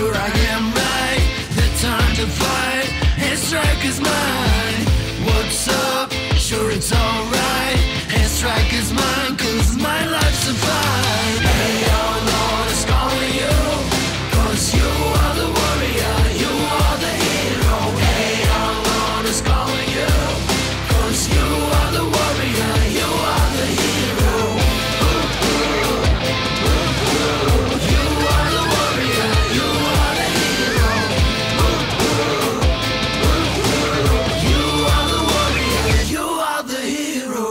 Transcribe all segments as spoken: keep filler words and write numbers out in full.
sure I am right. The time to fight and strike is mine. What's up? Sure it's alright. And strike is mine, cause my life's a fight. Hey, oh Lord, it's calling you, cause you are the warrior, you are the hero. Hey, oh Lord, it's calling you, cause you are the warrior, you are the hero. You are the warrior, you are the hero. You are the warrior, you are the hero.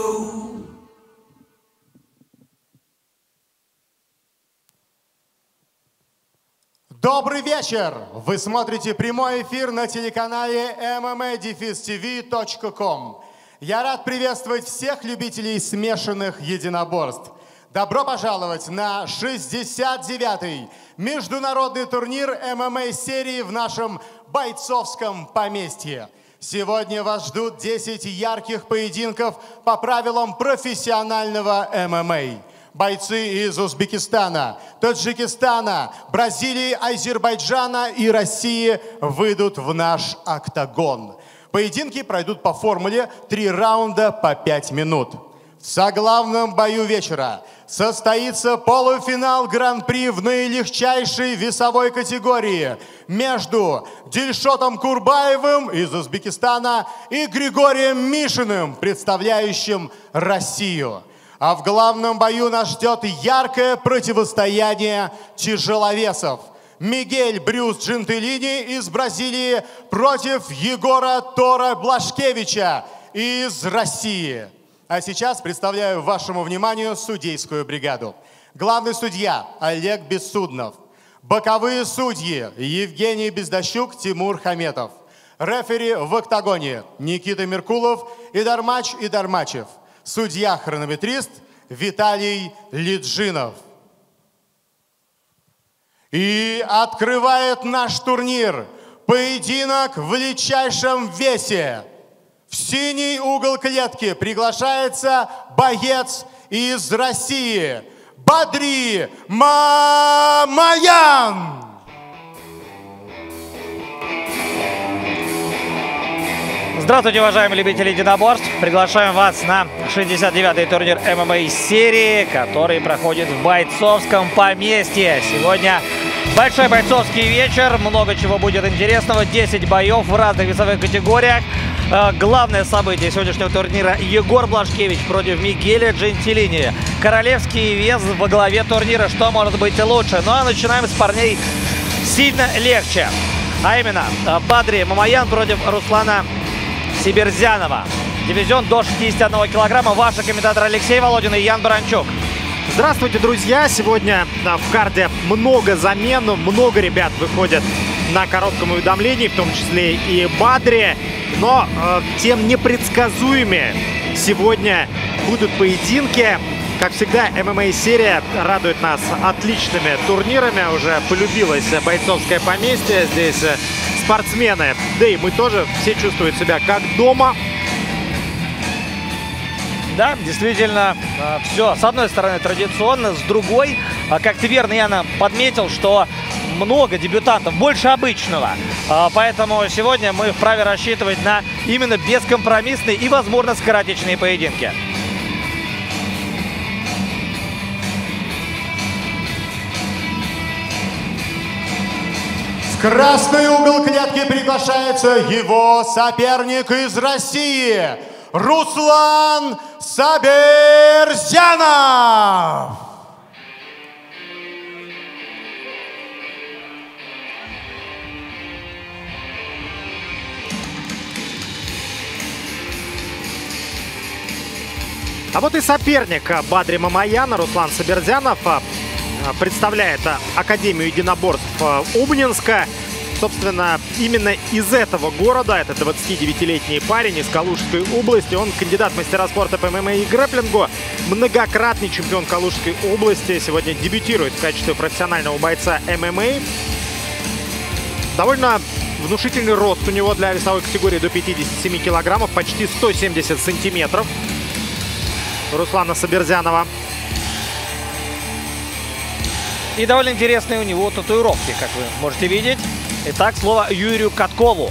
Добрый вечер! Вы смотрите прямой эфир на телеканале эм эм а дефис ти ви точка ком. Я рад приветствовать всех любителей смешанных единоборств. Добро пожаловать на шестьдесят девятый международный турнир эм эм а-серии в нашем бойцовском поместье. Сегодня вас ждут десять ярких поединков по правилам профессионального эм эм а. Бойцы из Узбекистана, Таджикистана, Бразилии, Азербайджана и России выйдут в наш октагон. Поединки пройдут по формуле три раунда по пять минут. В заглавном бою вечера состоится полуфинал Гран-при в наилегчайшей весовой категории между Дильшотом Курбаевым из Узбекистана и Григорием Мишиным, представляющим Россию. А в главном бою нас ждет яркое противостояние тяжеловесов. Мигель Брюс Джентилини из Бразилии против Егора Тора Блашкевича из России. А сейчас представляю вашему вниманию судейскую бригаду. Главный судья Олег Бессуднов. Боковые судьи Евгений Бездощук, Тимур Хаметов. Рефери в октагоне Никита Меркулов и Дармач и Дармачев. Судья-хронометрист Виталий Лиджинов. И открывает наш турнир поединок в легчайшем весе. В синий угол клетки приглашается боец из России Бадри Мамаян. Здравствуйте, уважаемые любители единоборств. Приглашаем вас на шестьдесят девятый турнир эм эм а-серии, который проходит в бойцовском поместье. Сегодня большой бойцовский вечер, много чего будет интересного, десять боев в разных весовых категориях. Главное событие сегодняшнего турнира – Егор Блашкевич против Мигеля Джентилини. Королевский вес во главе турнира, что может быть лучше. Ну а начинаем с парней сильно легче. А именно Бадри Мамаян против Руслана Сибирзянова. Дивизион до шестидесяти одного килограмма. Ваши комментаторы Алексей Володин и Ян Баранчук. Здравствуйте, друзья! Сегодня в карте много замен, много ребят выходят на коротком уведомлении, в том числе и Бадри. Но э, тем непредсказуемее сегодня будут поединки. Как всегда, эм эм а-серия радует нас отличными турнирами. Уже полюбилось бойцовское поместье. Здесь спортсмены, да и мы тоже, все чувствуют себя как дома. Да, действительно, все, с одной стороны, традиционно, с другой, как ты верно, Яна, подметил, что много дебютантов, больше обычного. Поэтому сегодня мы вправе рассчитывать на именно бескомпромиссные и, возможно, скоротечные поединки. В красный угол клетки приглашается его соперник из России Руслан Саберзянов. А вот и соперник Бадри Мамаяна, Руслан Саберзянов, представляет Академию единоборств Обнинска. Собственно, именно из этого города, это двадцатидевятилетний парень из Калужской области. Он кандидат в мастера спорта по эм эм а и грэпплингу, многократный чемпион Калужской области. Сегодня дебютирует в качестве профессионального бойца эм эм а. Довольно внушительный рост у него для весовой категории до пятидесяти семи килограммов, почти сто семьдесят сантиметров. Руслана Саберзянова. И довольно интересные у него татуировки, как вы можете видеть. Итак, слово Юрию Каткову.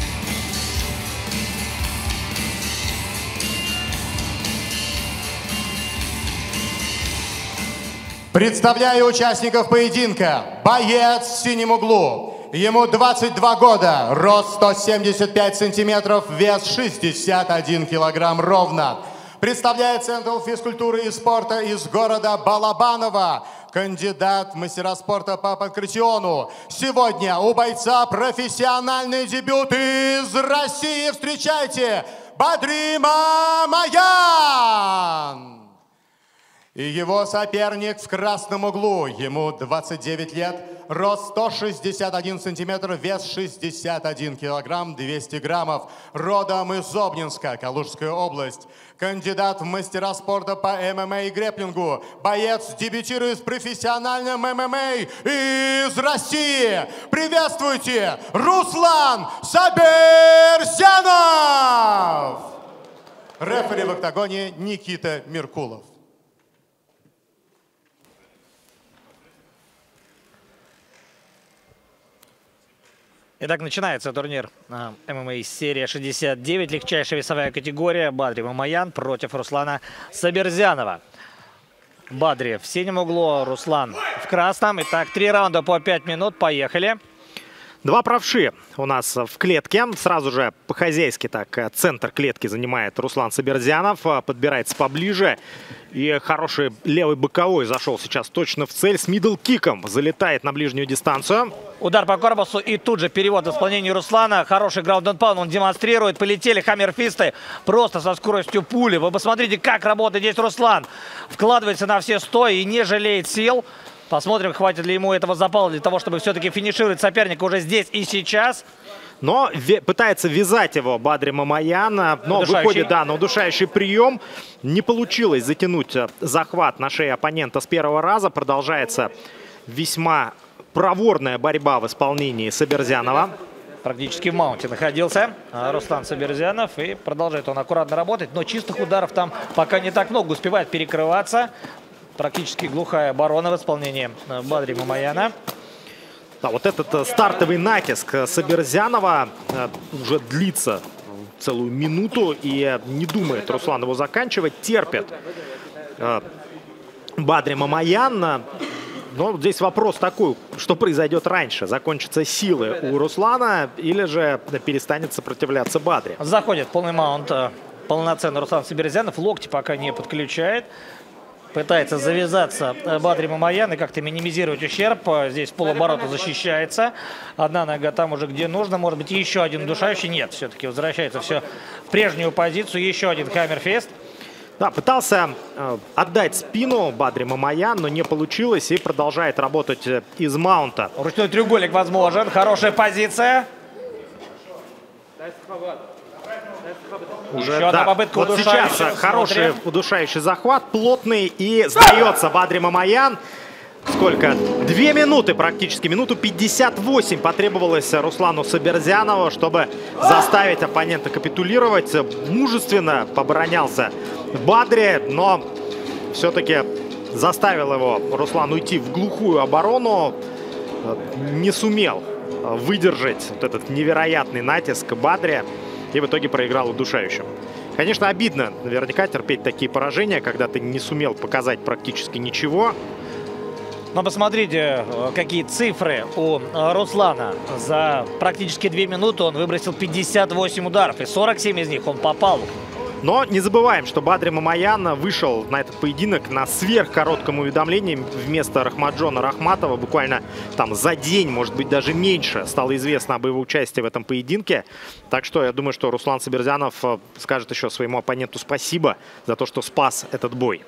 Представляю участников поединка. Боец в синем углу. Ему двадцать два года, рост сто семьдесят пять сантиметров, вес шестьдесят один килограмм ровно. Представляет Центр физкультуры и спорта из города Балабаново. Кандидат в мастера спорта по панкратиону. Сегодня у бойца профессиональный дебют из России. Встречайте, Бадри Мамаян! И его соперник в красном углу. Ему двадцать девять лет, рост сто шестьдесят один сантиметр, вес шестьдесят один килограмм, двести граммов. Родом из Обнинска, Калужская область. Кандидат в мастера спорта по ММА и грэпплингу. Боец дебютирует в профессиональном ММА из России. Приветствуйте, Руслан Саберзянов! Рефери в октагоне Никита Меркулов. Итак, начинается турнир ММА серия шестьдесят девять, легчайшая весовая категория. Бадри Мамаян против Руслана Саберзянова. Бадри в синем углу, Руслан в красном. Итак, три раунда по пять минут. Поехали. Два правши у нас в клетке. Сразу же по-хозяйски так центр клетки занимает Руслан Саберзянов. Подбирается поближе. И хороший левый боковой зашел сейчас точно в цель. С мидл-киком залетает на ближнюю дистанцию. Удар по корпусу и тут же перевод в исполнении Руслана. Хороший граунд-энд-паунд он демонстрирует. Полетели хаммерфисты просто со скоростью пули. Вы посмотрите, как работает здесь Руслан. Вкладывается на все сто и не жалеет сил. Посмотрим, хватит ли ему этого запала для того, чтобы все-таки финишировать соперника уже здесь и сейчас. Но пытается вязать его Бадри Мамаян. Но Удушающий. Выходит, да, на удушающий прием. Не получилось затянуть захват на шее оппонента с первого раза. Продолжается весьма проворная борьба в исполнении Саберзянова. Практически в маунте находился Руслан Саберзянов. И продолжает он аккуратно работать. Но чистых ударов там пока не так много. Успевает перекрываться. Практически глухая оборона в исполнении Бадри Мамаяна. Да, вот этот стартовый натиск Саберзянова уже длится целую минуту. И не думает Руслан его заканчивать. Терпит Бадри Мамаян. Но здесь вопрос такой, что произойдет раньше? Закончатся силы у Руслана или же перестанет сопротивляться Бадри? Заходит полный маунт. Полноценный Руслан Саберзянов. Локти пока не подключает. Пытается завязаться Бадри Мамаян и как-то минимизировать ущерб. Здесь в полоборота защищается. Одна нога там уже где нужно. Может быть, еще один удушающий. Нет, все-таки возвращается все в прежнюю позицию. Еще один хаммерфест. Да, пытался э, отдать спину Бадри Мамаян, но не получилось. И продолжает работать из маунта. Ручной треугольник возможен. Хорошая позиция. Уже, Еще одна да, попытка вот удушающего. сейчас хороший Смотрим. удушающий захват, плотный, и сдается Бадри Мамаян. Сколько? Две минуты практически, минуту пятьдесят восемь потребовалось Руслану Саберзянову, чтобы заставить оппонента капитулировать. Мужественно поборонялся Бадри, но все-таки заставил его Руслан уйти в глухую оборону. Не сумел выдержать вот этот невероятный натиск Бадри. И в итоге проиграл удушающим. Конечно, обидно наверняка терпеть такие поражения, когда ты не сумел показать практически ничего. Но посмотрите, какие цифры у Руслана. За практически две минуты он выбросил пятьдесят восемь ударов. И сорок семь из них он попал. Но не забываем, что Бадри Мамаян вышел на этот поединок на сверхкоротком уведомлении вместо Рахмаджона Рахматова. Буквально там за день, может быть, даже меньше стало известно об его участии в этом поединке. Так что я думаю, что Руслан Саберзянов скажет еще своему оппоненту спасибо за то, что спас этот бой.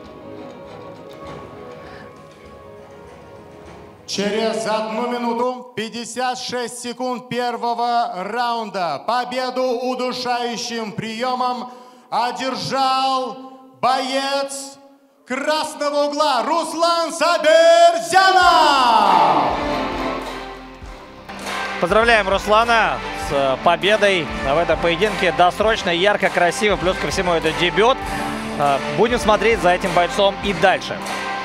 Через одну минуту пятьдесят шесть секунд первого раунда. Победу удушающим приемом одержал боец красного угла Руслан Саберзянов. Поздравляем Руслана с победой в этом поединке. Досрочно, ярко, красиво. Плюс ко всему это дебют. Будем смотреть за этим бойцом и дальше.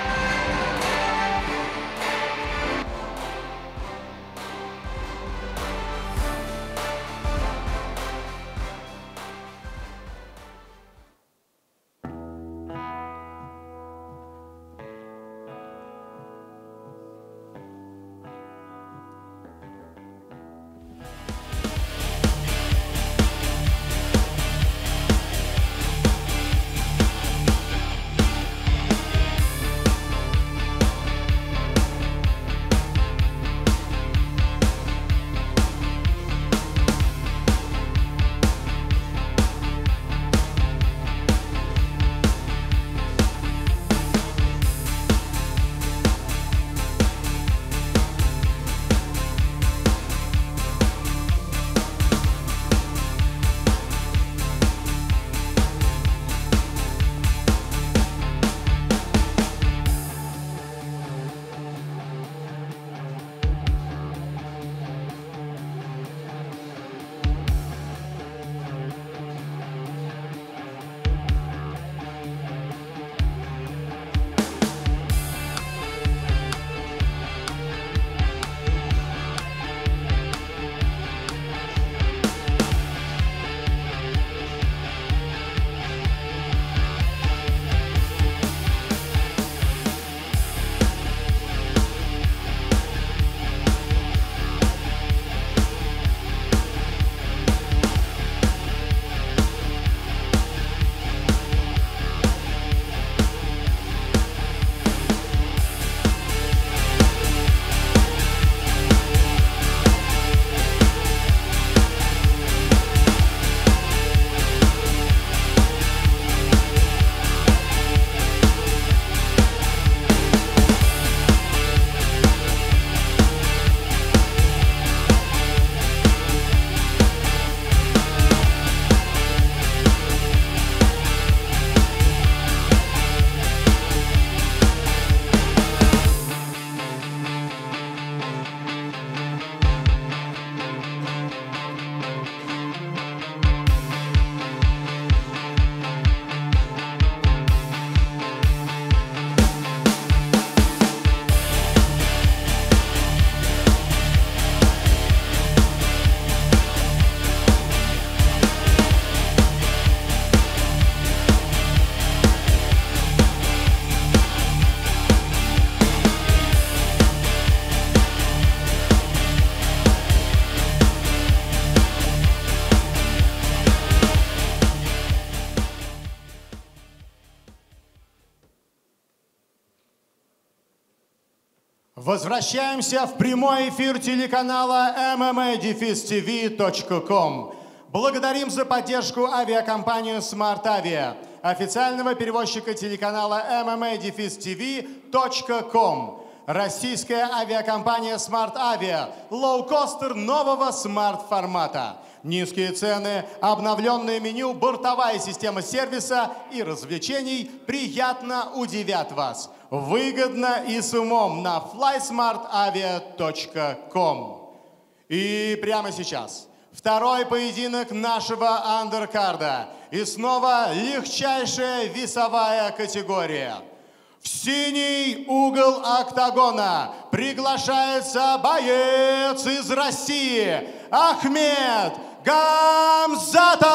Возвращаемся в прямой эфир телеканала эм эм а дефис ти ви точка ком. Благодарим за поддержку авиакомпанию Smart Avia, официального перевозчика телеканала эм эм а дефис ти ви точка ком. Российская авиакомпания Smart Avia, лоукостер нового смарт-формата. Низкие цены, обновленное меню, бортовая система сервиса и развлечений приятно удивят вас. Выгодно и с умом на флай смарт авиа точка ком. И прямо сейчас второй поединок нашего андеркарда. И снова легчайшая весовая категория. В синий угол октагона приглашается боец из России Ахмед Гамзатов.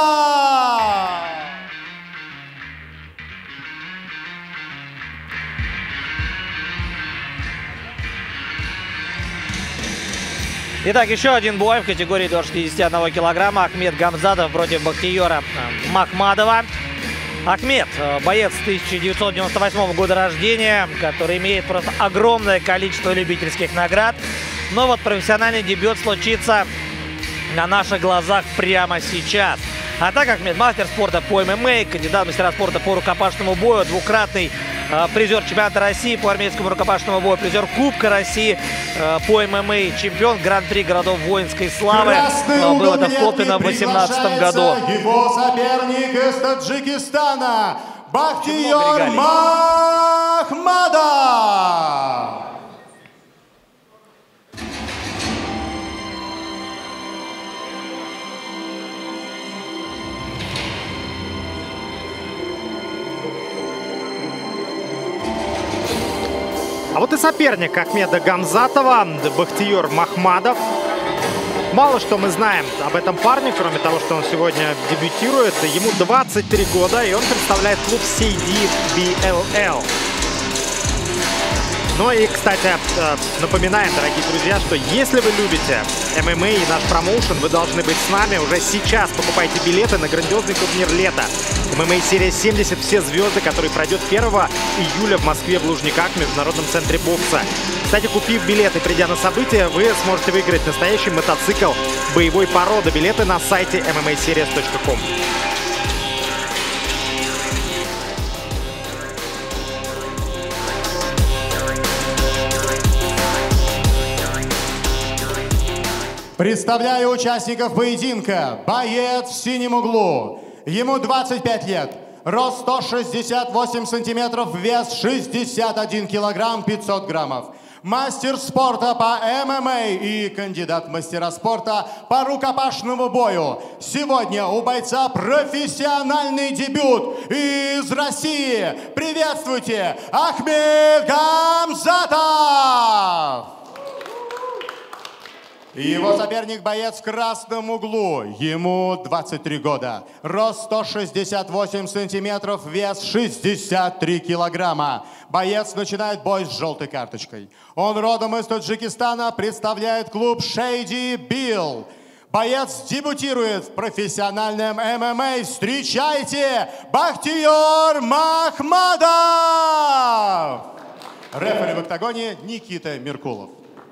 Итак, еще один бой в категории до шестидесяти одного килограмма. Ахмед Гамзатов против Бахтиера Махмадова. Ахмед, боец тысяча девятьсот девяносто восьмого года рождения, который имеет просто огромное количество любительских наград. Но вот профессиональный дебют случится на наших глазах прямо сейчас. А так как мастер спорта по ММА, кандидат в мастера спорта по рукопашному бою, двукратный э, призер чемпионата России по армейскому рукопашному бою, призер Кубка России э, по ММА, чемпион Гран-при городов воинской славы. Э, был это в Колпино в две тысячи восемнадцатом году. Его соперник из Таджикистана Бахтияр Махмадов. А вот и соперник Ахмеда Гамзатова, Бахтияр Махмадов. Мало что мы знаем об этом парне, кроме того, что он сегодня дебютирует. Ему двадцать три года, и он представляет клуб си ди би эл эл. Ну и, кстати, напоминаем, дорогие друзья, что если вы любите ММА и наш промоушен, вы должны быть с нами. Уже сейчас покупайте билеты на грандиозный турнир лета. ММА серия семьдесят, все звезды, который пройдет первого июля в Москве в Лужниках, в Международном центре бокса. Кстати, купив билеты, придя на событие, вы сможете выиграть настоящий мотоцикл боевой породы. Билеты на сайте эм эм а series точка ком. Представляю участников поединка. Боец в синем углу. Ему двадцать пять лет. Рост сто шестьдесят восемь сантиметров, вес шестьдесят один килограмм пятьсот граммов. Мастер спорта по ММА и кандидат в мастера спорта по рукопашному бою. Сегодня у бойца профессиональный дебют из России. Приветствуйте, Ахмед Гамзатов! Его соперник боец в красном углу. Ему двадцать три года. Рост сто шестьдесят восемь сантиметров, вес шестьдесят три килограмма. Боец начинает бой с желтой карточкой. Он родом из Таджикистана, представляет клуб Shady Bill. Боец дебютирует в профессиональном ММА. Встречайте, Бахтияр Махмадов! Рефери в октагоне Никита Меркулов.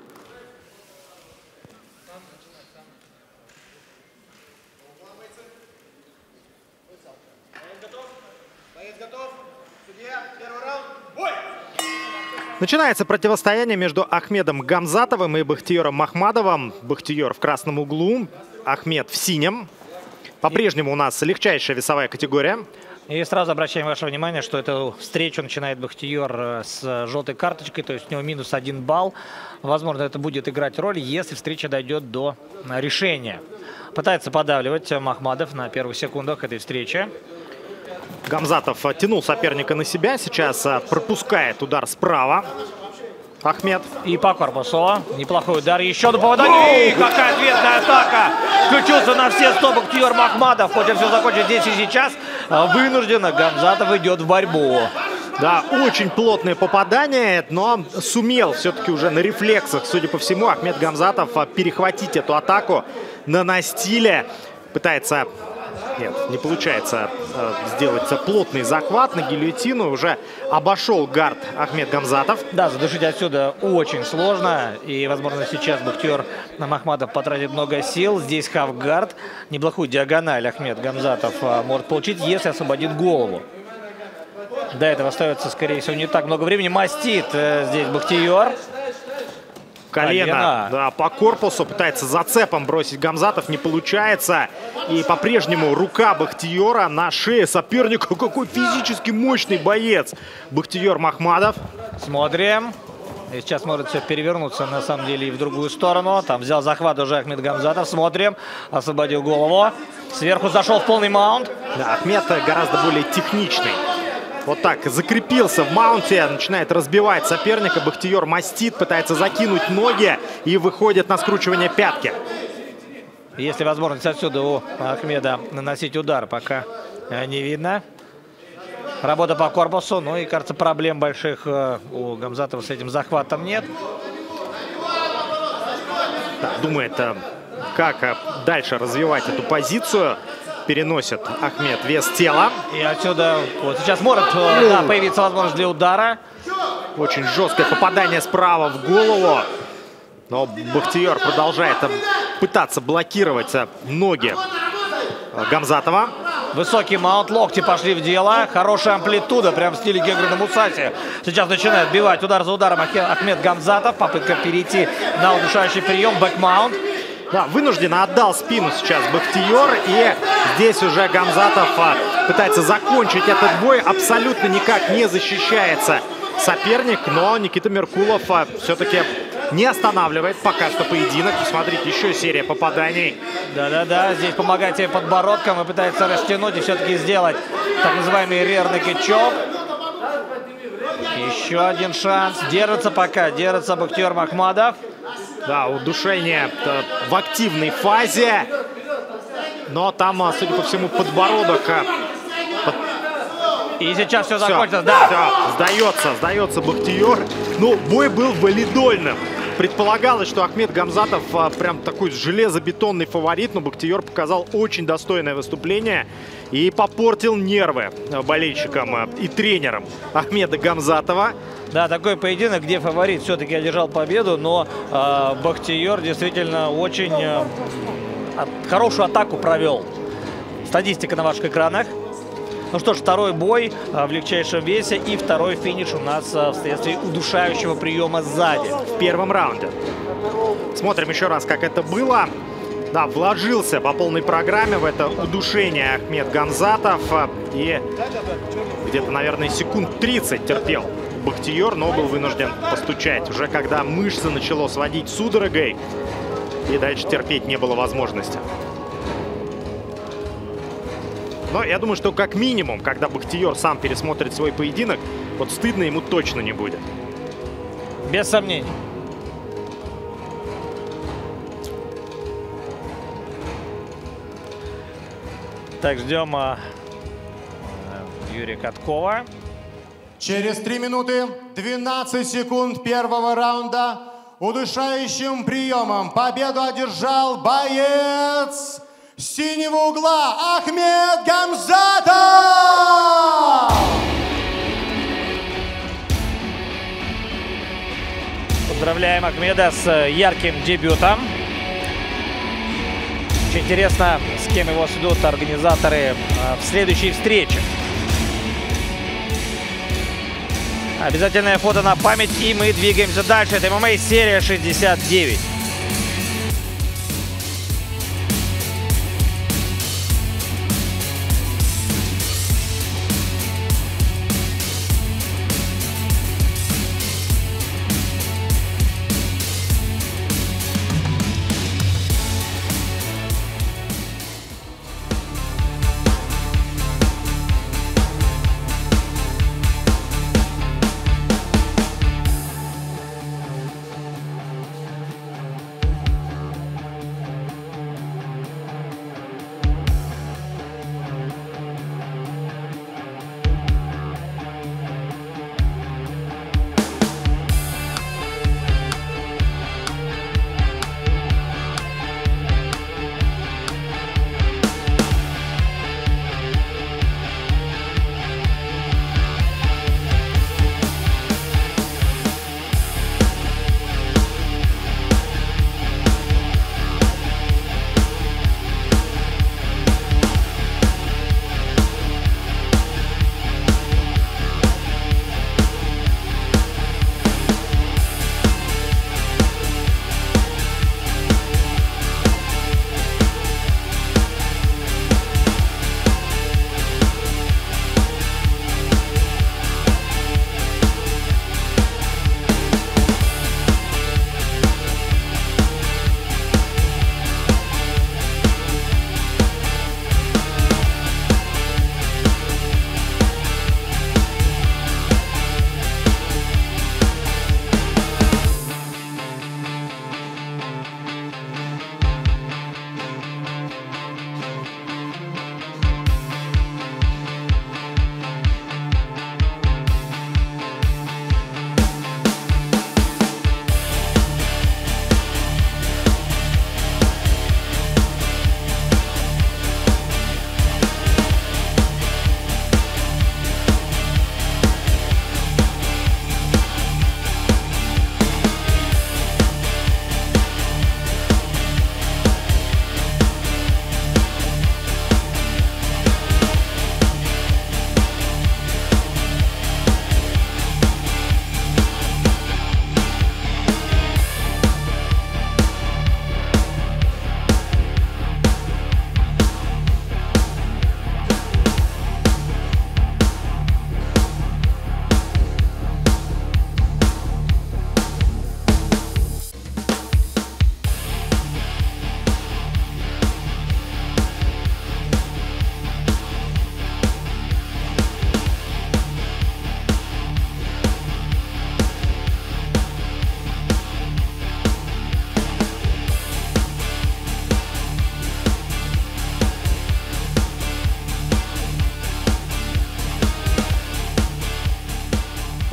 Начинается противостояние между Ахмедом Гамзатовым и Бахтияром Махмадовым. Бахтияр в красном углу, Ахмед в синем. По-прежнему у нас легчайшая весовая категория. И сразу обращаем ваше внимание, что эту встречу начинает Бахтияр с желтой карточкой, то есть у него минус один балл. Возможно, это будет играть роль, если встреча дойдет до решения. Пытается подавливать Махмадов на первых секундах этой встречи. Гамзатов тянул соперника на себя, сейчас пропускает удар справа. Ахмед. И по корпусу. Неплохой удар. Еще до попадания. Какая ответная атака. Включился на все сто Бахтияр Махмадов. Хочет все закончить здесь и сейчас. Вынужденно Гамзатов идет в борьбу. Да, очень плотное попадание, но сумел все-таки уже на рефлексах, судя по всему, Ахмед Гамзатов перехватить эту атаку на настиле. Пытается... Нет, не получается э, сделать плотный захват на гильотину. Уже обошел гард Ахмед Гамзатов. Да, задушить отсюда очень сложно. И, возможно, сейчас Бахтияр Махмадов потратит много сил. Здесь хавгард. Неплохую диагональ Ахмед Гамзатов э, может получить, если освободит голову. До этого остается, скорее всего, не так много времени. Мастит э, здесь Бахтияр. Колено, Колено. Да, по корпусу пытается зацепом бросить Гамзатов, не получается. И по-прежнему рука Бахтияра на шее соперника. Какой физически мощный боец Бахтияр Махмадов. Смотрим. И сейчас может все перевернуться, на самом деле, и в другую сторону. Там взял захват уже Ахмед Гамзатов. Смотрим. Освободил голову. Сверху зашел в полный маунт. Да, Ахмед гораздо более техничный. Вот так закрепился в маунте, начинает разбивать соперника. Бахтияр мастит, пытается закинуть ноги и выходит на скручивание пятки. Есть ли возможность отсюда у Ахмеда наносить удар, пока не видно. Работа по корпусу, ну и, кажется, проблем больших у Гамзатова с этим захватом нет. Да, думает, как дальше развивать эту позицию. Переносит Ахмед вес тела. И отсюда вот сейчас может да, появиться возможность для удара. Очень жесткое попадание справа в голову. Но Бахтияр продолжает пытаться блокировать ноги Гамзатова. Высокий маунт, локти пошли в дело. Хорошая амплитуда, прям в стиле Гегрена Мусаси. Сейчас начинает бивать удар за ударом Ахмед Гамзатов. Попытка перейти на удушающий прием, бэк-маунт. Да, вынужденно отдал спину сейчас Бахтиер. И здесь уже Гамзатов пытается закончить этот бой. Абсолютно никак не защищается соперник. Но Никита Меркулов все-таки не останавливает пока что поединок. Посмотрите, еще серия попаданий. Да-да-да, здесь помогает себе подбородком и пытается растянуть и все-таки сделать так называемый рерный кетчоп. Еще один шанс. Держится пока, держится Бахтиер Махмадов. Да, удушение в активной фазе. Но там, судя по всему, подбородок... Под... И сейчас все, все закончится, да. Все, сдается, сдается Бахтиер. Ну, бой был валидольным. Предполагалось, что Ахмед Гамзатов а, прям такой железобетонный фаворит, но Бахтиер показал очень достойное выступление и попортил нервы болельщикам а, и тренерам Ахмеда Гамзатова. Да, такой поединок, где фаворит все-таки одержал победу, но э, Бахтиер действительно очень э, от, хорошую атаку провел. Статистика на ваших экранах. Ну что ж, второй бой в легчайшем весе и второй финиш у нас вследствие удушающего приема сзади. В первом раунде. Смотрим еще раз, как это было. Да, вложился по полной программе в это удушение Ахмед Гамзатов. И где-то, наверное, секунд тридцать терпел Бахтиер, но был вынужден постучать. Уже когда мышцы начало сводить судорогой, и дальше терпеть не было возможности. Но я думаю, что как минимум, когда Бахтиер сам пересмотрит свой поединок, вот стыдно ему точно не будет. Без сомнений. Так, ждем а, Юрия Каткова. Через три минуты двенадцать секунд первого раунда удушающим приемом победу одержал боец синего угла Ахмед Гамзатов! Поздравляем Ахмеда с ярким дебютом. Очень интересно, с кем его сведут организаторы в следующей встрече. Обязательное фото на память, и мы двигаемся дальше. Это ММА серия шестьдесят девять.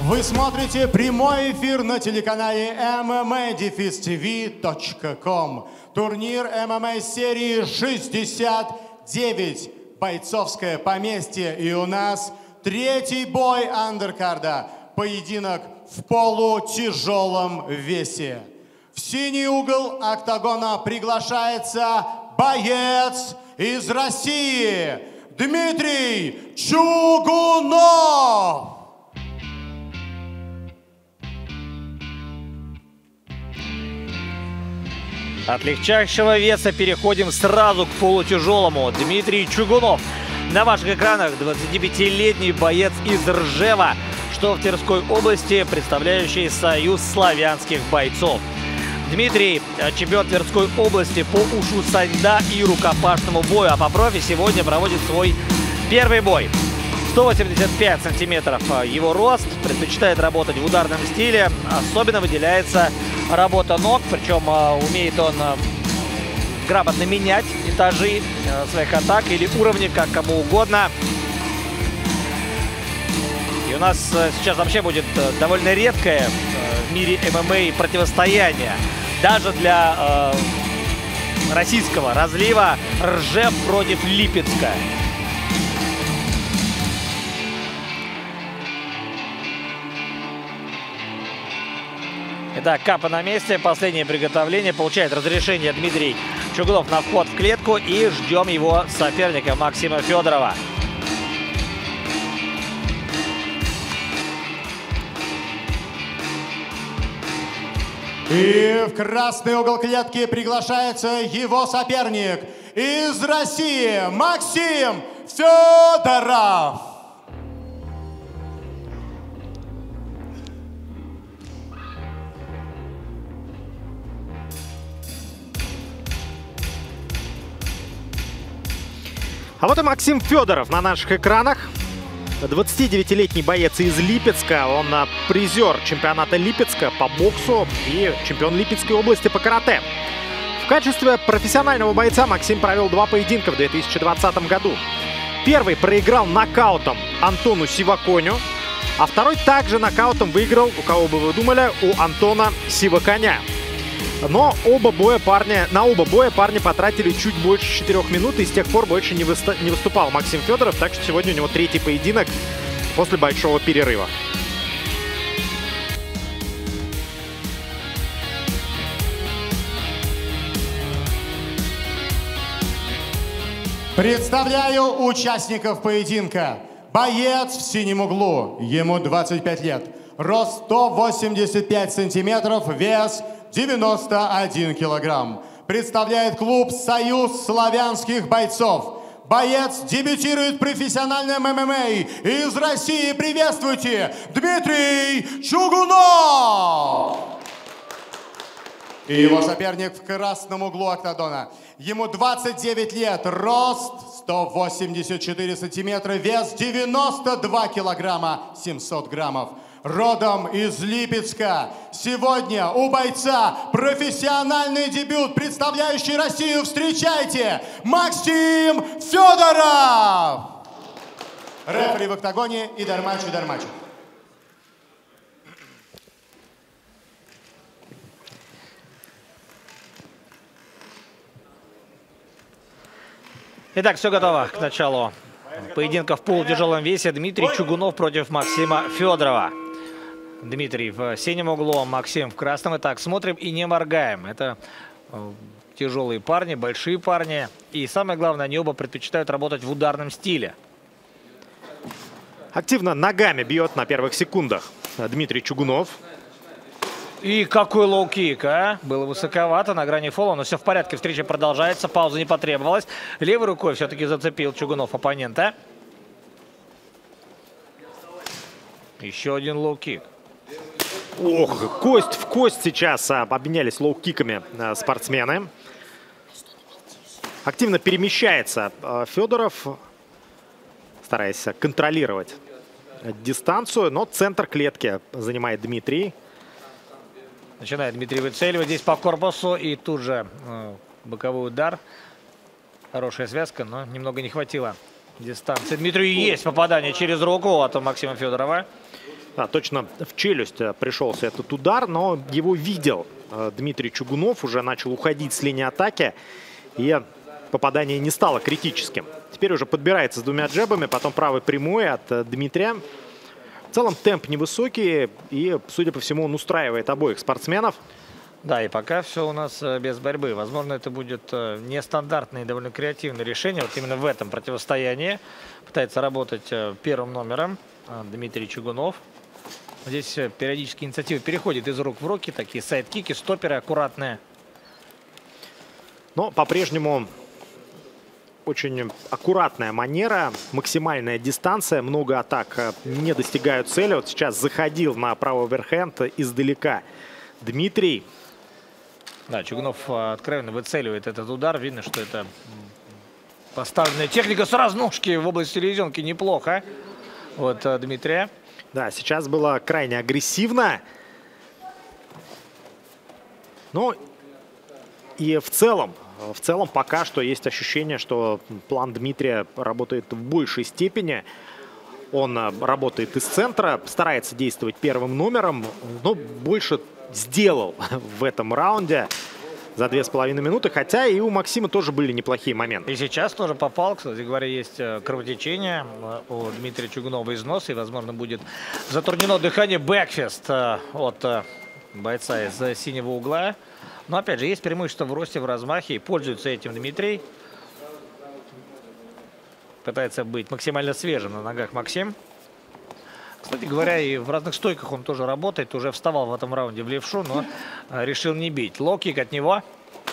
Вы смотрите прямой эфир на телеканале эм эм а дефис ти ви точка ком. Турнир эм эм а серии шестьдесят девять. Бойцовское поместье. И у нас третий бой андеркарда. Поединок в полутяжелом весе. В синий угол октагона приглашается боец из России Дмитрий Чугунов. От легчайшего веса переходим сразу к полутяжелому. Дмитрий Чугунов. На ваших экранах двадцатипятилетний боец из Ржева, что в Тверской области, представляющий Союз славянских бойцов. Дмитрий – чемпион Тверской области по ушу со льда и рукопашному бою, а по профи сегодня проводит свой первый бой. сто восемьдесят пять сантиметров его рост, предпочитает работать в ударном стиле. Особенно выделяется работа ног, причем умеет он грамотно менять этажи своих атак или уровни, как кому угодно. И у нас сейчас вообще будет довольно редкое в мире эм эм а противостояние. Даже для э, российского разлива Ржев против Липецка. Итак, капа на месте. Последнее приготовление. Получает разрешение Дмитрий Чугунов на вход в клетку. И ждем его соперника Максима Федорова. И в красный угол клетки приглашается его соперник из России Максим Федоров. А вот и Максим Федоров на наших экранах. двадцатидевятилетний боец из Липецка. Он призер чемпионата Липецка по боксу и чемпион Липецкой области по карате. В качестве профессионального бойца Максим провел два поединка в две тысячи двадцатом году. Первый проиграл нокаутом Антону Сиваконю, а второй также нокаутом выиграл, у кого бы вы думали, у Антона Сиваконя. Но оба боя парня, на оба боя парни потратили чуть больше четырех минут, и с тех пор больше не, выста, не выступал Максим Федоров. Так что сегодня у него третий поединок после большого перерыва. Представляю участников поединка. Боец в синем углу. Ему двадцать пять лет. Рост сто восемьдесят пять сантиметров, вес девяносто один килограмм. Представляет клуб «Союз славянских бойцов». Боец дебютирует в профессиональном эм эм а из России. Приветствуйте, Дмитрий Чугунов! И его соперник в красном углу октагона. Ему двадцать девять лет, рост сто восемьдесят четыре сантиметра, вес девяносто два килограмма, семьсот граммов. Родом из Липецка. Сегодня у бойца профессиональный дебют, представляющий Россию. Встречайте, Максим Федоров! Рефери в октагоне и Дармачу Дармачу. Итак, все готово к началу поединка в полутяжелом весе. Дмитрий Чугунов против Максима Федорова. Дмитрий в синем углу, Максим в красном. Итак, смотрим и не моргаем. Это тяжелые парни, большие парни. И самое главное, они оба предпочитают работать в ударном стиле. Активно ногами бьет на первых секундах Дмитрий Чугунов. И какой лоу-кик, а? Было высоковато, на грани фола, но все в порядке. Встреча продолжается, пауза не потребовалась. Левой рукой все-таки зацепил Чугунов оппонента. Еще один лоу-кик. Ох, кость в кость сейчас обменялись лоу-киками спортсмены. Активно перемещается Федоров, стараясь контролировать дистанцию, но центр клетки занимает Дмитрий. Начинает Дмитрий выцеливать здесь по корпусу, и тут же э, боковой удар. Хорошая связка, но немного не хватило дистанции. Дмитрию есть попадание через руку от Максима Федорова. Да, точно в челюсть пришелся этот удар, но его видел Дмитрий Чугунов, уже начал уходить с линии атаки, и попадание не стало критическим. Теперь уже подбирается с двумя джебами, потом правый прямой от Дмитрия. В целом темп невысокий, и, судя по всему, он устраивает обоих спортсменов. Да, и пока все у нас без борьбы. Возможно, это будет нестандартное и довольно креативное решение. Вот именно в этом противостоянии пытается работать первым номером Дмитрий Чугунов. Здесь периодически инициатива переходит из рук в руки. Такие сайдкики, стоперы аккуратные. Но по-прежнему очень аккуратная манера, максимальная дистанция, много атак не достигают цели. Вот сейчас заходил на правый оверхенд издалека Дмитрий. Да, Чугунов откровенно выцеливает этот удар. Видно, что это поставленная техника с разножки в области селезенки неплохо. Вот Дмитрия. Да, сейчас было крайне агрессивно. Ну и в целом, в целом пока что есть ощущение, что план Дмитрия работает в большей степени. Он работает из центра, старается действовать первым номером, но больше сделал в этом раунде за две с половиной минуты, хотя и у Максима тоже были неплохие моменты. И сейчас тоже попал, кстати говоря, есть кровотечение у Дмитрия Чугунова из носа, и, возможно, будет затруднено дыхание. Бэкфест от бойца из синего угла. Но, опять же, есть преимущество в росте, в размахе, и пользуется этим Дмитрий. Пытается быть максимально свежим на ногах Максим. Кстати говоря, и в разных стойках он тоже работает. Уже вставал в этом раунде в левшу, но решил не бить. Лоу-кик от него.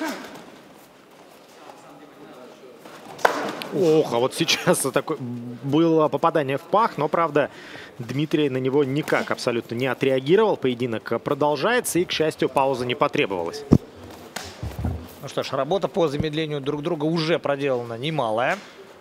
Ох, а вот сейчас такое было попадание в пах, но, правда, Дмитрий на него никак абсолютно не отреагировал. Поединок продолжается, и, к счастью, пауза не потребовалась. Ну что ж, работа по замедлению друг друга уже проделана немалая.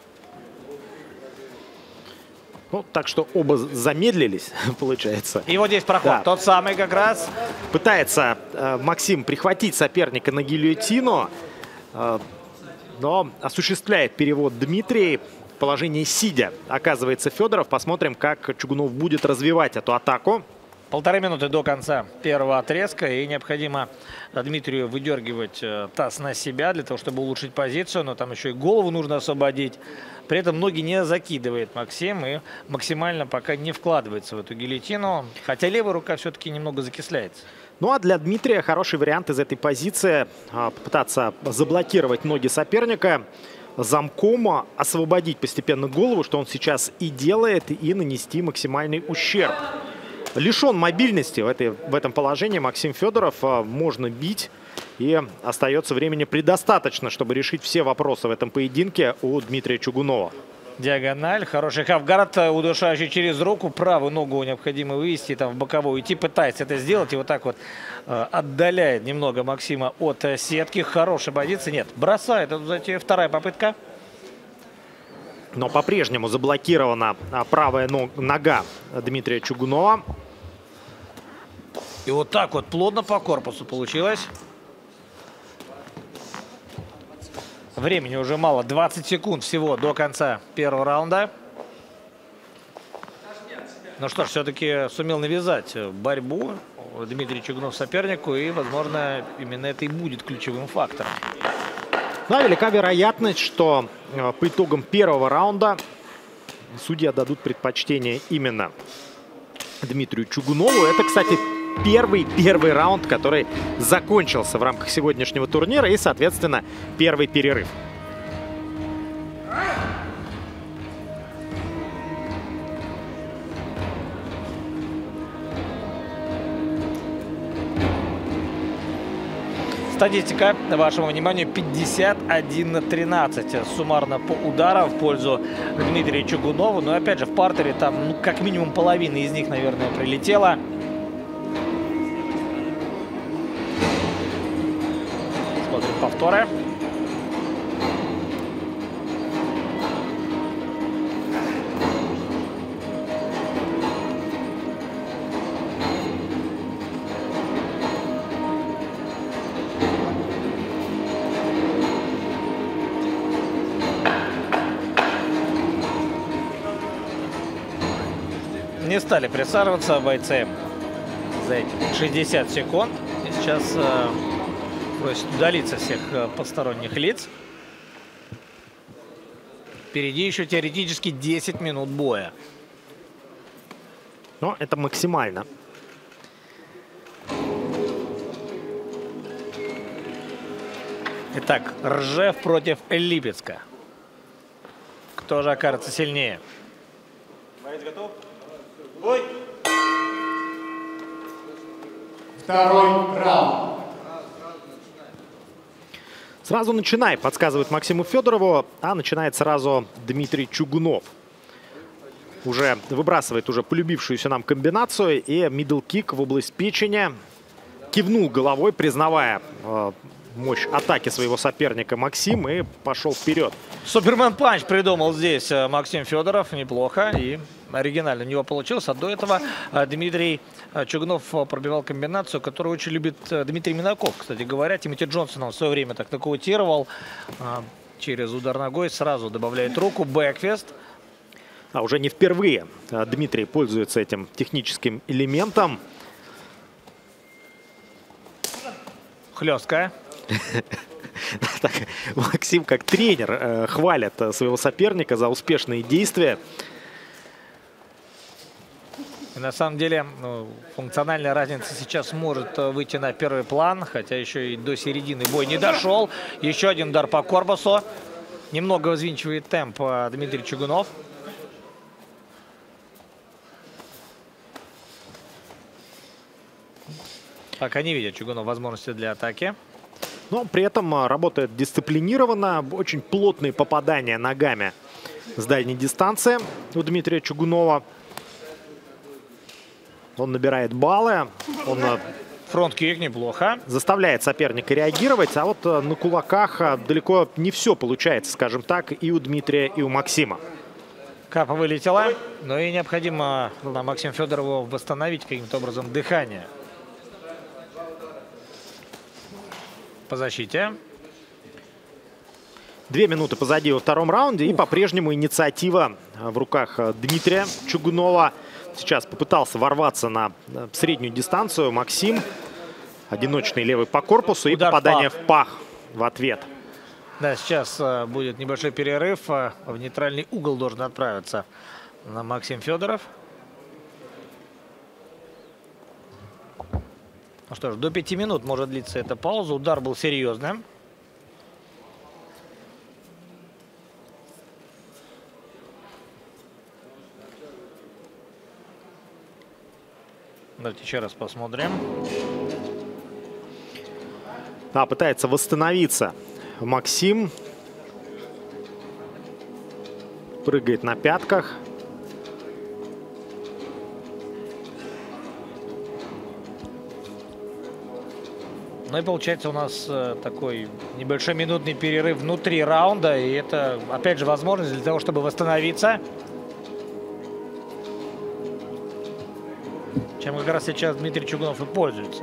Ну, так что оба замедлились, получается. И вот здесь проход, да. Тот самый как раз. Пытается э, Максим прихватить соперника на гильотину, э, но осуществляет перевод Дмитрий. В положении сидя оказывается Федоров. Посмотрим, как Чугунов будет развивать эту атаку. Полторы минуты до конца первого отрезка, и необходимо Дмитрию выдергивать таз на себя для того, чтобы улучшить позицию, но там еще и голову нужно освободить. При этом ноги не закидывает Максим и максимально пока не вкладывается в эту гильотину, хотя левая рука все-таки немного закисляется. Ну а для Дмитрия хороший вариант из этой позиции попытаться заблокировать ноги соперника, замком освободить постепенно голову, что он сейчас и делает, и нанести максимальный ущерб. Лишен мобильности в, этой, в этом положении Максим Федоров. Можно бить, и остается времени предостаточно, чтобы решить все вопросы в этом поединке у Дмитрия Чугунова. Диагональ, хороший хавгард, удушающий через руку. Правую ногу необходимо вывести, там в боковую идти, пытается это сделать. И вот так вот э, отдаляет немного Максима от э, сетки. Хорошая позиция. Нет, бросает эту затею. Вторая попытка. Но по-прежнему заблокирована правая нога Дмитрия Чугунова. И вот так вот плотно по корпусу получилось. Времени уже мало. двадцать секунд всего до конца первого раунда. Ну что ж, все-таки сумел навязать борьбу Дмитрий Чугунов сопернику. И, возможно, именно это и будет ключевым фактором. Да, велика вероятность, что по итогам первого раунда судьи дадут предпочтение именно Дмитрию Чугунову. Это, кстати, первый первый раунд, который закончился в рамках сегодняшнего турнира, и, соответственно, первый перерыв. Статистика, вашему вниманию, пятьдесят один на тринадцать суммарно по ударам в пользу Дмитрия Чугунова. Но опять же в партере там ну, как минимум половина из них, наверное, прилетела. Смотрим повторы. не стали присаживаться бойцы за эти шестьдесят секунд. И сейчас э, просят удалиться всех э, посторонних лиц. Впереди еще теоретически десять минут боя. Но это максимально. Итак, Ржев против Липецка. Кто же окажется сильнее? Боец готов? Бой! Второй раунд. Сразу начинай, подсказывает Максиму Федорову, а начинает сразу Дмитрий Чугунов. Уже выбрасывает уже полюбившуюся нам комбинацию и мидл-кик в область печени. Кивнул головой, признавая э, мощь атаки своего соперника Максим, и пошел вперед. Супермен-панч придумал здесь Максим Федоров. Неплохо и оригинально у него получилось. А до этого Дмитрий Чугунов пробивал комбинацию, которую очень любит Дмитрий Минаков. Кстати говоря, Тимоти Джонсон он в свое время так нокаутировал. Через удар ногой сразу добавляет руку. Бэкфест. А уже не впервые Дмитрий пользуется этим техническим элементом. Хлесткая. Максим как тренер э, хвалит своего соперника за успешные действия. И на самом деле ну, функциональная разница сейчас может выйти на первый план, хотя еще и до середины бой не дошел. Еще один удар по корпусу. Немного взвинчивает темп Дмитрий Чугунов. Пока не видит Чугунов возможности для атаки. Но при этом работает дисциплинированно. Очень плотные попадания ногами с дальней дистанции у Дмитрия Чугунова. Он набирает баллы. Он фронт-кик неплохо. Заставляет соперника реагировать. А вот на кулаках далеко не все получается, скажем так, и у Дмитрия, и у Максима. Капа вылетела. Но и необходимо Максиму Федорову восстановить каким-то образом дыхание. По защите. Две минуты позади во втором раунде. И по-прежнему инициатива в руках Дмитрия Чугунова. Сейчас попытался ворваться на среднюю дистанцию Максим. Одиночный левый по корпусу. Удар и попадание в пах. в пах в ответ. Да, сейчас будет небольшой перерыв. В нейтральный угол должен отправиться на Максим Федоров. Ну что ж, до пяти минут может длиться эта пауза. Удар был серьезным. Давайте еще раз посмотрим. А, пытается восстановиться Максим. Прыгает на пятках. Ну и получается у нас э, такой небольшой минутный перерыв внутри раунда. И это, опять же, возможность для того, чтобы восстановиться. Чем как раз сейчас Дмитрий Чугунов и пользуется.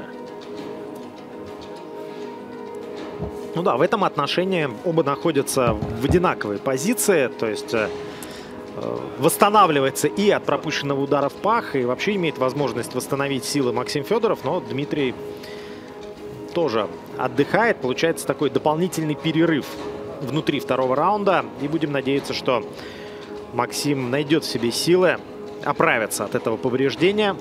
Ну да, в этом отношении оба находятся в одинаковой позиции. То есть э, восстанавливается и от пропущенного удара в пах, и вообще имеет возможность восстановить силы Максим Федоров. Но Дмитрий тоже отдыхает. Получается такой дополнительный перерыв внутри второго раунда. И будем надеяться, что Максим найдет в себе силы оправиться от этого повреждения.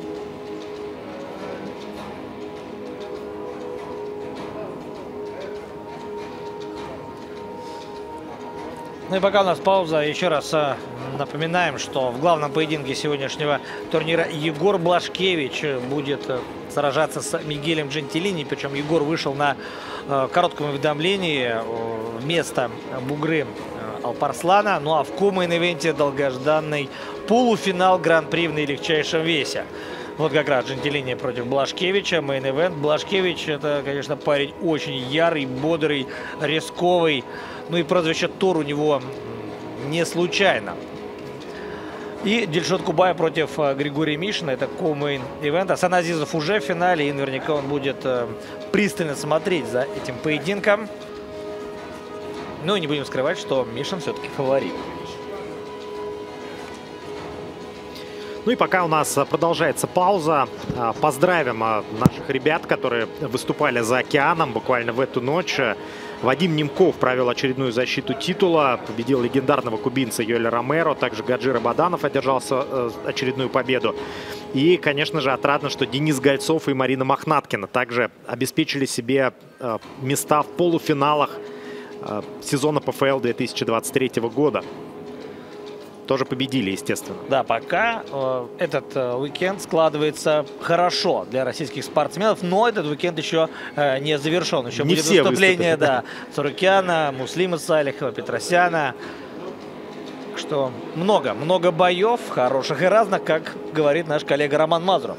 Ну и пока у нас пауза, еще раз э, напоминаем, что в главном поединке сегодняшнего турнира Егор Блашкевич будет э, сражаться с Мигелем Джентилини. Причем Егор вышел на э, коротком уведомлении э, вместо Бугры э, Алпарслана. Ну а в ко-мейн-ивенте долгожданный полуфинал Гран-при в наилегчайшем весе. Вот как раз Джентилини против Блашкевича, мейн-ивент. Блашкевич — это, конечно, парень очень ярый, бодрый, рисковый. Ну и прозвище Тор у него не случайно. И Дильшот Кубай против Григория Мишина. Это ко-мейн ивент. Асан Азизов уже в финале. И наверняка он будет э, пристально смотреть за этим поединком. Ну и не будем скрывать, что Мишин все-таки фаворит. Ну и пока у нас продолжается пауза, поздравим наших ребят, которые выступали за океаном буквально в эту ночь. Вадим Немков провел очередную защиту титула, победил легендарного кубинца Йоэля Ромеро. Также Гаджира Баданов одержался очередную победу. И, конечно же, отрадно, что Денис Гольцов и Марина Мохнаткина также обеспечили себе места в полуфиналах сезона ПФЛ две тысячи двадцать третьего года. Тоже победили, естественно. Да, пока э, этот э, уикенд складывается хорошо для российских спортсменов, но этот уикенд еще э, не завершен. Еще не будет все выступление, да, Цурукяна, Муслима Салихова, Петросяна. Что много, много боев, хороших и разных, как говорит наш коллега Роман Мазуров.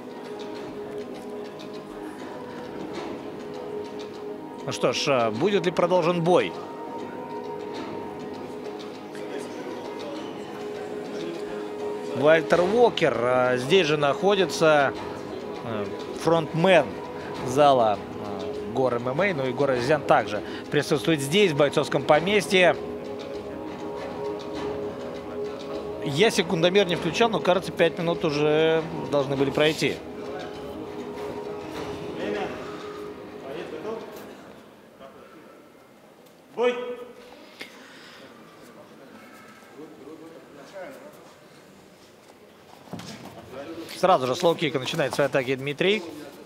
Ну что ж, будет ли продолжен бой? Вальтер Уокер здесь же находится, фронтмен зала Гор ММА, ну и Гор Азизян также присутствует здесь, в бойцовском поместье. Я секундомер не включал, но, кажется, пять минут уже должны были пройти. Бой! Сразу же с лоу-кика начинает свои атаки Дмитрий.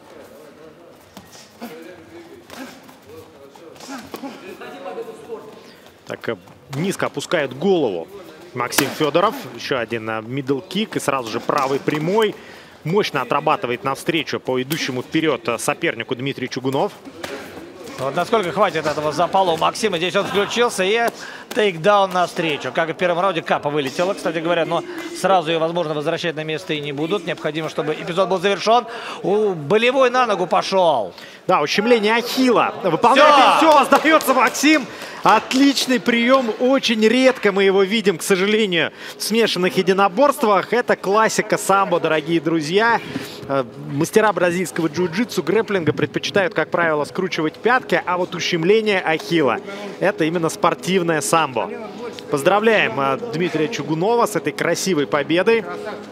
Так, низко опускает голову Максим Федоров. Еще один мидл-кик и сразу же правый прямой. Мощно отрабатывает навстречу по идущему вперед сопернику Дмитрий Чугунов. Вот насколько хватит этого запала у Максима. Здесь он включился и тейкдаун навстречу. Как и в первом раунде, Капа вылетела, кстати говоря. Но сразу ее, возможно, возвращать на место и не будут. Необходимо, чтобы эпизод был завершен. У болевой на ногу пошел. Да, ущемление ахилла. Выполняет все, все сдается Максим. Отличный прием. Очень редко мы его видим, к сожалению, в смешанных единоборствах. Это классика самбо, дорогие друзья. Мастера бразильского джиу-джитсу, грэпплинга предпочитают, как правило, скручивать пятки, а вот ущемление ахилла – это именно спортивное самбо. Поздравляем Дмитрия Чугунова с этой красивой победой.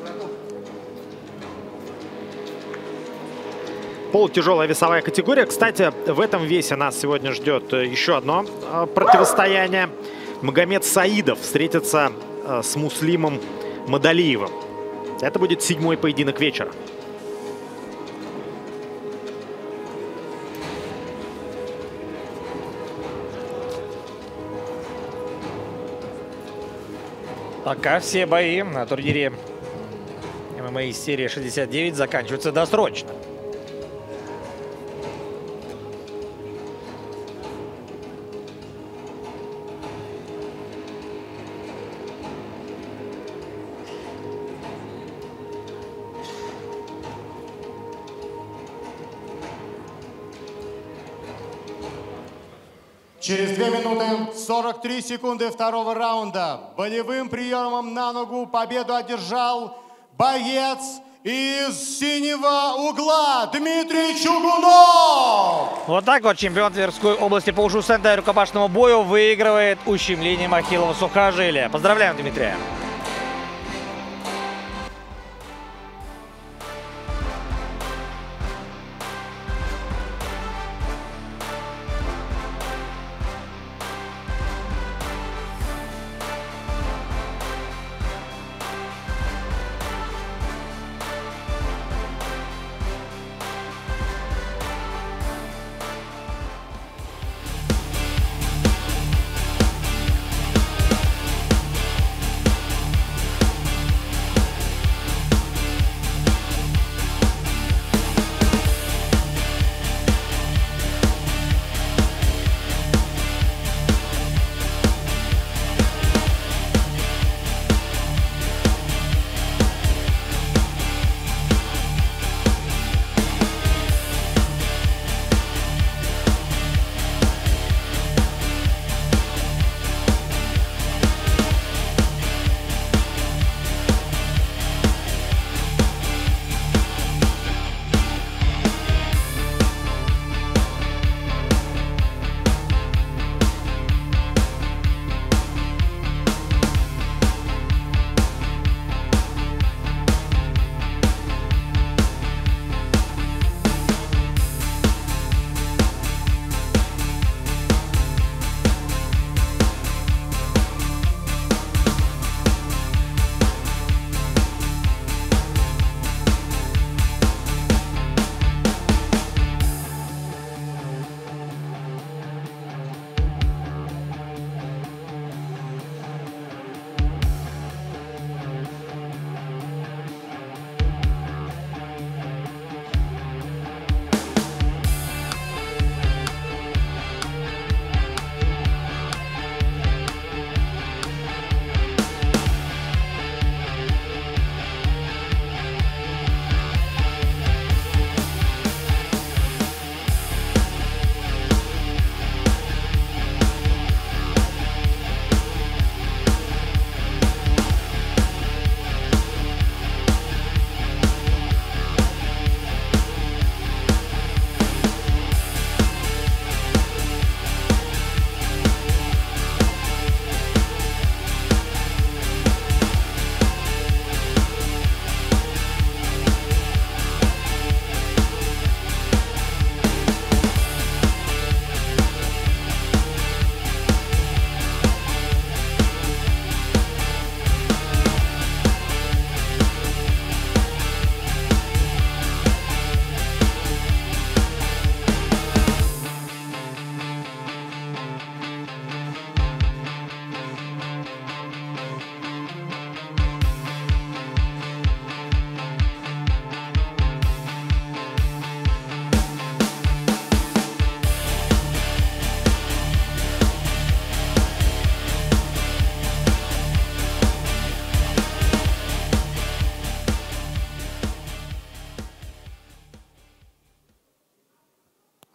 Полутяжелая весовая категория. Кстати, в этом весе нас сегодня ждет еще одно противостояние. Магомед Саидов встретится с Муслимом Мадалиевым. Это будет седьмой поединок вечера. Пока все бои на турнире ММА серии шестьдесят девять заканчиваются досрочно. Через две минуты сорок три секунды второго раунда болевым приемом на ногу победу одержал боец из синего угла Дмитрий Чугунов. Вот так вот чемпион Тверской области по ушу сентай рукопашному бою выигрывает ущемлением ахиллова сухожилия. Поздравляем Дмитрия.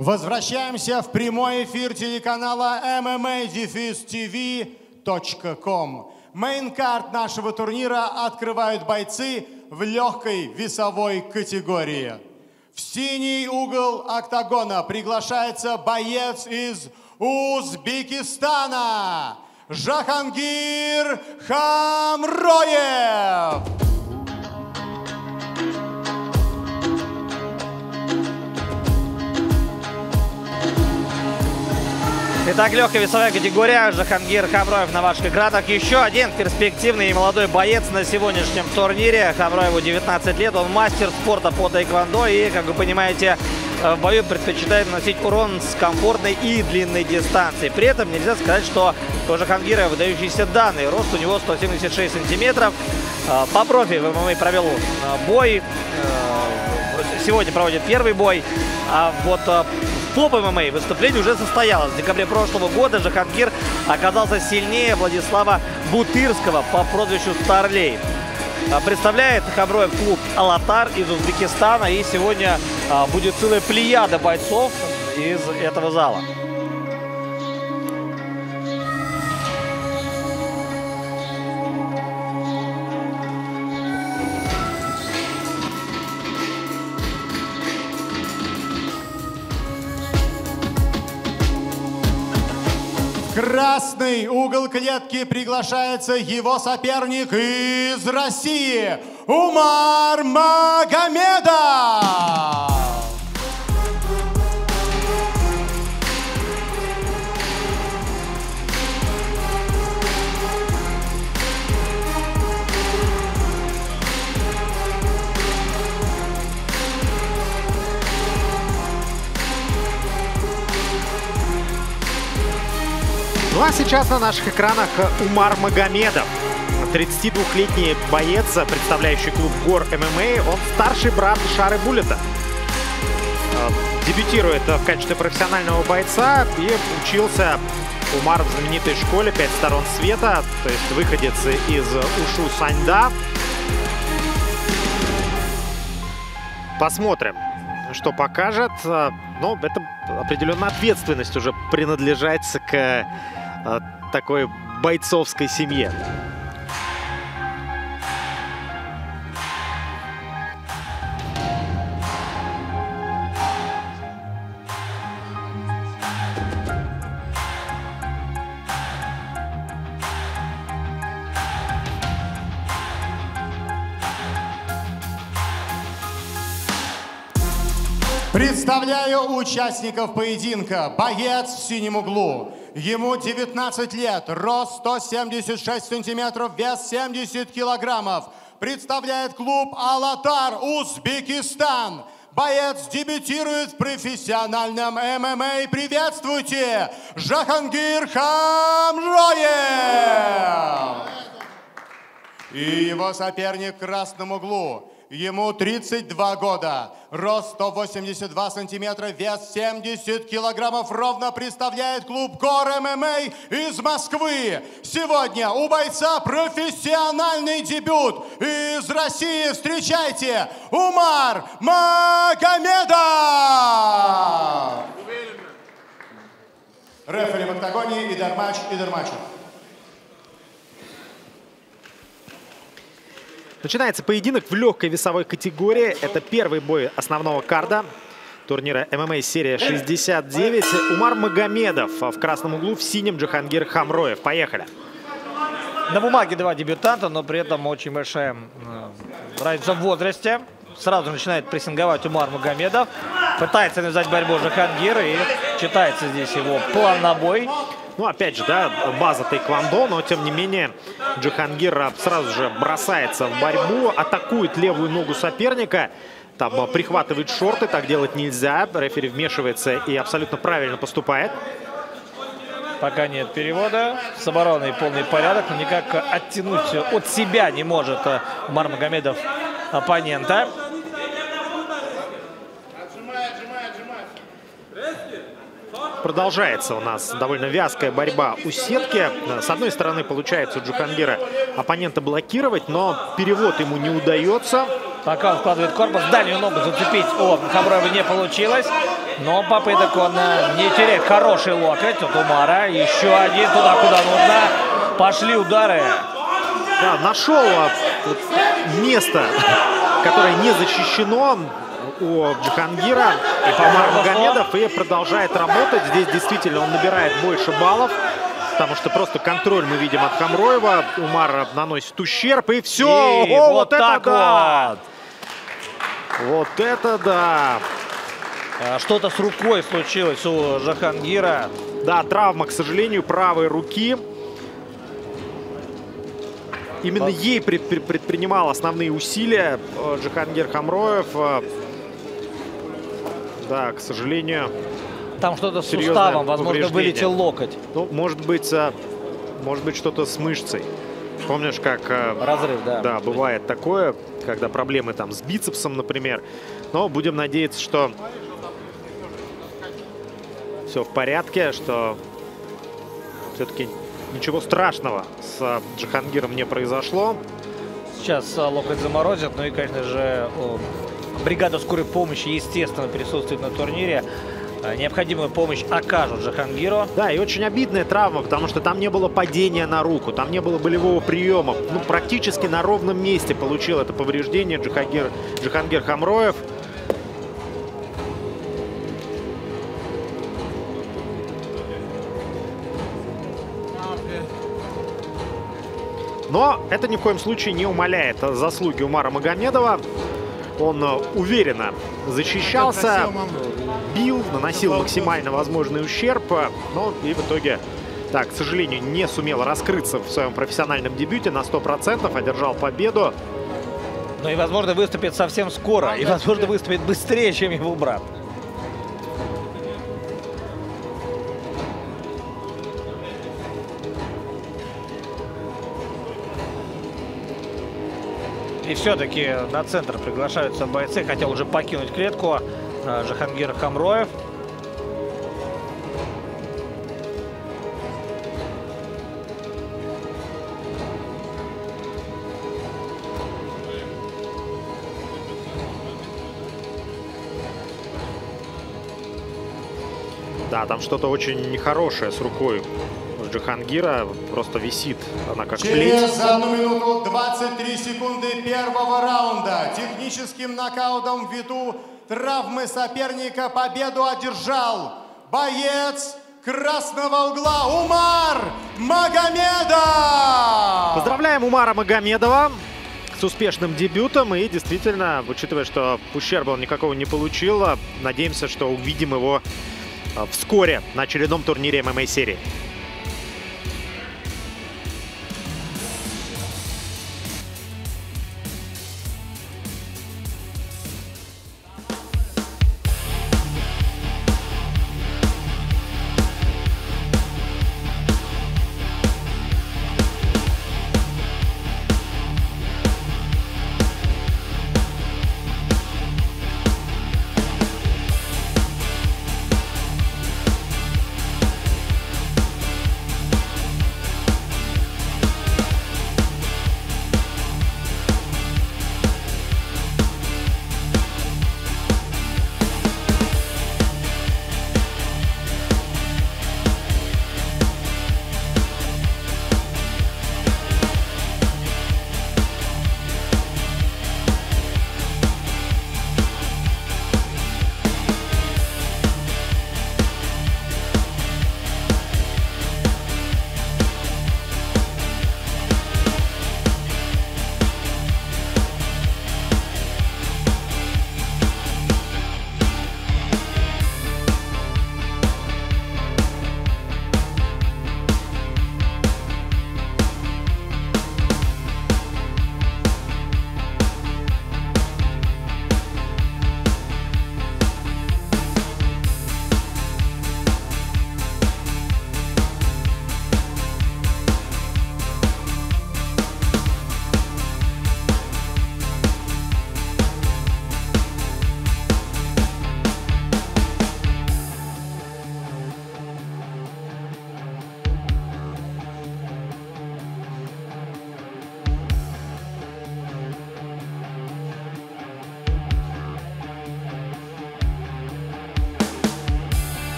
Возвращаемся в прямой эфир телеканала эм эм а дефис ти ви точка ком. Мейн-карт нашего турнира открывают бойцы в легкой весовой категории. В синий угол октагона приглашается боец из Узбекистана Жахангир Хамроев. Итак, легкая весовая категория. Жахангир Хамроев на ваших экранах. Еще один перспективный и молодой боец на сегодняшнем турнире. Хамроеву девятнадцать лет. Он мастер спорта по тайквондо. И, как вы понимаете, в бою предпочитает наносить урон с комфортной и длинной дистанции. При этом нельзя сказать, что у Жахангира выдающиеся данные. Рост у него сто семьдесят шесть сантиметров. По профи в эм эм а провел бой. Сегодня проводит первый бой. А вот в топ эм эм а выступление уже состоялось. В декабре прошлого года Жахангир оказался сильнее Владислава Бутырского по прозвищу Старлей. Представляет Хамроев клуб «Алатар» из Узбекистана. И сегодня будет целая плеяда бойцов из этого зала. Красный угол клетки приглашается его соперник из России Умар Магомедов. Ну а сейчас на наших экранах Умар Магомедов. тридцатидвухлетний боец, представляющий клуб ГОР эм эм а. Он старший брат Шары Буллета. Дебютирует в качестве профессионального бойца и учился Умар в знаменитой школе «Пять сторон света», то есть выходец из Ушу Саньда. Посмотрим, что покажет. Но это определенная ответственность уже принадлежать к такой бойцовской семье. Представляю участников поединка. Боец в синем углу. Ему девятнадцать лет, рост сто семьдесят шесть сантиметров, вес семьдесят килограммов. Представляет клуб «Алатар», Узбекистан. Боец дебютирует в профессиональном эм эм а. Приветствуйте, Жахангир Хамроев! И его соперник в красном углу. Ему тридцать два года, рост сто восемьдесят два сантиметра, вес семьдесят килограммов, ровно представляет клуб ГОР эм эм а из Москвы. Сегодня у бойца профессиональный дебют из России. Встречайте, Умар Магомедов! Рефери в октагоне, Идармач Идармачев. Начинается поединок в легкой весовой категории. Это первый бой основного карда турнира эм эм а серия шестьдесят девять. Умар Магомедов в красном углу, в синем Жахангир Хамроев. Поехали. На бумаге два дебютанта, но при этом очень большая разница в возрасте. Сразу начинает прессинговать Умар Магомедов. Пытается навязать борьбу Жахангир, и читается здесь его план на бой. Ну, опять же, да, база тайквондо, но, тем не менее, Жахангир сразу же бросается в борьбу, атакует левую ногу соперника, там прихватывает шорты, так делать нельзя. Рефери вмешивается и абсолютно правильно поступает. Пока нет перевода. С обороной полный порядок, но никак оттянуть от себя не может Умар Магомедов оппонента. Продолжается у нас довольно вязкая борьба у сетки. С одной стороны, получается у Жахангира оппонента блокировать, но перевод ему не удается. Пока он вкладывает корпус, дальнюю ногу зацепить у Хамроева не получилось. Но попыток он не теряет. Хороший локоть от Умара. Еще один туда, куда нужно. Пошли удары. Да, нашел место, которое не защищено у Джихангира. И Умар Магомедов и продолжает работать. Здесь действительно он набирает больше баллов. Потому что просто контроль мы видим от Хамроева. Умар наносит ущерб. И все. И О, вот, вот так это да! вот. Вот это да! Что-то с рукой случилось у Джихангира. Да, травма, к сожалению, правой руки. Именно ей предпринимал основные усилия Джихангир Хамроев. Да, к сожалению. Там что-то с суставом, возможно, вылетел локоть. Ну, может быть, может быть, что-то с мышцей. Помнишь, как разрыв, да. Да, бывает такое, когда проблемы там с бицепсом, например. Но будем надеяться, что все в порядке, что все-таки ничего страшного с Джихангиром не произошло. Сейчас локоть заморозят, ну и, конечно же, бригада скорой помощи, естественно, присутствует на турнире. Необходимую помощь окажут Джихангиру. Да, и очень обидная травма, потому что там не было падения на руку, там не было болевого приема. Ну, практически на ровном месте получил это повреждение Джихангир, Джихангир Хамроев. Но это ни в коем случае не умаляет заслуги Умара Магомедова. Он уверенно защищался, бил, наносил максимально возможный ущерб, но и в итоге, так, к сожалению, не сумел раскрыться в своем профессиональном дебюте на сто процентов, одержал победу. Ну и, возможно, выступит совсем скоро, и, возможно, выступит быстрее, чем его брат. И все-таки на центр приглашаются бойцы. Хотел уже покинуть клетку Джихангир Хамроев. Да, там что-то очень нехорошее с рукой Джихангира, просто висит она как плеть. Через одну минуту двадцать три секунды первого раунда техническим нокаутом ввиду травмы соперника победу одержал боец красного угла Умар Магомедов! Поздравляем Умара Магомедова с успешным дебютом. И действительно, учитывая, что ущерба он никакого не получил, надеемся, что увидим его вскоре на очередном турнире эм эм а серии.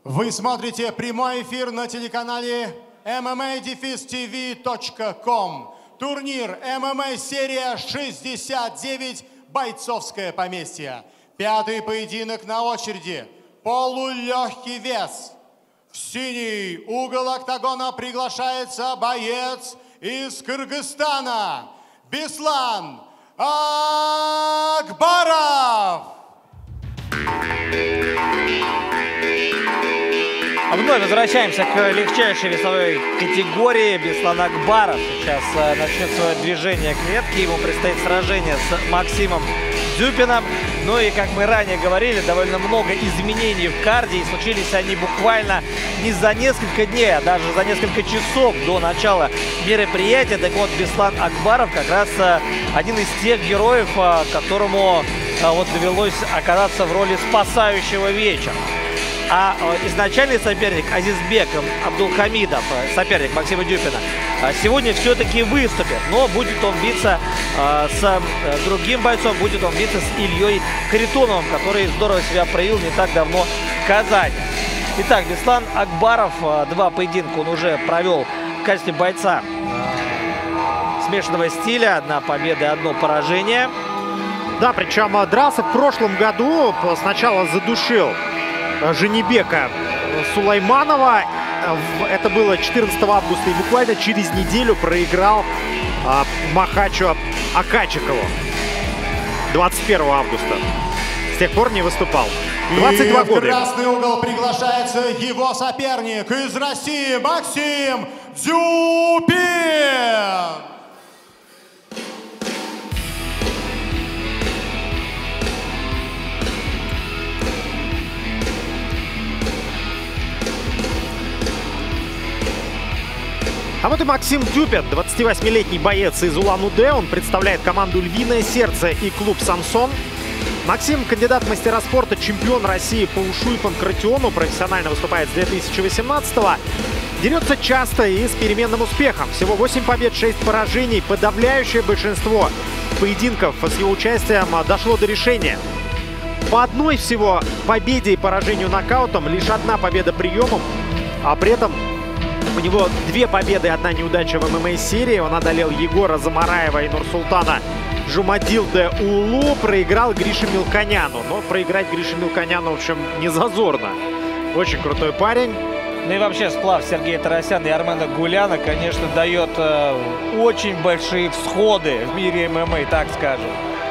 Вы смотрите прямой эфир на телеканале эм эм а дефис ти ви точка ком. Турнир эм эм а серия шестьдесят девять «Бойцовское поместье». Пятый поединок на очереди. Полулегкий вес. В синий угол октагона приглашается боец из Кыргызстана Беслан Акбаров. Вновь возвращаемся к легчайшей весовой категории. Беслан Акбаров сейчас начнет свое движение к клетке. Ему предстоит сражение с Максимом Дюпиным. Ну и, как мы ранее говорили, довольно много изменений в карде. И случились они буквально не за несколько дней, а даже за несколько часов до начала мероприятия. Так вот, Беслан Акбаров как раз один из тех героев, которому вот довелось оказаться в роли спасающего вечера. А изначальный соперник Азизбек Абдулхамидов, соперник Максима Дюпина, сегодня все-таки выступит. Но будет он биться с другим бойцом, будет он биться с Ильей Харитоновым, который здорово себя проявил не так давно в Казани. Итак, Беслан Акбаров два поединка он уже провел в качестве бойца смешанного стиля. Одна победа и одно поражение. Да, причем дрался в прошлом году, сначала задушил Женебека Сулайманова. Это было четырнадцатого августа. И буквально через неделю проиграл а, Махачу Акачикову двадцать первого августа. С тех пор не выступал. двадцать два и года. В красный угол приглашается его соперник из России Максим Дюпин. А вот и Максим Дюпин, двадцативосьмилетний боец из Улан-Удэ. Он представляет команду «Львиное сердце» и клуб «Самсон». Максим – кандидат в мастера спорта, чемпион России по ушу и панкратиону. Профессионально выступает с две тысячи восемнадцатого. Дерется часто и с переменным успехом. Всего восемь побед, шесть поражений. Подавляющее большинство поединков с его участием дошло до решения. По одной всего победе и поражению нокаутом, лишь одна победа приемом, а при этом у него две победы и одна неудача в эм эм а серии. Он одолел Егора Замараева и Нурсултана Жумадилде Улу. Проиграл Грише Мелконяну. Но проиграть Грише Мелконяну, в общем, не зазорно. Очень крутой парень. Ну и вообще сплав Сергея Тарасяна и Армена Гуляна, конечно, дает э, очень большие всходы в мире эм эм а, так скажем.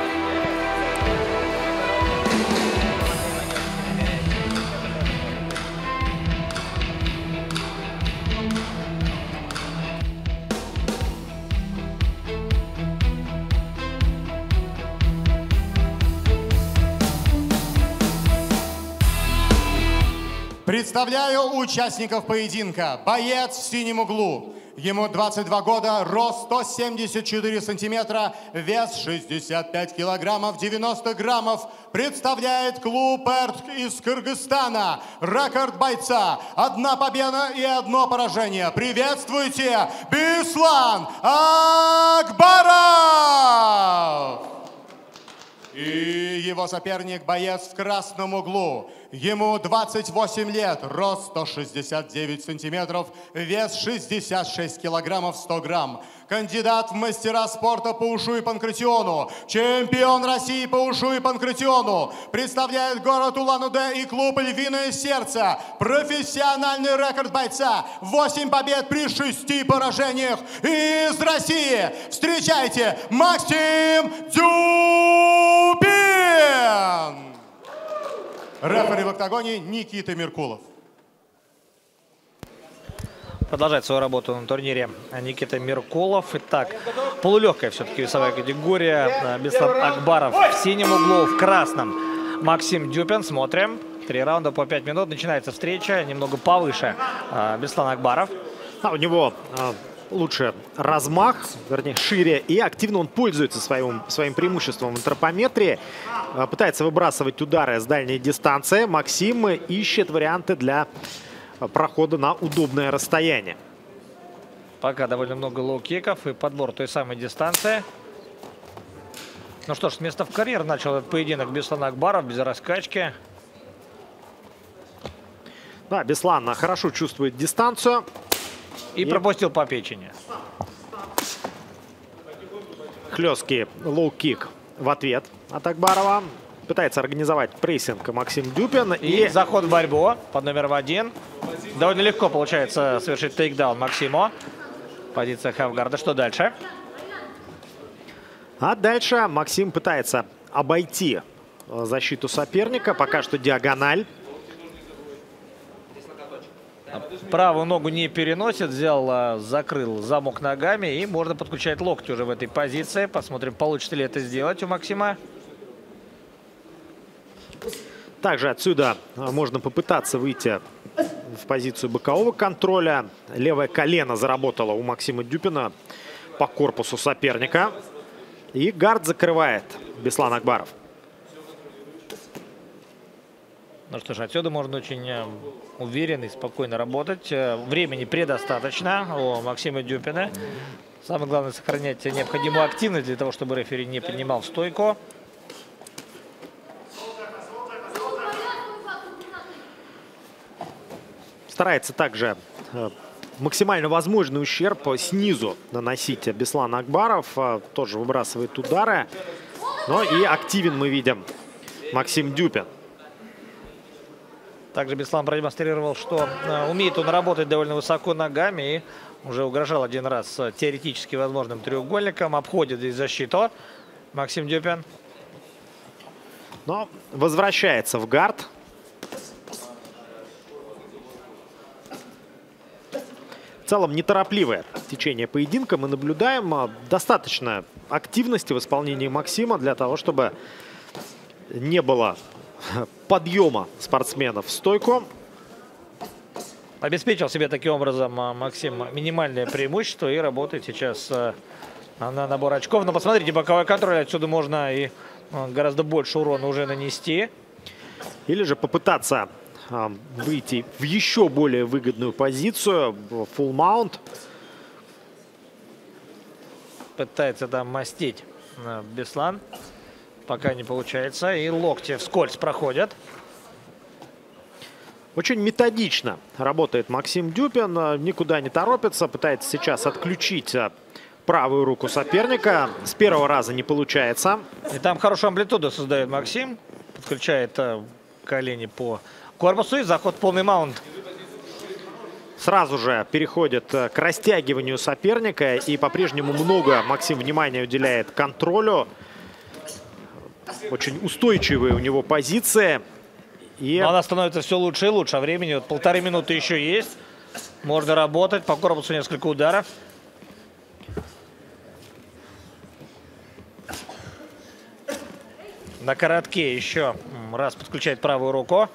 Представляю участников поединка. Боец в синем углу. Ему двадцать два года, рост сто семьдесят четыре сантиметра, вес шестьдесят пять килограммов девяносто граммов. Представляет клуб «Эртк» из Кыргызстана. Рекорд бойца. Одна победа и одно поражение. Приветствуйте, Беслан Акбаров! И его соперник, боец в красном углу. Ему двадцать восемь лет, рост сто шестьдесят девять сантиметров, вес шестьдесят шесть килограммов сто грамм. Кандидат в мастера спорта по ушу и панкратиону. Чемпион России по ушу и панкратиону. Представляет город Улан-Удэ и клуб «Львиное сердце». Профессиональный рекорд бойца. восемь побед при шести поражениях. Из России встречайте, Максим Дюпин! Рефери в октагоне Никита Меркулов. Продолжает свою работу на турнире Никита Меркулов. Итак, полулегкая все-таки весовая категория. Беслан Акбаров в синем углу, в красном Максим Дюпин. Смотрим. Три раунда по пять минут. Начинается встреча. Немного повыше Беслан Акбаров. А у него а, лучше размах, вернее шире. И активно он пользуется своим, своим преимуществом в антропометрии. А, пытается выбрасывать удары с дальней дистанции. Максим ищет варианты для прохода на удобное расстояние. Пока довольно много лоу-киков и подбор той самой дистанции. Ну что ж, с места в карьер начал этот поединок Беслан Акбаров без раскачки. Да, Беслан хорошо чувствует дистанцию. И, и... пропустил по печени. Хлесткий лоу-кик в ответ от Акбарова. Пытается организовать прессинг Максим Дюпин. И, и заход в борьбу под номером один. Довольно легко получается совершить тейкдаун Максиму. Позиция хавгарда. Что дальше? А дальше Максим пытается обойти защиту соперника. Пока что диагональ. Правую ногу не переносит. Взял, закрыл замок ногами. И можно подключать локти уже в этой позиции. Посмотрим, получится ли это сделать у Максима. Также отсюда можно попытаться выйти в позицию бокового контроля. Левое колено заработало у Максима Дюпина по корпусу соперника. И гард закрывает Беслан Акбаров. Ну что ж, отсюда можно очень уверенно и спокойно работать. Времени предостаточно у Максима Дюпина. Самое главное — сохранять необходимую активность для того, чтобы рефери не принимал в стойку. Старается также максимально возможный ущерб снизу наносить Беслан Акбаров. Тоже выбрасывает удары. Но и активен мы видим Максим Дюпин. Также Беслан продемонстрировал, что умеет он работать довольно высоко ногами. И уже угрожал один раз теоретически возможным треугольником. Обходит здесь защиту Максим Дюпин. Но возвращается в гард. В целом неторопливое течение поединка мы наблюдаем. Достаточно активности в исполнении Максима для того, чтобы не было подъема спортсменов в стойку. Обеспечил себе таким образом Максим минимальное преимущество и работает сейчас на набор очков. Но посмотрите, боковой контроль, отсюда можно и гораздо больше урона уже нанести. Или же попытаться выйти в еще более выгодную позицию, full mount. Пытается там мастить Беслан. Пока не получается. И локти вскользь проходят. Очень методично работает Максим Дюпин. Никуда не торопится. Пытается сейчас отключить правую руку соперника. С первого раза не получается. И там хорошую амплитуду создает Максим. Подключает колени по корпусу и заход полный маунт. Сразу же переходит к растягиванию соперника. И по-прежнему много Максим внимания уделяет контролю. Очень устойчивые у него позиции. И... Но она становится все лучше и лучше. А времени вот полторы минуты еще есть. Можно работать. По корпусу несколько ударов. На коротке еще раз подключает правую руку.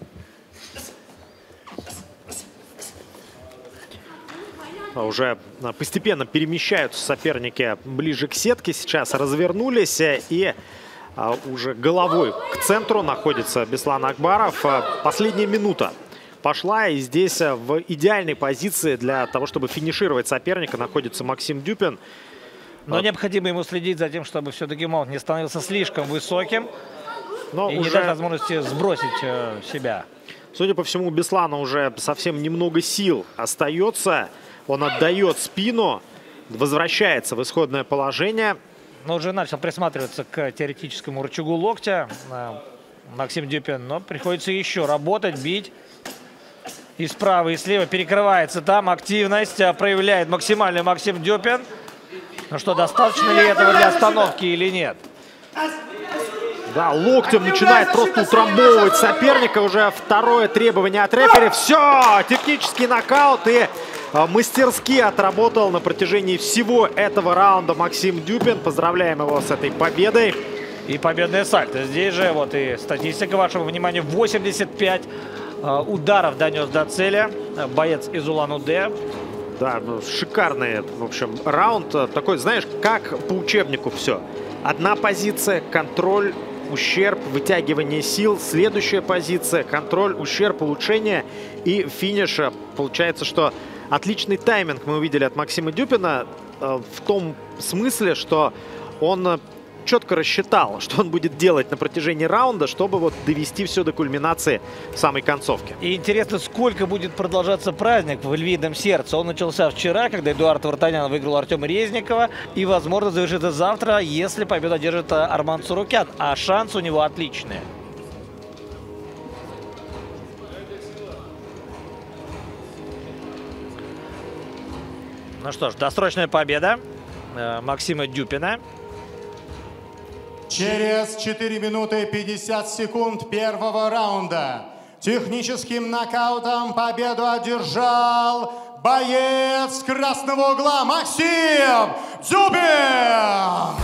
Уже постепенно перемещаются соперники ближе к сетке. Сейчас развернулись и уже головой к центру находится Беслан Акбаров. Последняя минута пошла, и здесь в идеальной позиции для того, чтобы финишировать соперника, находится Максим Дюпин. Но необходимо ему следить за тем, чтобы все-таки маунт не становился слишком высоким. Но и уже... не дать возможности сбросить э, себя. Судя по всему, у Беслана уже совсем немного сил остается. Он отдает спину, возвращается в исходное положение. Но уже начал присматриваться к теоретическому рычагу локтя Максим Дюпин. Но приходится еще работать, бить. И справа, и слева перекрывается там. Активность проявляет максимально Максим Дюпин. Ну что, достаточно ли этого для остановки или нет? Да, локтем начинает просто утрамбовывать соперника. Уже второе требование от рефери. Все, технический нокаут. И мастерски отработал на протяжении всего этого раунда Максим Дюпин. Поздравляем его с этой победой. И победное сальто. Здесь же вот и статистика вашему вниманию. восемьдесят пять ударов донес до цели боец из Улан-Удэ. Да, ну, шикарный, в общем, раунд. Такой, знаешь, как по учебнику все. Одна позиция, контроль, ущерб, вытягивание сил. Следующая позиция, контроль, ущерб, улучшение и финиш. Получается, что отличный тайминг мы увидели от Максима Дюпина в том смысле, что он четко рассчитал, что он будет делать на протяжении раунда, чтобы вот довести все до кульминации самой концовки. И интересно, сколько будет продолжаться праздник в Львином сердце. Он начался вчера, когда Эдуард Вартанян выиграл Артема Резникова. И, возможно, завершится завтра, если победу одержит Арман Цурукян. А шанс у него отличный. Ну что ж, досрочная победа э, Максима Дюпина. Через четыре минуты пятьдесят секунд первого раунда техническим нокаутом победу одержал боец красного угла Максим Дюпин!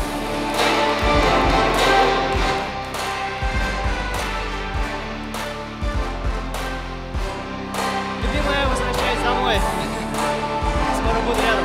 Любимая, возвращаюсь домой. Скоро буду рядом.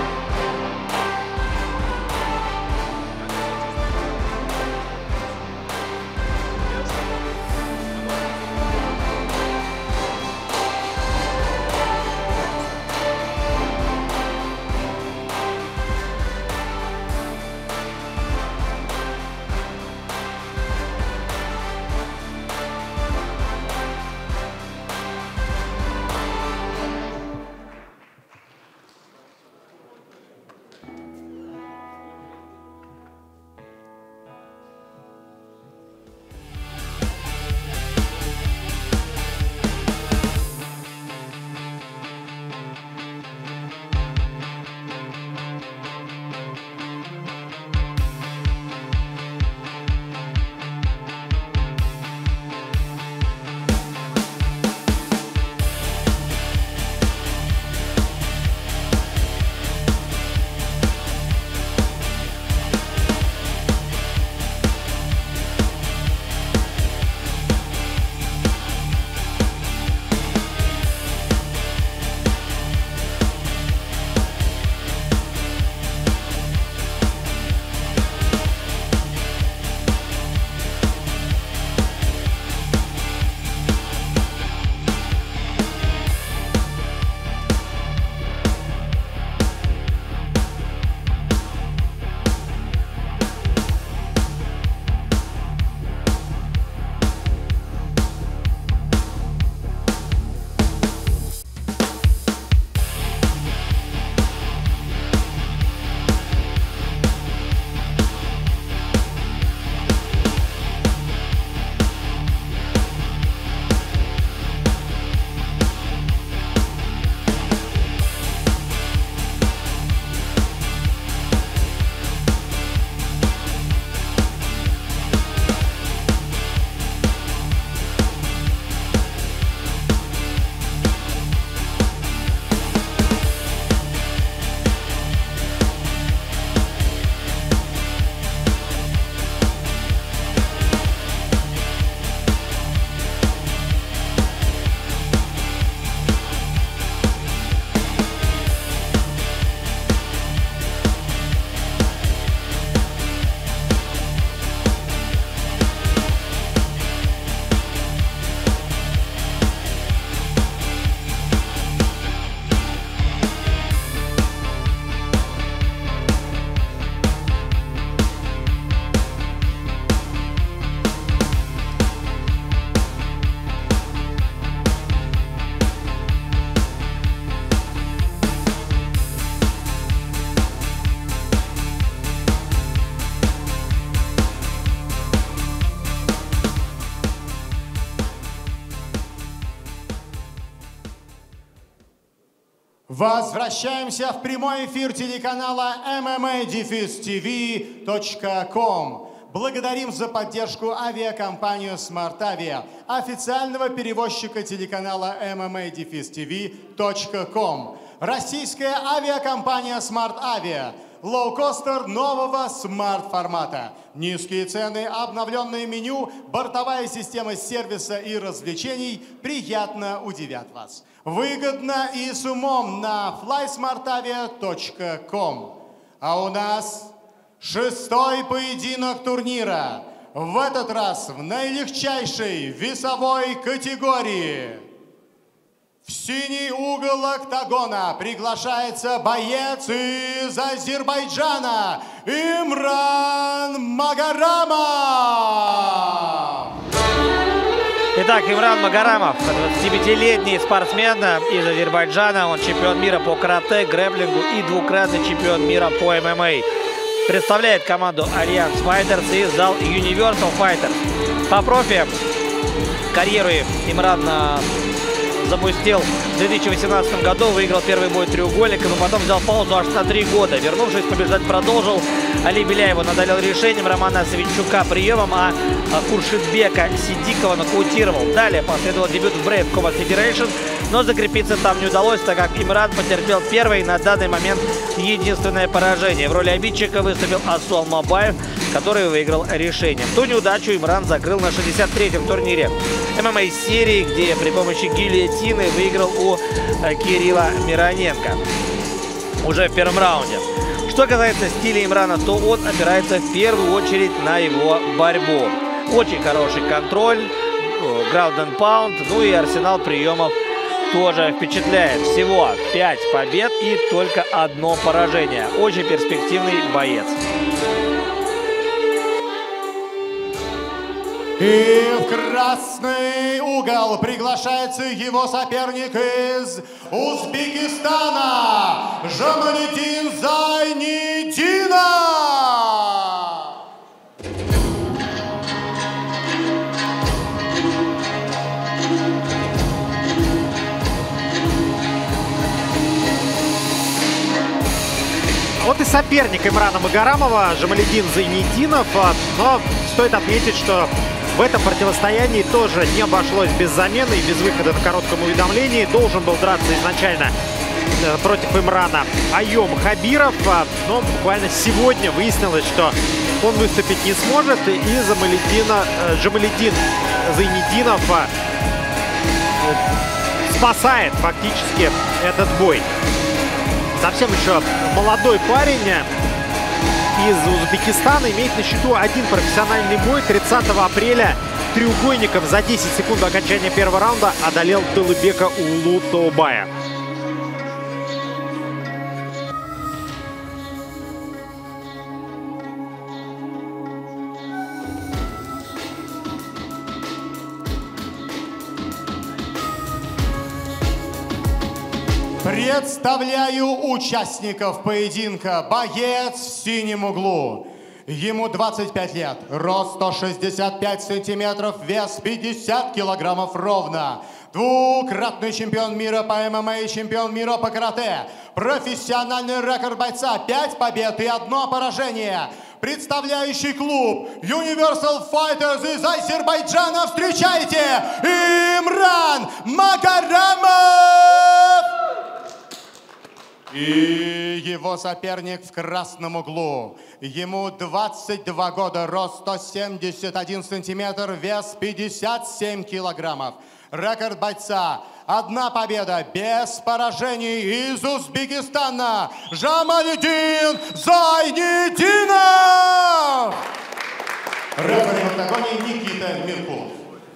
Возвращаемся в прямой эфир телеканала эм эм а дефис ти ви точка ком. Благодарим за поддержку авиакомпанию Smart Avia, официального перевозчика телеканала эм эм а дефис ти ви точка ком. Российская авиакомпания Smart Avia. Лоукостер нового смарт-формата. Низкие цены, обновленное меню, бортовая система сервиса и развлечений приятно удивят вас. Выгодно и с умом на флай смарт авиа точка ком. А у нас шестой поединок турнира. В этот раз в наилегчайшей весовой категории. В синий угол октагона приглашается боец из Азербайджана Имран Магарамов. Итак, Имран Магарамов, двадцатипятилетний спортсмен из Азербайджана. Он чемпион мира по карате, грэпплингу и двукратный чемпион мира по эм эм а. Представляет команду Alliance Fighters и зал Universal Fighters. По профи карьеру Имран запустил в две тысячи восемнадцатом году, выиграл первый бой треугольником, но потом взял паузу аж на три года. Вернувшись, побеждать продолжил. Али Беляева надавил решением, Романа Савинчука приемом, а Куршидбека Сидикова нокаутировал. Далее последовал дебют в Brave Combat Federation, но закрепиться там не удалось, так как Имран потерпел первое и на данный момент единственное поражение. В роли обидчика выступил Асу Алмабаев, который выиграл решением. Ту неудачу Имран закрыл на шестьдесят третьем турнире эм эм а серии, где при помощи гильотины выиграл у Кирилла Мироненко уже в первом раунде. Что касается стиля Имрана, то он опирается в первую очередь на его борьбу. Очень хороший контроль, ground and pound, ну и арсенал приемов тоже впечатляет. Всего пять побед и только одно поражение. Очень перспективный боец. И в красный угол приглашается его соперник из Узбекистана Жамалидин Зайнидинов. Вот и соперник Имрана Магарамова Жамалидин Зайнидинов. Но стоит отметить, что в этом противостоянии тоже не обошлось без замены и без выхода на коротком уведомлении. Должен был драться изначально против Имрана Айом Хабиров. Но буквально сегодня выяснилось, что он выступить не сможет. И Жамалидина, Жамалидин Зайнидинов спасает фактически этот бой. Совсем еще молодой парень из Узбекистана имеет на счету один профессиональный бой. тридцатого апреля треугольником за десять секунд до окончания первого раунда одолел Тылыбека Улу-Тоубая. Представляю участников поединка. Боец в синем углу. Ему двадцать пять лет, рост сто шестьдесят пять сантиметров, вес пятьдесят килограммов ровно. Двукратный чемпион мира по эм эм а и чемпион мира по карате. Профессиональный рекорд бойца, пять побед и одно поражение. Представляющий клуб Universal Fighters из Азербайджана, встречайте Имран Магарамов! И его соперник в красном углу. Ему двадцать два года, рост сто семьдесят один сантиметр, вес пятьдесят семь килограммов. Рекорд бойца – одна победа без поражений из Узбекистана. Жамалидин Зайнидинов! Рефери в октагоне Никита Меркулов.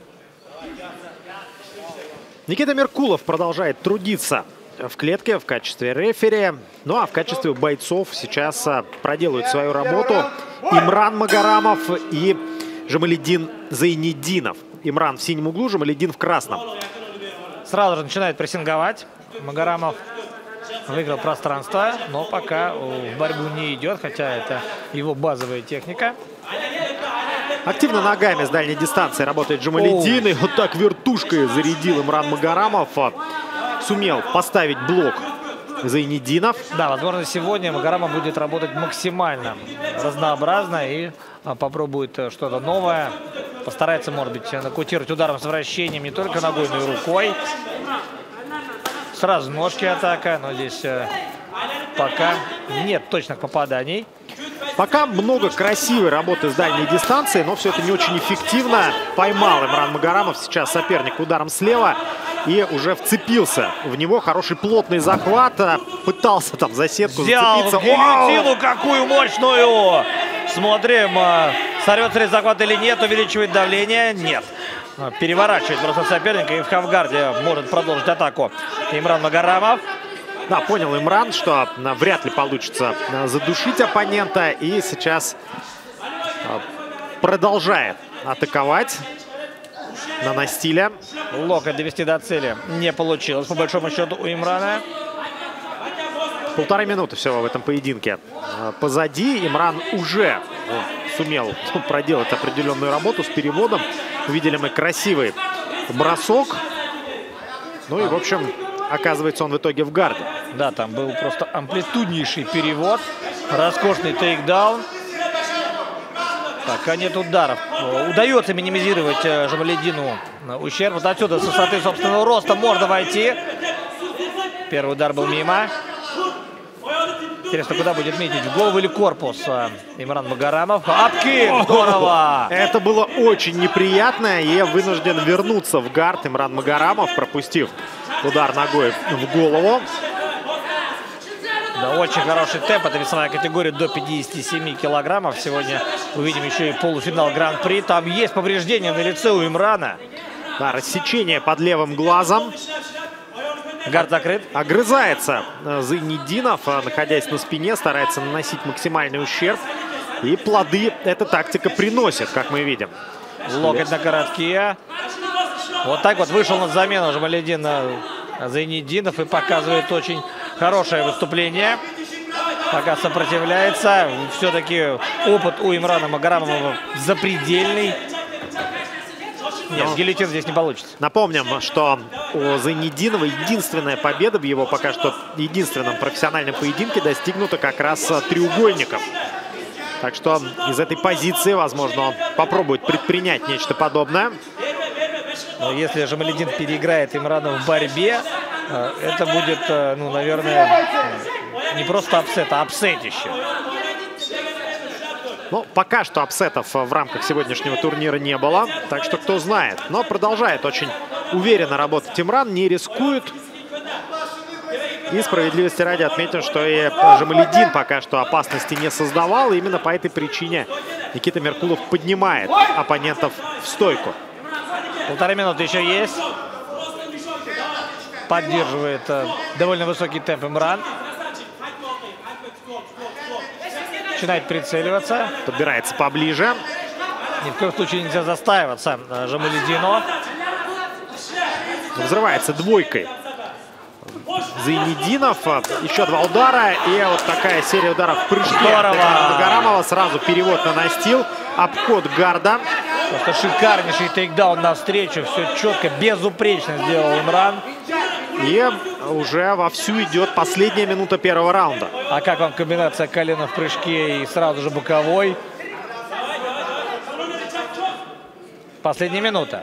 Никита Меркулов продолжает трудиться в клетке в качестве рефери. Ну а в качестве бойцов сейчас проделают свою работу Имран Магарамов и Жамалидин Зайнидинов. Имран в синем углу, Жамалидин в красном. Сразу же начинает прессинговать. Магарамов выиграл пространство, но пока в борьбу не идет, хотя это его базовая техника. Активно ногами с дальней дистанции работает Жамалидин. И вот так вертушкой зарядил Имран Магарамов. Сумел поставить блок Зайнидинов. Да, возможно, сегодня Магарамов будет работать максимально разнообразно и попробует что-то новое. Постарается, может быть, нокаутировать ударом с вращением не только ногой, но и рукой. Сразу ножки атака, но здесь пока нет точных попаданий. Пока много красивой работы с дальней дистанции, но все это не очень эффективно. Поймал Имран Магарамов сейчас соперник ударом слева и уже вцепился в него. Хороший плотный захват. Пытался там за сетку взял зацепиться. гильотину какую мощную! Смотрим, сорвется ли захват или нет, увеличивает давление. Нет. Переворачивает просто соперника и в хавгарде может продолжить атаку Имран Магарамов. Да, понял Имран, что вряд ли получится задушить оппонента. И сейчас продолжает атаковать на настиле. Локоть довести до цели не получилось, по большому счету, у Имрана. Полторы минуты всего в этом поединке позади. Имран уже сумел проделать определенную работу с переводом. Увидели мы красивый бросок. Ну и, в общем, оказывается, он в итоге в гарде. Да, там был просто амплитуднейший перевод. Роскошный тейкдаун. Пока нет ударов. Удается минимизировать Жамалетдину ущерб. Вот отсюда, с высоты собственного роста, можно войти. Первый удар был мимо. Интересно, куда будет метить? В голову или корпус Имран Багарамов? Апкик! Здорово! Это было очень неприятно. И вынужден вернуться в гард Имран Багарамов, пропустив удар ногой в голову. Да, очень хороший темп. Это весовая категория до пятидесяти семи килограммов. Сегодня увидим еще и полуфинал Гран-при. Там есть повреждения на лице у Имрана. Да, рассечение под левым глазом. Гард закрыт. Огрызается Зайнетдинов, находясь на спине, старается наносить максимальный ущерб. И плоды эта тактика приносит, как мы видим. Локоть на коротке. Вот так вот вышел на замену Жамалетдин Зайнетдинов и показывает очень хорошее выступление. Пока сопротивляется. Все-таки опыт у Имрана Багарамова запредельный. Нет, Но... гильотин здесь не получится. Напомним, что у Зайнетдинова единственная победа в его пока что единственном профессиональном поединке достигнута как раз треугольником. Так что из этой позиции, возможно, он попробует предпринять нечто подобное. Но если Жамалетдин переиграет Имрана в борьбе, это будет, ну, наверное, не просто апсет, а апсетище. Ну, пока что апсетов в рамках сегодняшнего турнира не было. Так что кто знает. Но продолжает очень уверенно работать Имран, не рискует. И справедливости ради отметим, что и Жамалетдин пока что опасности не создавал. И именно по этой причине Никита Меркулов поднимает оппонентов в стойку. Полторы минуты еще есть. Поддерживает э, довольно высокий темп Имран. Начинает прицеливаться. Подбирается поближе. Ни в коем случае нельзя застаиваться Жамалетдину. Взрывается двойкой Зайнетдинов. Еще два удара. И вот такая серия ударов в прыжке. Багарамова. Сразу перевод на настил. Обход гарда. Просто шикарнейший тейкдаун навстречу. Все четко, безупречно сделал Имран. И уже вовсю идет последняя минута первого раунда. А как вам комбинация колена в прыжке и сразу же боковой? Последняя минута.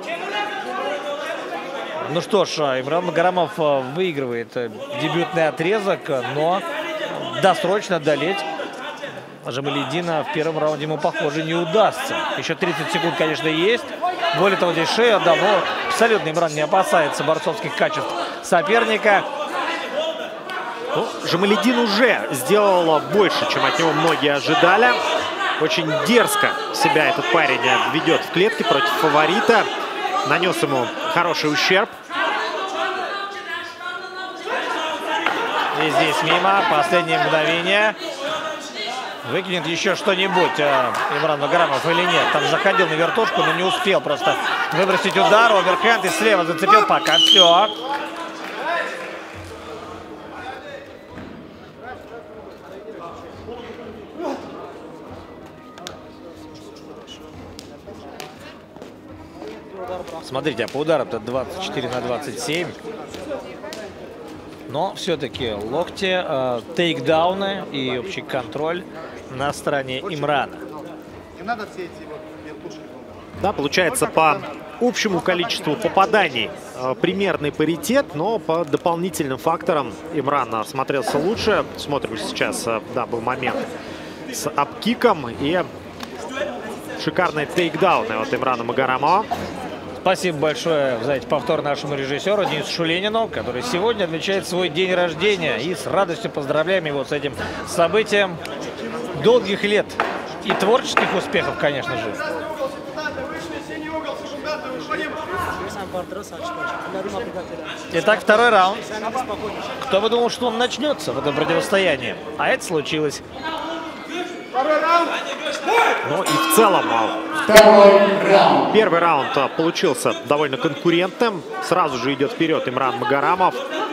Ну что ж, Имран Багарамов выигрывает дебютный отрезок, но досрочно одолеть Жамалетдина в первом раунде ему, похоже, не удастся. Еще тридцать секунд, конечно, есть. Более того, здесь шея давно. Абсолютно Имран не опасается борцовских качеств соперника. Ну, Жамалетдин уже сделал больше, чем от него многие ожидали. Очень дерзко себя этот парень ведет в клетке против фаворита. Нанес ему хороший ущерб. И здесь мимо. Последнее мгновение. Выкинет еще что-нибудь э, Имран Багарамов или нет. Там заходил на вертушку, но не успел просто выбросить удар. Оверхенд и слева зацепил. Пока все. Смотрите, а по ударам-то двадцать четыре на двадцать семь. Но все-таки локти, э, тейкдауны и общий контроль на стороне Имрана. Да, получается по общему количеству попаданий э, примерный паритет, но по дополнительным факторам Имран смотрелся лучше. Смотрим сейчас, э, да, был момент с апкиком и шикарные тейкдауны от Имрана Багарамова. Спасибо большое за эти повторы нашему режиссеру Денису Шулинину, который сегодня отмечает свой день рождения. И с радостью поздравляем его с этим событием. Долгих лет и творческих успехов, конечно же. Итак, второй раунд. Кто бы думал, что он начнется в этом противостоянии? А это случилось. Ну и в целом Второй раунд. первый раунд получился довольно конкурентным. Сразу же идет вперед Имран Магарамов.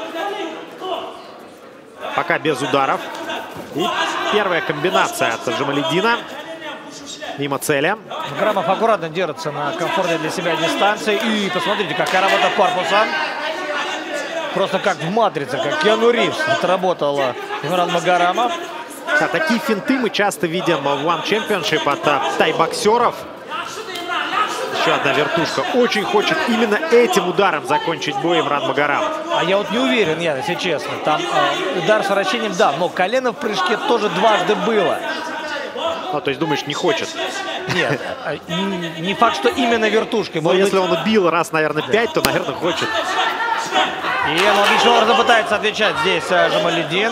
Пока без ударов. И первая комбинация от Джамаледдина. Мимо цели. Магарамов аккуратно держится на комфортной для себя дистанции. И посмотрите, какая работа корпуса. Просто как в «Матрице», как Киану Ривз отработал Имран Магарамов. Да, такие финты мы часто видим в One Championship от тай-боксеров. Еще одна вертушка. Очень хочет именно этим ударом закончить бой Имран Магарамов. А я вот не уверен, я, если честно. Там э, удар с вращением, да, но колено в прыжке тоже дважды было. Ну, то есть думаешь, не хочет? Нет, не, не факт, что именно вертушкой. Но если он бил раз, наверное, пять, то, наверное, хочет. И он отличным образом пытается отвечать здесь Джамаледдин.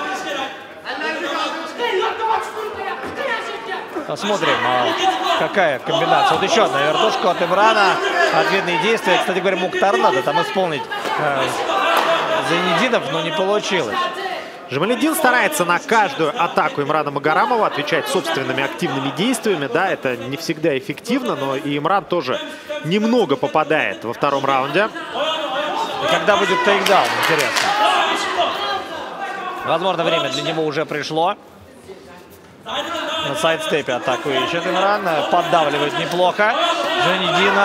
Посмотрим, какая комбинация. Вот еще одна вертушка от Имрана. Ответные действия. Кстати говоря, Мухтар надо там исполнить э, Зайниддинов, но не получилось. Джамаледдин старается на каждую атаку Имрана Магарамова отвечать собственными активными действиями. Да, это не всегда эффективно, но и Имран тоже немного попадает во втором раунде. И когда будет тейкдаун, интересно. Возможно, время для него уже пришло. На сайдстепе атаку ищет Имран. Поддавливает неплохо. Зайниддинов.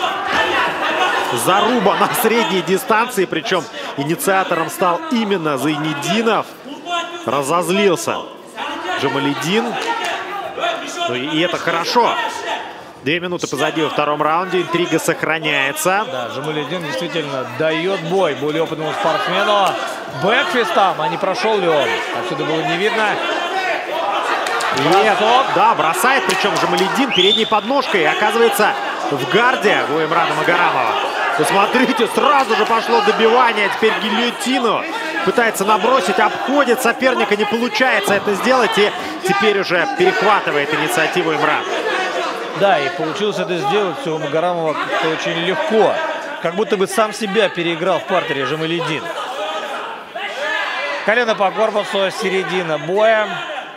Заруба на средней дистанции. Причем инициатором стал именно Зайниддинов. Разозлился Джамаледдин. Ну и это хорошо. Две минуты позади во втором раунде. Интрига сохраняется. Да, Джамаледдин действительно дает бой более опытному спортсмену. Бэкфистом, а не прошел ли он? Отсюда было не видно. Нет, да, бросает, причем Джамаледдин передней подножкой. И оказывается в гарде у Имрана Магарамова. Посмотрите, сразу же пошло добивание. Теперь гильотину пытается набросить, обходит соперника. Не получается это сделать. И теперь уже перехватывает инициативу Имран. Да, и получилось это сделать все у Магарамова как-то очень легко. Как будто бы сам себя переиграл в партере Джамаледдин. Колено по корпусу, середина боя.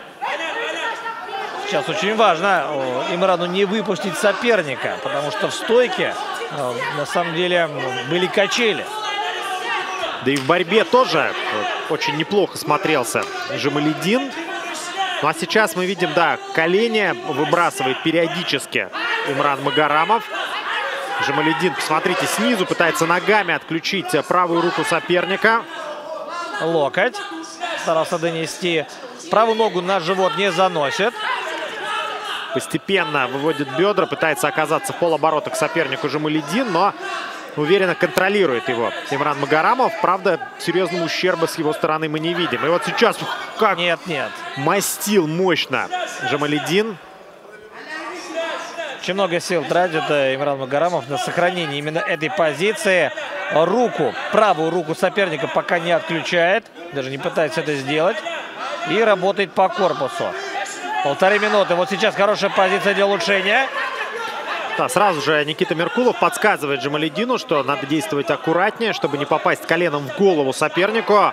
Сейчас очень важно Имрану не выпустить соперника, потому что в стойке на самом деле были качели. Да и в борьбе тоже очень неплохо смотрелся Джамаледдин. Ну а сейчас мы видим, да, колени выбрасывает периодически Имран Магарамов. Джамаледдин, посмотрите, снизу пытается ногами отключить правую руку соперника. Локоть старался донести. Правую ногу на живот не заносит. Постепенно выводит бедра, пытается оказаться в полоборота к сопернику Джамаледдин, но уверенно контролирует его Имран Магарамов. Правда, серьезного ущерба с его стороны мы не видим. И вот сейчас как нет, нет. мастил мощно Джамаледдин. Очень много сил тратит Имран Магарамов на сохранение именно этой позиции. Руку, правую руку соперника пока не отключает. Даже не пытается это сделать. И работает по корпусу. Полторы минуты. Вот сейчас хорошая позиция для улучшения. Да, сразу же Никита Меркулов подсказывает Джамаледдину, что надо действовать аккуратнее, чтобы не попасть коленом в голову сопернику.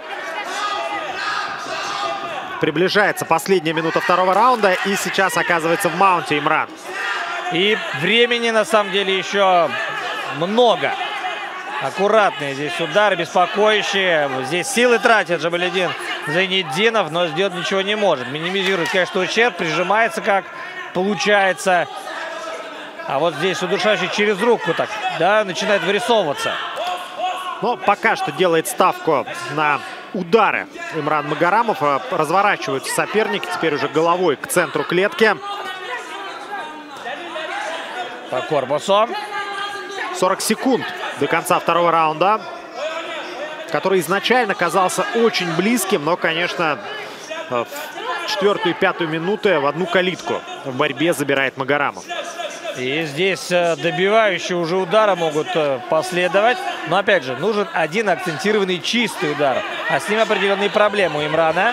Приближается последняя минута второго раунда. И сейчас оказывается в маунте Имран. И времени на самом деле еще много. Аккуратные здесь удары, беспокоящие. Здесь силы тратит Джамаледдин Зайниддинов, но сделать ничего не может. Минимизирует, конечно, ущерб, прижимается как получается. А вот здесь удушающий через руку так, да, начинает вырисовываться. Но пока что делает ставку на удары Имран Магарамов. Разворачиваются соперники теперь уже головой к центру клетки. По корпусу. сорок секунд до конца второго раунда, который изначально казался очень близким, но, конечно, в четвертую и пятую минуты в одну калитку в борьбе забирает Магарамов. И здесь добивающие уже удары могут последовать. Но, опять же, нужен один акцентированный чистый удар. А с ним определенные проблемы у Имрана.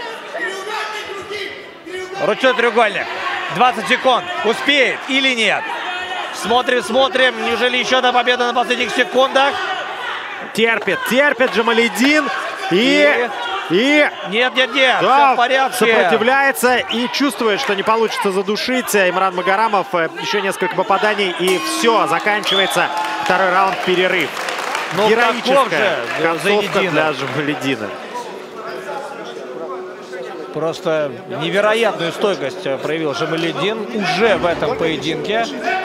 Ручной треугольник. двадцать секунд. Успеет или нет? Смотрим, смотрим. Неужели еще одна победа на последних секундах? Терпит, терпит Джамаледдин. И, И И... Нет, нет, нет, Да, все в порядке. сопротивляется и чувствует, что не получится задушить. Имран Магарамов. Еще несколько попаданий, и все, заканчивается второй раунд, перерыв. Но героическая концовка Зайниддинов. для Джамалетдина. Просто невероятную стойкость проявил Джамалетдин уже в этом поединке.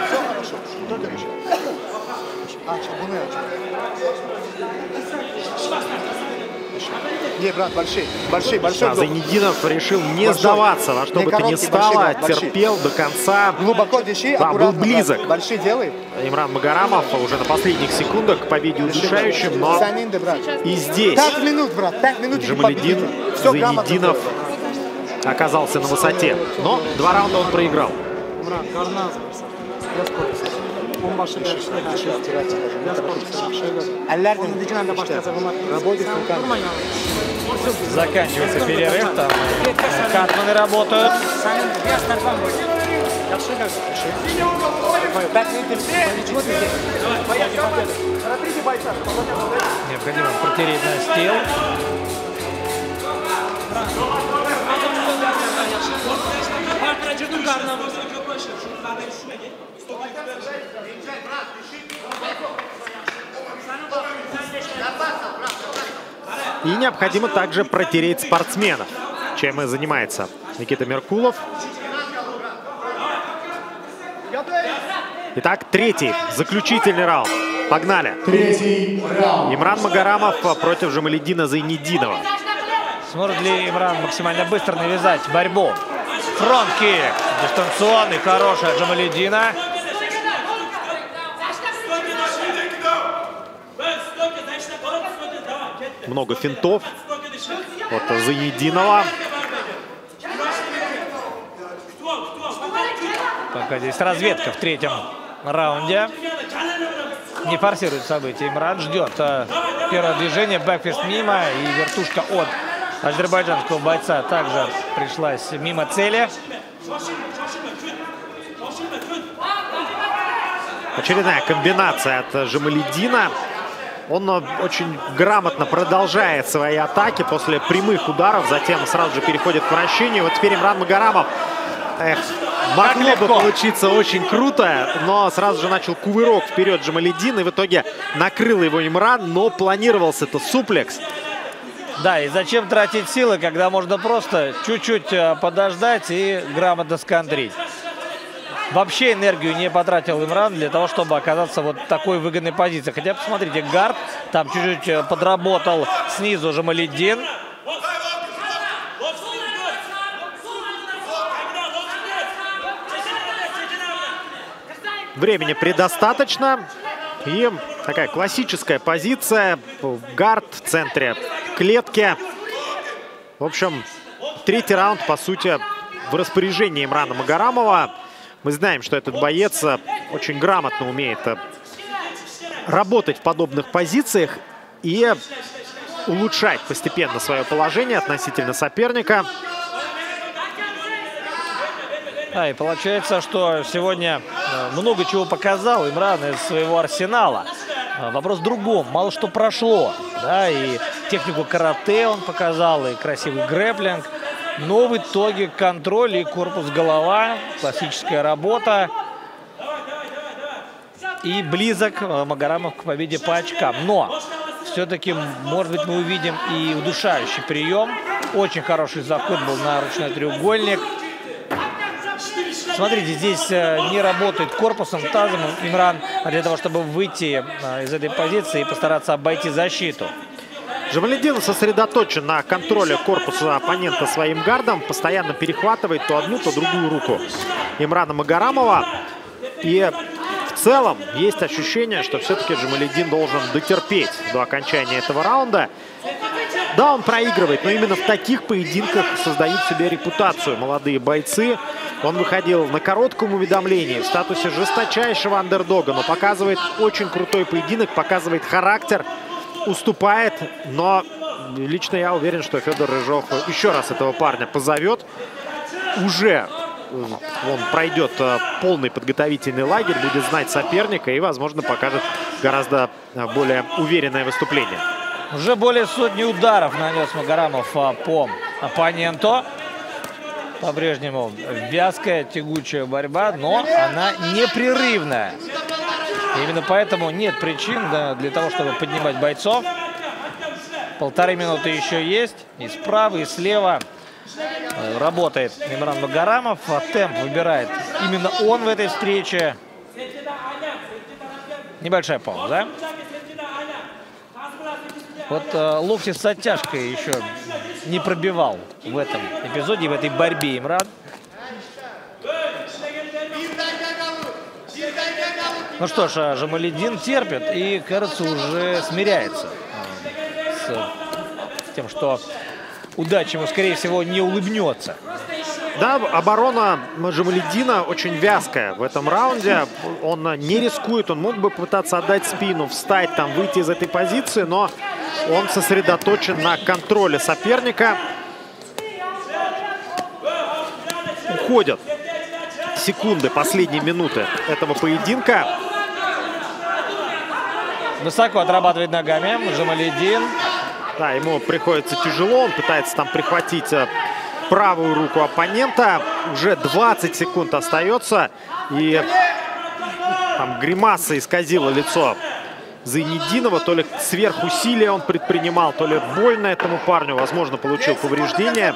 Не, брат, большие, большие, большой. Да, Зайниддинов решил не Большой. сдаваться во что Не бы то ни короткий, стало, большой, да, большие. терпел до конца. Глубоко дыши, Да, был аккуратно, близок. брат. Большие делай. Имран Магарамов уже на последних секундах к победе удушающим, но Санинды, брат. и здесь Пять минут, брат, пять минут. и Джамалетдин победитель. Всё грамотно Зайниддинов сделал. оказался на высоте. Но два раунда он проиграл. Заканчивается перерыв. Там катманы работают. Необходимо протереть настил. И необходимо также протереть спортсменов, чем и занимается Никита Меркулов. Итак, третий, заключительный раунд. Погнали. Третий раунд. Имран Магарамов против Джамалетдина Зайниддинова. Сможет ли Имран максимально быстро навязать борьбу? Фронт-кик. Дистанционный, хороший от Джамалетдина. Много финтов от Зайниддинова. Пока здесь разведка в третьем раунде. Не форсирует события. Имран ждет э, первое движение. Бэкфист мимо. И вертушка от азербайджанского бойца также пришлась мимо цели. Очередная комбинация от Джамалетдина. Он очень грамотно продолжает свои атаки после прямых ударов. Затем сразу же переходит к вращению. Вот теперь Имран Магарамов. Эх, могло бы получиться очень круто, но сразу же начал кувырок вперед Джамалетдин. И в итоге накрыл его Имран, но планировался-то суплекс. Да, и зачем тратить силы, когда можно просто чуть-чуть подождать и грамотно скандрить. Вообще энергию не потратил Имран для того, чтобы оказаться вот в такой выгодной позиции. Хотя, посмотрите, гард там чуть-чуть подработал снизу Джамалетдин. Времени предостаточно. И такая классическая позиция. Гард в центре клетки. В общем, третий раунд, по сути, в распоряжении Имрана Магарамова. Мы знаем, что этот боец очень грамотно умеет работать в подобных позициях и улучшать постепенно свое положение относительно соперника. Да, и получается, что сегодня много чего показал Имран из своего арсенала. Вопрос в другом. Мало что прошло. Да, и технику карате он показал, и красивый грэпплинг. Но в итоге контроль и корпус-голова. Классическая работа. И близок Магарамов к победе по очкам. Но все-таки, может быть, мы увидим и удушающий прием. Очень хороший заход был на ручной треугольник. Смотрите, здесь не работает корпусом, тазом Имран для того, чтобы выйти из этой позиции и постараться обойти защиту. Джамалетдин сосредоточен на контроле корпуса оппонента своим гардом. Постоянно перехватывает то одну, то другую руку Имрана Магарамова. И в целом есть ощущение, что все-таки Джамалетдин должен дотерпеть до окончания этого раунда. Да, он проигрывает, но именно в таких поединках создают себе репутацию молодые бойцы. Он выходил на коротком уведомлении в статусе жесточайшего андердога, но показывает очень крутой поединок, показывает характер, уступает. Но лично я уверен, что Федор Рыжов еще раз этого парня позовет. Уже он пройдет полный подготовительный лагерь, будет знать соперника и, возможно, покажет гораздо более уверенное выступление. Уже более сотни ударов нанес Магарамов по оппоненту. По-прежнему вязкая, тягучая борьба, но она непрерывная. Именно поэтому нет причин, да, для того, чтобы поднимать бойцов. Полторы минуты еще есть. И справа, и слева работает Имран Магарамов. А темп выбирает именно он в этой встрече. Небольшая пауза. Вот э, локти с оттяжкой еще не пробивал в этом эпизоде, в этой борьбе Имран. Ну что ж, Жамалидин терпит и, кажется, уже смиряется с, с тем, что удача ему, скорее всего, не улыбнется. Да, оборона Жамалидина очень вязкая в этом раунде. Он не рискует, он мог бы попытаться отдать спину, встать, там, выйти из этой позиции, но он сосредоточен на контроле соперника. Уходят секунды, последние минуты этого поединка. Высоко отрабатывает ногами Жамалидин. Да, ему приходится тяжело, он пытается там прихватить правую руку оппонента. Уже двадцать секунд остается. И там гримаса исказила лицо Зайнетдинова. То ли сверхусилие он предпринимал, то ли больно этому парню. Возможно, получил повреждение.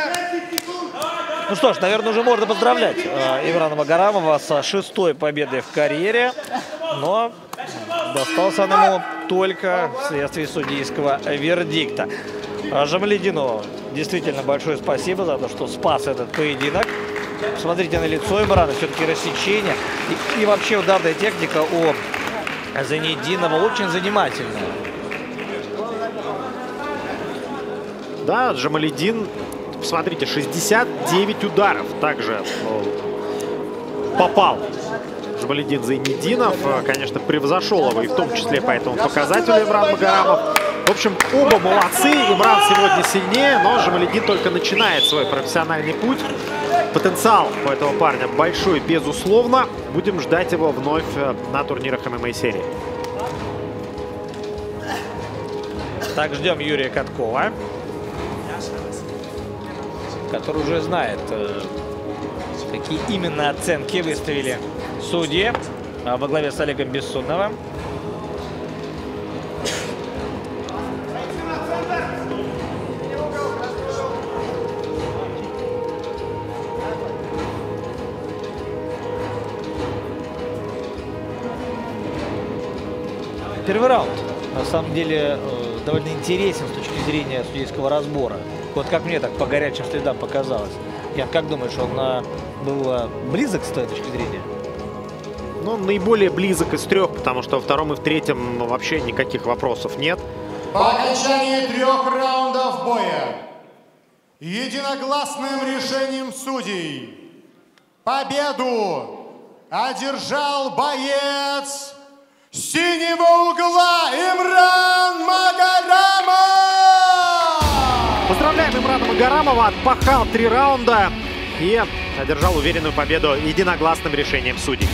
Ну что ж, наверное, уже можно поздравлять э, Имрана Магарамова с шестой победой в карьере. Но достался он ему только вследствие судейского вердикта. Жамалидину действительно большое спасибо за то, что спас этот поединок. Посмотрите на лицо Имрана, все-таки рассечение. И, и вообще ударная техника у Зайнетдинова очень занимательная. Да, Жамалидин, посмотрите, шестьдесят девять ударов также попал Жамалидин Зайнетдинов. Конечно, превзошел его и в том числе по этому показателю Имран Магарамов. В общем, оба молодцы. Имран сегодня сильнее, но Жамалидин только начинает свой профессиональный путь. Потенциал у этого парня большой, безусловно. Будем ждать его вновь на турнирах эм эм а серии. Так, ждем Юрия Каткова, который уже знает, какие именно оценки выставили судьи во главе с Олегом Бессонновым. Первый раунд, на самом деле, довольно интересен с точки зрения судейского разбора. Вот как мне так по горячим следам показалось. Ян, как думаешь, он а, был а, близок с той точки зрения? Ну, наиболее близок из трех, потому что во втором и в третьем вообще никаких вопросов нет. По окончании трех раундов боя единогласным решением судей победу одержал боец синего угла Имран Магарамов! Поздравляем Имрана Магарамова, отпахал три раунда и одержал уверенную победу единогласным решением судей.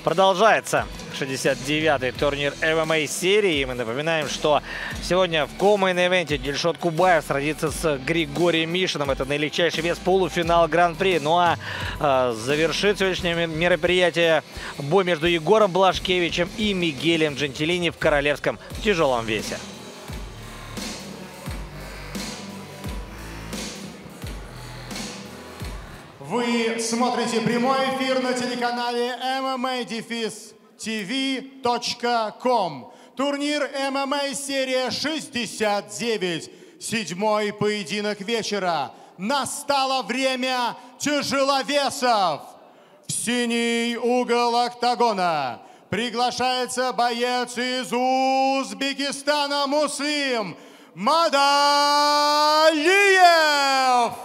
Продолжается шестьдесят девятый турнир эм эм а серии. И мы напоминаем, что сегодня в ко-мейн-ивенте Дильшот Кубаев сразится с Григорием Мишиным. Это наилегчайший вес, полуфинал Гран-при. Ну а э, завершит сегодняшнее мероприятие бой между Егором Блашкевичем и Мигелем Джентилини в королевском тяжелом весе. Вы смотрите прямой эфир на телеканале эм эм а дефис ти ви точка ком. Турнир эм эм а серия шестьдесят девять. Седьмой поединок вечера. Настало время тяжеловесов. В синий угол октагона приглашается боец из Узбекистана Муслим Мадалиев.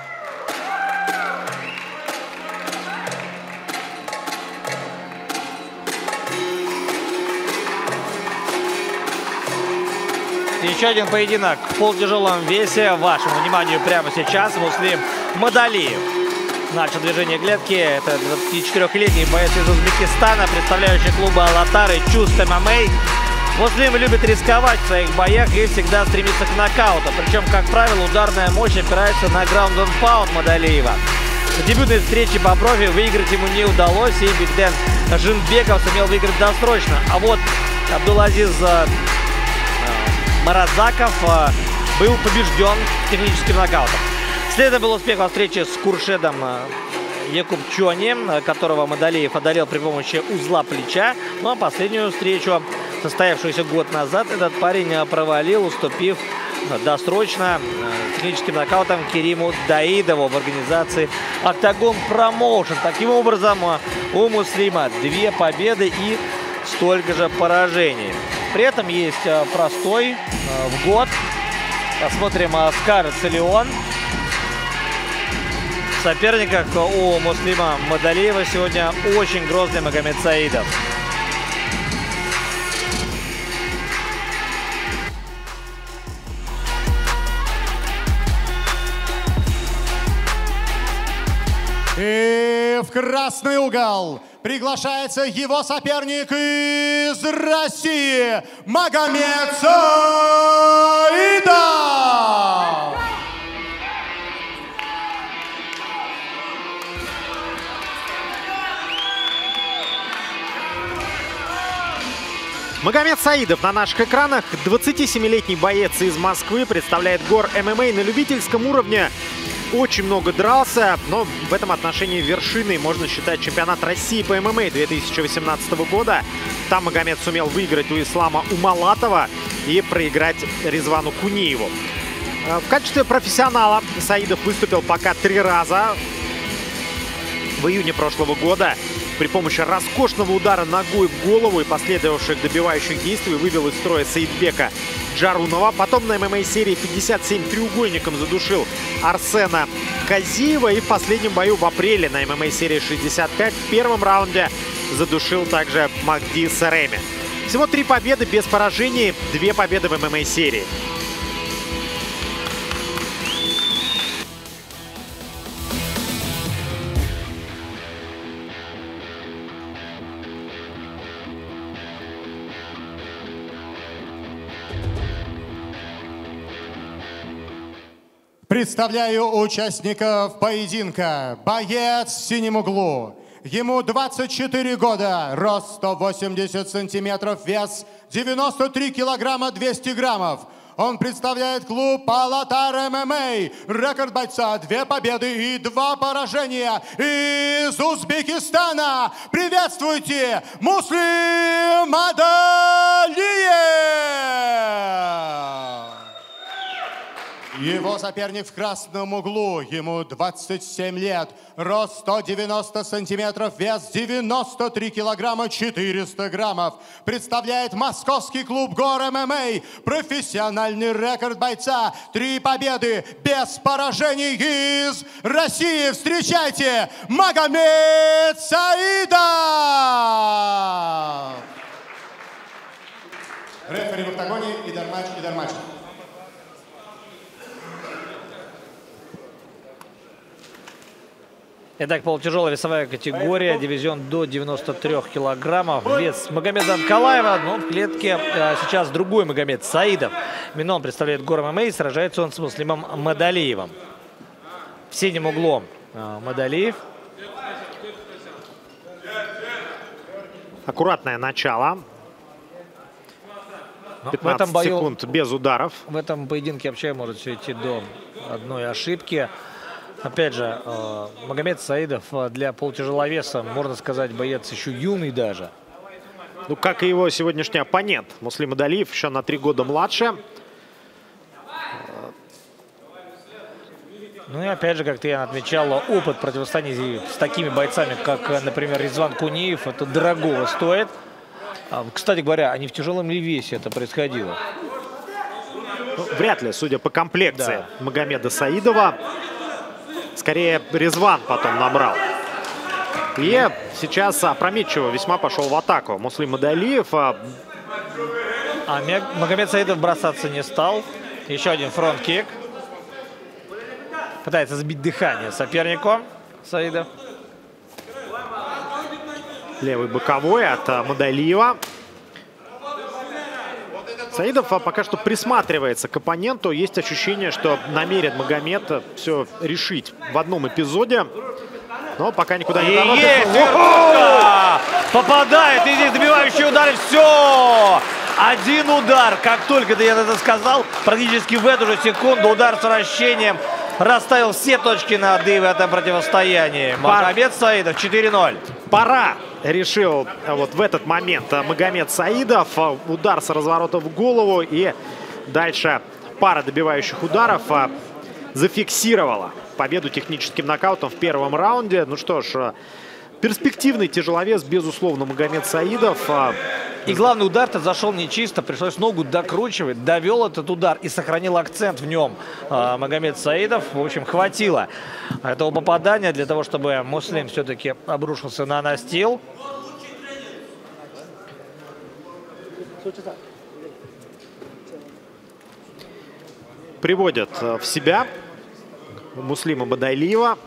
Еще один поединок в полутяжелом весе. Вашему вниманию прямо сейчас Муслим Мадалиев. Начал движение клетки. Это двадцатичетырёхлетний боец из Узбекистана, представляющий клубы Алатар и Чуст эм эм а. Муслим любит рисковать в своих боях и всегда стремится к нокауту. Причем, как правило, ударная мощь опирается на граунд энд паунд Мадалиева. В дебютной встрече по профи выиграть ему не удалось, и Бигден Жинбеков сумел выиграть досрочно. А вот Абдулазиз Маразаков был побежден техническим нокаутом. Следом был успех во встрече с Куршедом Якубчони, которого Мадалиев одолел при помощи узла плеча. Ну а последнюю встречу, состоявшуюся год назад, этот парень провалил, уступив досрочно техническим нокаутом Кериму Даидову в организации Octagon Promotion. Таким образом, у Муслима две победы и столько же поражений. При этом есть простой в год. Посмотрим Скарлетт Леон. В соперниках у Муслима Мадалиева сегодня очень грозный Магомед Саидов. И в красный угол приглашается его соперник из России Магомед Саидов. Магомед Саидов на наших экранах. двадцатисемилетний боец из Москвы, представляет ГОР эм эм а на любительском уровне. Очень много дрался, но в этом отношении вершиной можно считать чемпионат России по эм эм а две тысячи восемнадцатого года. Там Магомед сумел выиграть у Ислама Умалатова и проиграть Резвану Кунееву. В качестве профессионала Саидов выступил пока три раза. В июне прошлого года при помощи роскошного удара ногой в голову и последовавших добивающих действий вывел из строя Саидбека Джарунова. Потом на эм эм а серии пятьдесят семь треугольником задушил Арсена Казиева. И в последнем бою в апреле на эм эм а серии шестьдесят пять в первом раунде задушил также Махди Сареми. Всего три победы без поражений, две победы в эм эм а серии. Представляю участников поединка. Боец в синем углу. Ему двадцать четыре года, рост сто восемьдесят сантиметров, вес девяносто три килограмма двести граммов. Он представляет клуб Алатар эм эм а. Рекорд бойца: две победы и два поражения. Из Узбекистана приветствуйте, Муслим Мадалиев! Его соперник в красном углу. Ему двадцать семь лет, рост сто девяносто сантиметров, вес девяносто три килограмма четыреста граммов. Представляет московский клуб ГОР эм эм а. Профессиональный рекорд бойца: три победы без поражений. Из России встречайте, Магомед Саидов! Рефери в октагоне. Идар-матч, Идар-матч. Итак, полутяжелая весовая категория, дивизион до девяноста трёх килограммов. Вес Магомеда Анкалаева, но в клетке а, сейчас другой Магомед Саидов. Минон представляет Гор ММА, сражается он с Муслимом Мадалиевым. В синем углом а, Мадалиев. Аккуратное начало. пятнадцать в этом бою, секунд без ударов. В этом поединке вообще может все идти до одной ошибки. Опять же, э, Магомед Саидов для полутяжеловеса, можно сказать, боец еще юный даже. Ну, как и его сегодняшний оппонент. Муслим Мадалиев еще на три года младше. Ну и опять же, как ты отмечала, опыт противостояния с такими бойцами, как, например, Резван Куниев, это дорогого стоит. Кстати говоря, а не в тяжелом ли весе это происходило? Ну, вряд ли, судя по комплекции Да. Магомеда Саидова. Скорее, Резван потом набрал. И сейчас опрометчиво весьма пошел в атаку Муслим Мадалиев. А Магомед Саидов бросаться не стал. Еще один фронт-кик. Пытается сбить дыхание сопернику Саидов. Левый боковой от Мадалиева. Саидов пока что присматривается к оппоненту. Есть ощущение, что намерен Магомед все решить в одном эпизоде. Но пока никуда не торопится. Есть верхушка! Попадает, и здесь добивающий удар, и все! Один удар, как только я это сказал, практически в эту же секунду удар с вращением расставил все точки над «и» в этом противостоянии. Магомед Саидов четыре ноль. Пора, решил вот в этот момент Магомед Саидов. Удар с разворота в голову, и дальше пара добивающих ударов зафиксировала победу техническим нокаутом в первом раунде. Ну что ж, перспективный тяжеловес, безусловно, Магомед Саидов. И главный удар-то зашел нечисто, пришлось ногу докручивать, довел этот удар и сохранил акцент в нем э, Магомед Саидов. В общем, хватило этого попадания для того, чтобы Муслим все-таки обрушился на настил. Приводят в себя Муслима Мадалиева.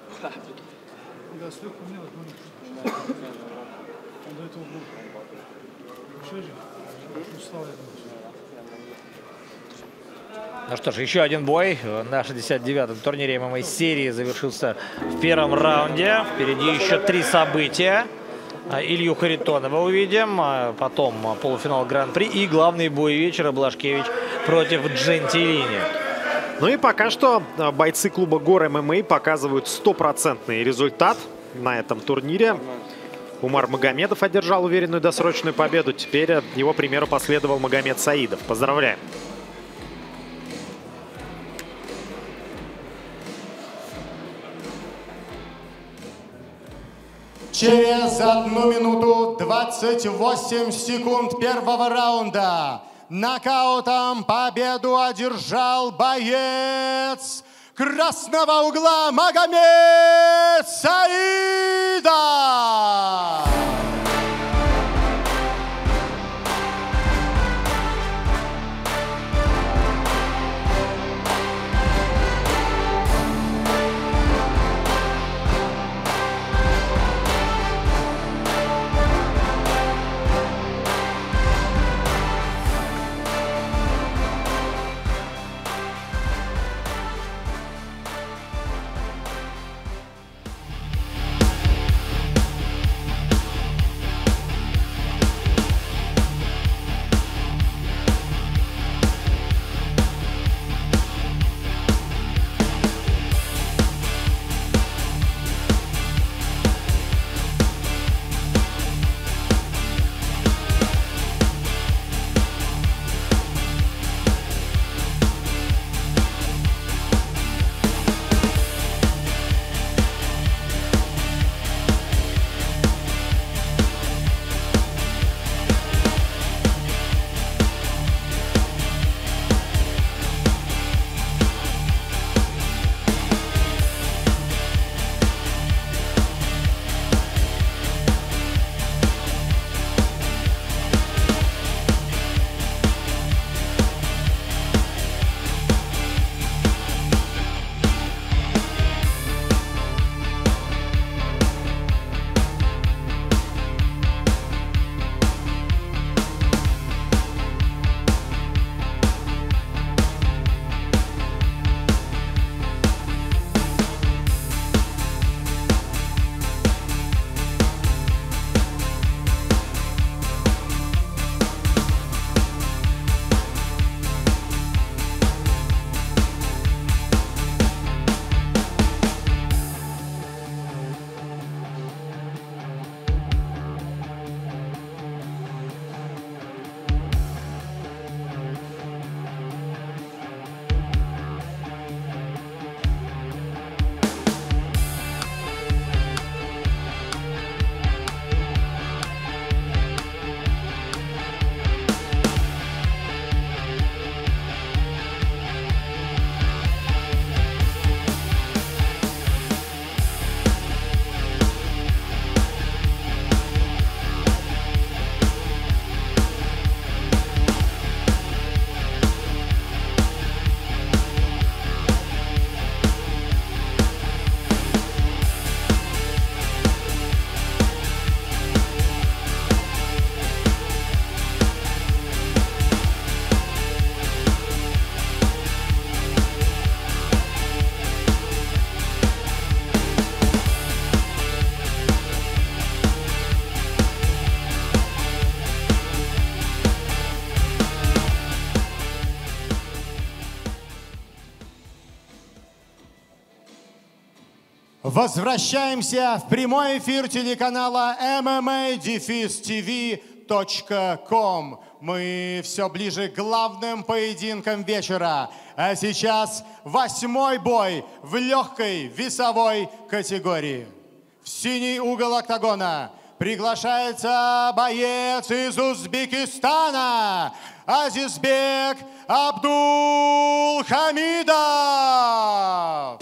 Ну что ж, еще один бой на шестьдесят девятом турнире ММА серии завершился в первом раунде. Впереди еще три события. Илью Харитонова увидим, потом полуфинал Гран-при и главный бой вечера — Блашкевич против Джентилини. Ну и пока что бойцы клуба Гор ММА показывают стопроцентный результат на этом турнире. Умар Магомедов одержал уверенную досрочную победу. Теперь его примеру последовал Магомед Саидов. Поздравляем! Через одну минуту двадцать восемь секунд первого раунда нокаутом победу одержал боец красного угла Магомед Саидов. Возвращаемся в прямой эфир телеканала эм эм а дефис ти ви точка ком. Мы все ближе к главным поединкам вечера. А сейчас восьмой бой в легкой весовой категории. В синий угол октагона приглашается боец из Узбекистана Азизбек Абдулхамидов.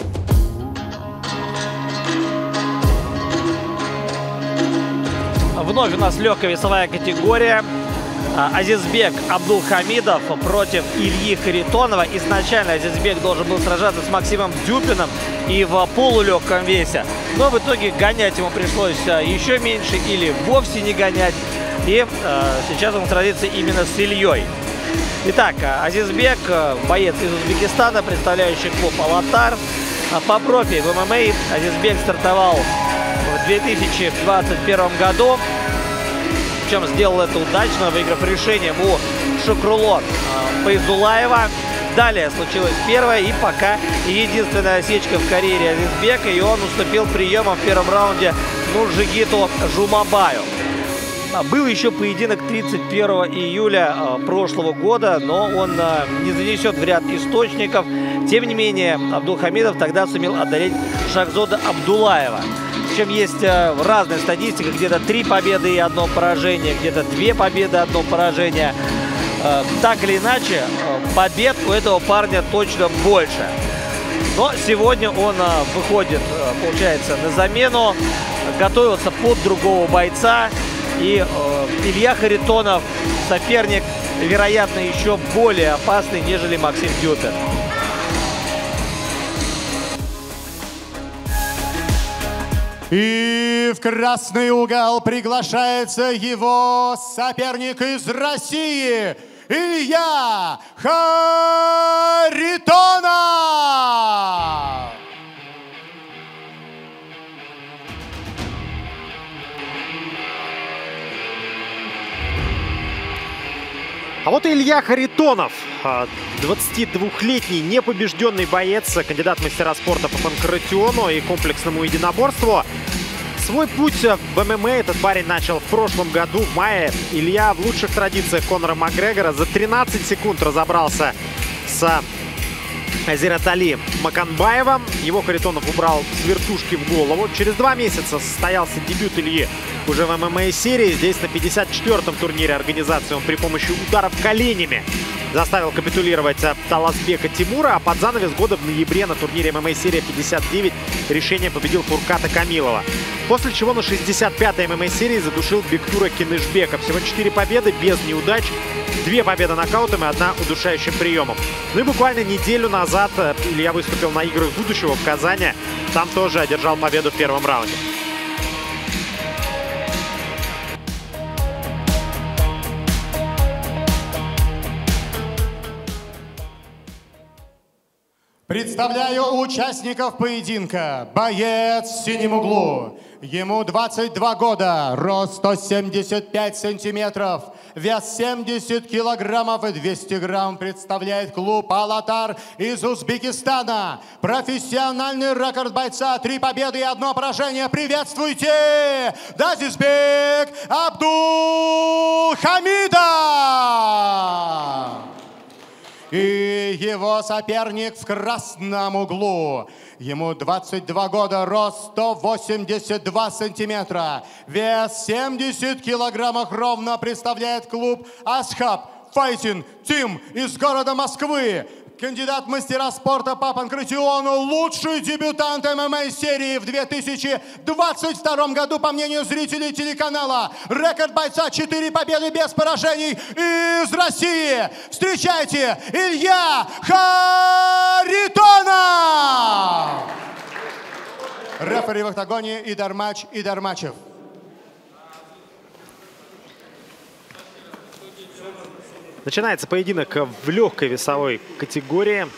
Вновь у нас легкая весовая категория. Азизбек Абдулхамидов против Ильи Харитонова. Изначально Азизбек должен был сражаться с Максимом Дюпиным и в полулегком весе. Но в итоге гонять ему пришлось еще меньше или вовсе не гонять. И э, сейчас он сразится именно с Ильей. Итак, Азизбек, боец из Узбекистана, представляющий клуб «Алатар». По профи в эм эм а Азизбек стартовал в две тысячи двадцать первом году. Причем сделал это удачно, выиграв решением у Шукруло Файзулаева. Далее случилась первая и пока единственная осечка в карьере Азизбека. И он уступил приемом в первом раунде Нуржигиту Жумабаю. Был еще поединок тридцать первого июля прошлого года, но он не занесет в ряд источников. Тем не менее, Абдулхамидов тогда сумел одолеть Шахзода Абдулаева. Причем есть разная статистика, где-то три победы и одно поражение, где-то две победы, одно поражение. Так или иначе, побед у этого парня точно больше. Но сегодня он выходит, получается, на замену, готовился под другого бойца. И э, Илья Харитонов соперник, вероятно, еще более опасный, нежели Максим Дюпин. И в красный угол приглашается его соперник из России Илья Харитонов. А вот и Илья Харитонов, двадцатидвухлетний непобежденный боец, кандидат в мастера спорта по панкратиону и комплексному единоборству. Свой путь в эм эм а этот парень начал в прошлом году, в мае. Илья в лучших традициях Конора Макгрегора за тринадцать секунд разобрался с Азиратали Маканбаевым. Его Харитонов убрал с вертушки в голову. Через два месяца состоялся дебют Ильи уже в эм эм а-серии. Здесь на пятьдесят четвёртом турнире организации он при помощи ударов коленями заставил капитулировать Таласбека Тимура. А под занавес года в ноябре на турнире эм эм а-серия пятьдесят девять решение победил Фурката Камилова. После чего на шестьдесят пятой эм эм а-серии задушил Бектура Кинышбека. Всего четыре победы без неудач. Две победы нокаутом и одна удушающим приемом. Ну и буквально неделю назад Илья выступил на играх будущего в Казани. Там тоже одержал победу в первом раунде. Представляю участников поединка. Боец в синем углу. Ему двадцать два года, рост сто семьдесят пять сантиметров, вес семьдесят килограммов и двести грамм. Представляет клуб «Алатар» из Узбекистана. Профессиональный рекорд бойца, три победы и одно поражение. Приветствуйте, Азизбек Абдулхамидов! И его соперник в красном углу. Ему двадцать два года, рост сто восемьдесят два сантиметра, вес семьдесят килограммов ровно. Представляет клуб «Асхаб Файтинг Тим» из города Москвы. Кандидат в мастера спорта по панкратиону, лучший дебютант эм эм а-серии в две тысячи двадцать втором году, по мнению зрителей телеканала. Рекорд бойца четыре победы без поражений из России. Встречайте, Илья Харитонов! Рефери в октагоне Идармач Идармачев. Начинается поединок в легкой весовой категории.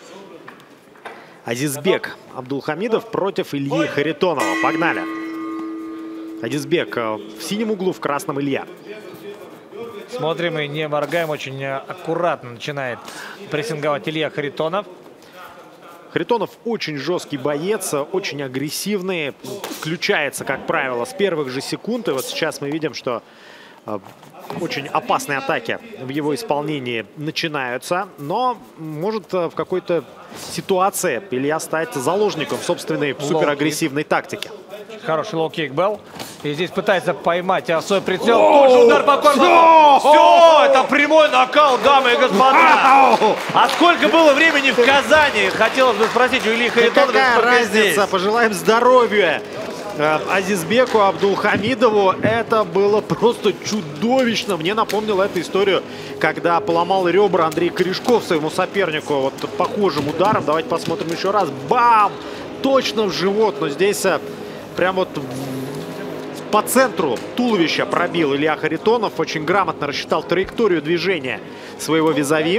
Азизбек Абдулхамидов против Ильи Харитонова. Погнали. Азизбек в синем углу, в красном Илья. Смотрим и не моргаем. Очень аккуратно начинает прессинговать Илья Харитонов. Харитонов очень жесткий боец, очень агрессивный, включается, как правило, с первых же секунд. И вот сейчас мы видим, что очень опасные атаки в его исполнении начинаются, но может в какой-то ситуации Илья стать заложником собственной суперагрессивной тактики. Хороший лоу-кик был. И здесь пытается поймать а свой прицел. Тоже удар по корпусу. Все, это прямой нокаут, дамы и господа. А сколько было времени в Казани? Хотелось бы спросить у Ильи Харитонова. Какая разница? Здесь? Пожелаем здоровья Азизбеку Абдулхамидову. Это было просто чудовищно. Мне напомнило эту историю, когда поломал ребра Андрей Корешков своему сопернику вот похожим ударом. Давайте посмотрим еще раз. Бам! Точно в живот. Но здесь прям вот по центру туловища пробил Илья Харитонов. Очень грамотно рассчитал траекторию движения своего визави.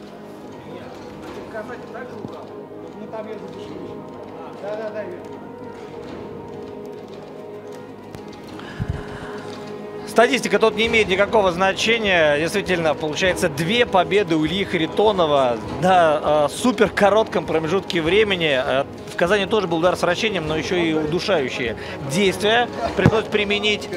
Статистика тут не имеет никакого значения. Действительно, получается, две победы у Ильи Харитонова на э, супер коротком промежутке времени. Э, в Казани тоже был удар с вращением, но еще и удушающие действия пришлось применить.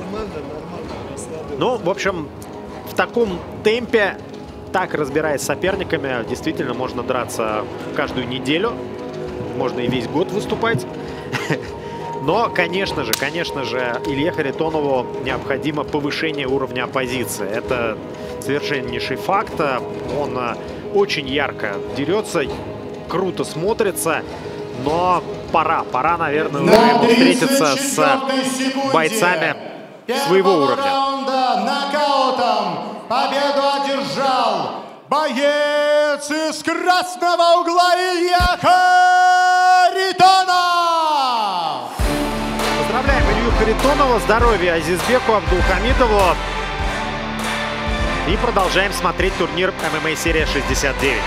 Ну, в общем, в таком темпе, так разбираясь с соперниками, действительно можно драться каждую неделю. Можно и весь год выступать. Но, конечно же, конечно же, Илье Харитонову необходимо повышение уровня оппозиции. Это совершеннейший факт. Он очень ярко дерется, круто смотрится. Но пора, пора, наверное, уже ему встретиться с бойцами своего уровня. Раунда нокаутом победу одержал боец из красного угла Илья Харитонов. Поздравляем Илью Харитонова, здоровья Азизбеку Абдулхамидову. И продолжаем смотреть турнир эм эм а серия шестьдесят девять.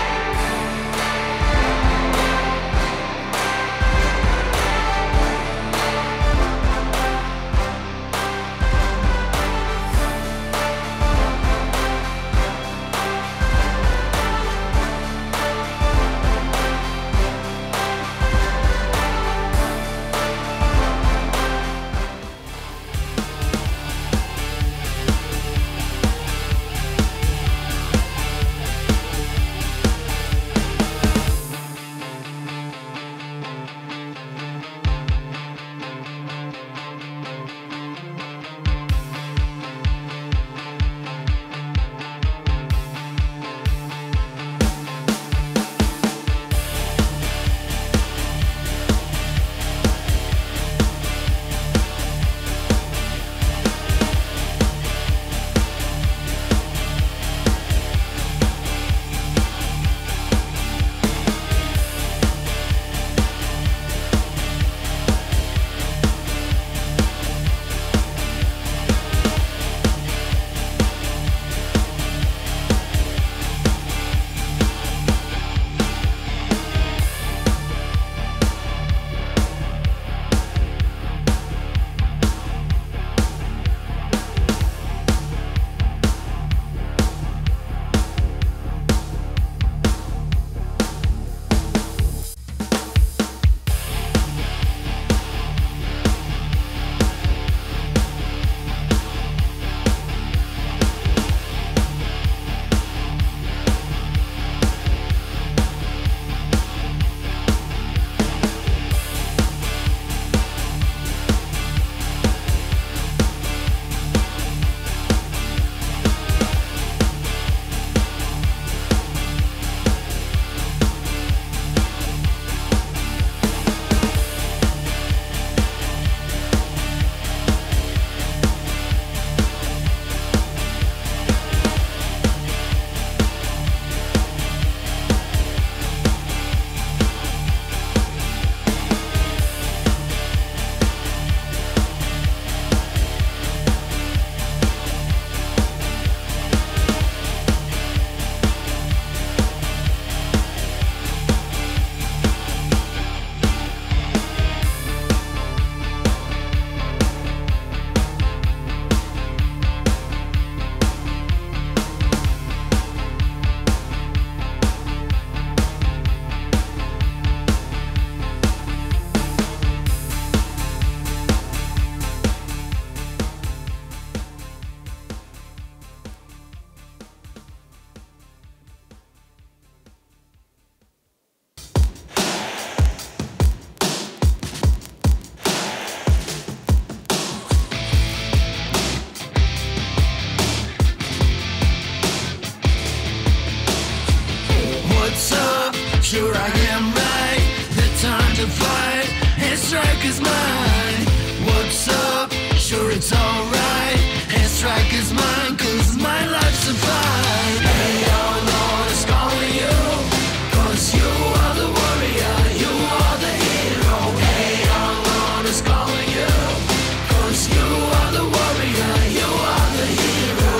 strike is mine. What's up? Sure it's alright. Hand strike is mine, cause my life's a fight. Hey, all Lord is calling you, cause you are the warrior, you are the hero. Hey, all Lord is calling you, cause you are the warrior, you are the hero.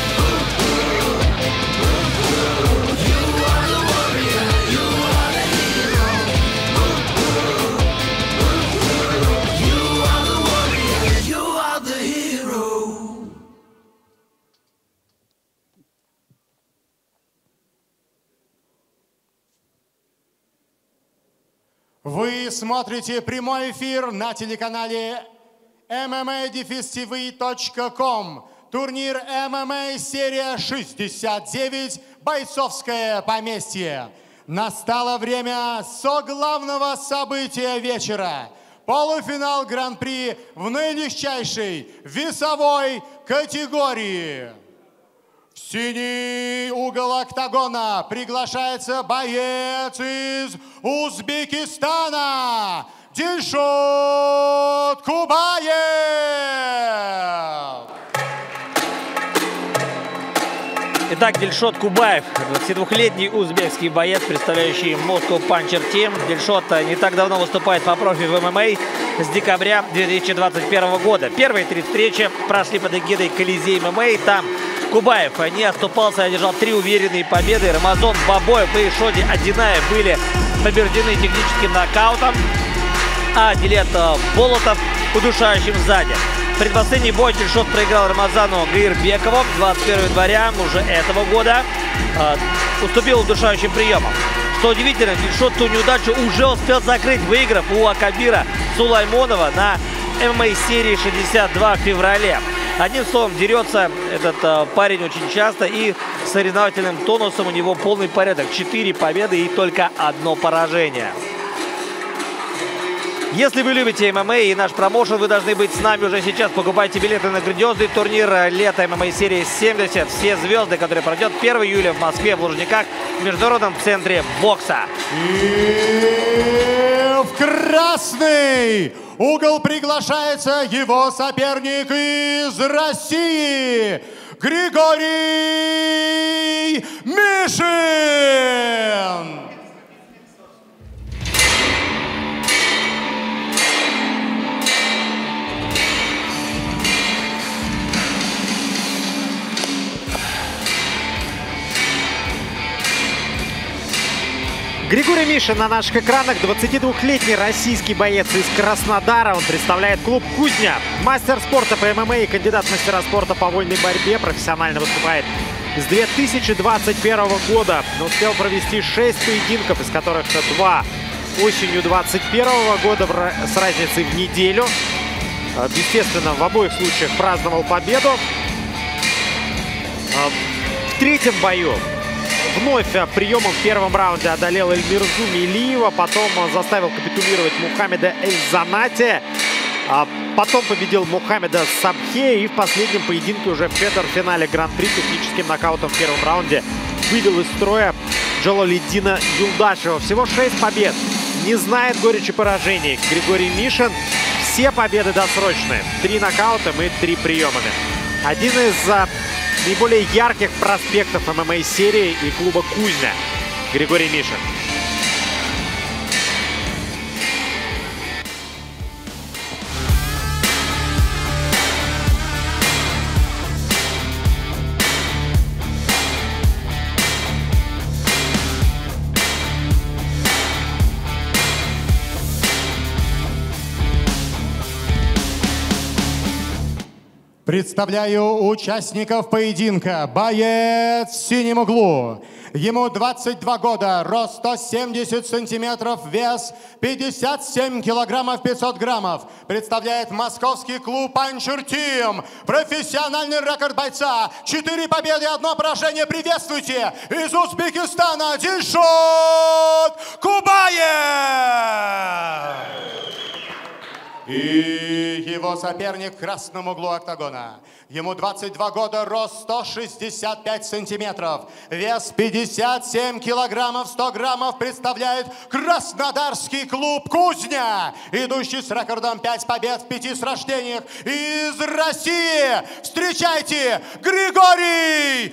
You are the warrior, you are the hero. You are the warrior, you are the hero. Вы смотрите прямой эфир на телеканале эм эм а дефис ти ви точка ком. Турнир эм эм а серия шестьдесят девять «Бойцовское поместье». Настало время соглавного события вечера. Полуфинал Гран-при в наилегчайшей весовой категории. В синий угол октагона приглашается боец из Узбекистана Дильшот Кубаев. Итак, Дильшот Кубаев, двадцатидвухлетний узбекский боец, представляющий Moscow Puncher Team. Дильшот не так давно выступает по профи в эм эм а с декабря две тысячи двадцать первого года. Первые три встречи прошли под эгидой Колизей эм эм а. Там Кубаев не оступался, одержал три уверенные победы. Рамазон Бабоев и Шоди Одинаев были побеждены техническим нокаутом, а Дилет Болотов удушающим сзади. Предпоследний бой Дильшот проиграл Рамазану Гаирбекову двадцать первого января уже этого года. Э, уступил удушающим приемом. Что удивительно, Дильшот ту неудачу уже успел закрыть, выиграв у Акабира Сулаймонова на эм эм а серии шестьдесят два в феврале. Одним словом, дерется этот э, парень очень часто, и с соревновательным тонусом у него полный порядок. Четыре победы и только одно поражение. Если вы любите эм эм а и наш промоушен, вы должны быть с нами уже сейчас. Покупайте билеты на грандиозный турнир лета эм эм а серии семьдесят. Все звезды, которые пройдет первого июля в Москве, в Лужниках, в Международном центре бокса. И в красный угол приглашается его соперник из России Григорий Мишин. Григорий Мишин на наших экранах. двадцатидвухлетний российский боец из Краснодара. Он представляет клуб «Кузня». Мастер спорта по эм эм а и кандидат в мастера спорта по вольной борьбе. Профессионально выступает с две тысячи двадцать первого года. Он успел провести шесть поединков, из которых два осенью двадцать первого года с разницей в неделю. Естественно, в обоих случаях праздновал победу. В третьем бою вновь приемом в первом раунде одолел Эльмирзу Мелиева, потом заставил капитулировать Мухаммеда Эльзанати, а потом победил Мухаммеда Сабхе и в последнем поединке уже в четвертьфинале Гран-при техническим нокаутом в первом раунде вывел из строя Джалалиддина Юлдашева. Всего шесть побед. Не знает горечи поражений Григорий Мишин. Все победы досрочные. Три нокаутом и три приемами. Один из наиболее ярких проспектов эм эм а серии и клуба «Кузня» Григорий Мишин. Представляю участников поединка. Боец в синем углу. Ему двадцать два года, рост сто семьдесят сантиметров, вес пятьдесят семь килограммов пятьсот граммов. Представляет московский клуб Puncher Team. Профессиональный рекорд бойца. Четыре победы, одно поражение. Приветствуйте из Узбекистана Дильшот Кубаев. И его соперник в красном углу октагона. Ему двадцать два года, рост сто шестьдесят пять сантиметров, вес пятьдесят семь килограммов сто граммов, представляет Краснодарский клуб «Кузня», идущий с рекордом пять побед в пяти сражениях из России. Встречайте, Григорий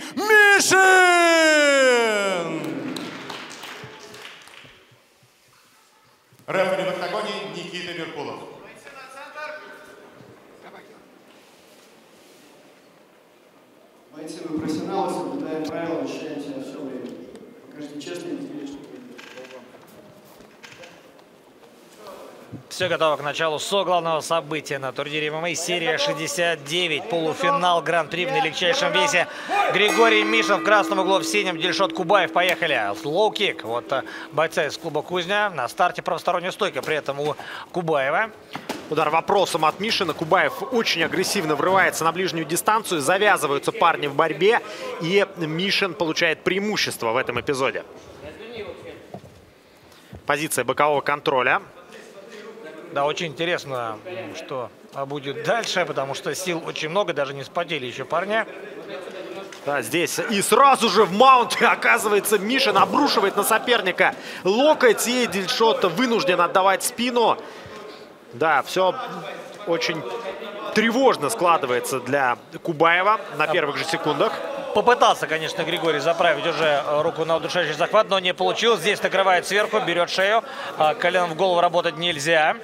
Мишин! Рефери в октагоне Никита Меркулов. Бойцы, мы профессионалы, соблюдаем правила, защищаемся все время. Покажите честно и интересно. Все готово к началу соглавного события на турнире ММА. Серия шестьдесят девять. Полуфинал Гран-при в наилегчайшем весе. Григорий Мишин в красном углу, в синем Дильшот Кубаев. Поехали. Лоу-кик. Вот бойца из клуба «Кузня». На старте правосторонняя стойка. При этом у Кубаева. Удар вопросом от Мишина. Кубаев очень агрессивно врывается на ближнюю дистанцию. Завязываются парни в борьбе. И Мишин получает преимущество в этом эпизоде. Позиция бокового контроля. Да, очень интересно, что будет дальше, потому что сил очень много, даже не вспотели еще парня. Да, здесь и сразу же в маунте оказывается Мишин, обрушивает на соперника локоть, и Дильшот вынужден отдавать спину. Да, все очень тревожно складывается для Кубаева на первых же секундах. Попытался, конечно, Григорий заправить уже руку на удушающий захват, но не получилось. Здесь накрывает сверху, берет шею. Коленом в голову работать нельзя.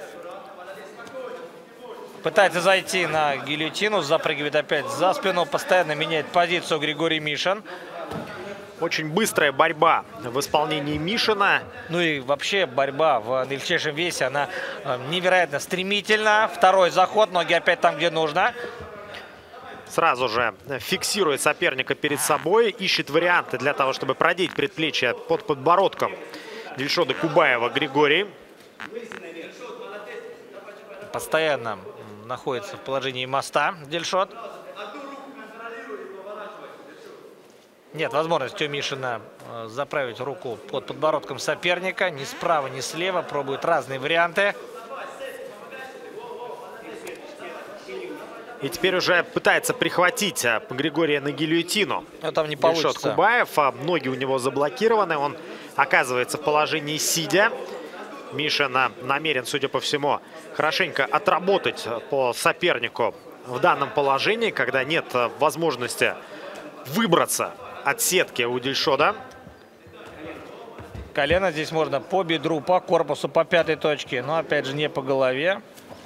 Пытается зайти на гильотину, запрыгивает опять за спину, постоянно меняет позицию Григорий Мишин. Очень быстрая борьба в исполнении Мишина. Ну и вообще борьба в наилегчайшем весе, она невероятно стремительна. Второй заход, ноги опять там, где нужно. Сразу же фиксирует соперника перед собой, ищет варианты для того, чтобы продеть предплечье под подбородком Дильшота Кубаева Григорий. Постоянно находится в положении моста Дильшот. Нет возможности у Мишина заправить руку под подбородком соперника. Ни справа, ни слева. Пробует разные варианты. И теперь уже пытается прихватить Григория на гильотину. Но там не получится. Дильшот Кубаев, ноги у него заблокированы. Он оказывается в положении сидя. Мишин намерен, судя по всему, хорошенько отработать по сопернику в данном положении, когда нет возможности выбраться от сетки у Дильшота. Колено здесь можно по бедру, по корпусу, по пятой точке, но опять же не по голове.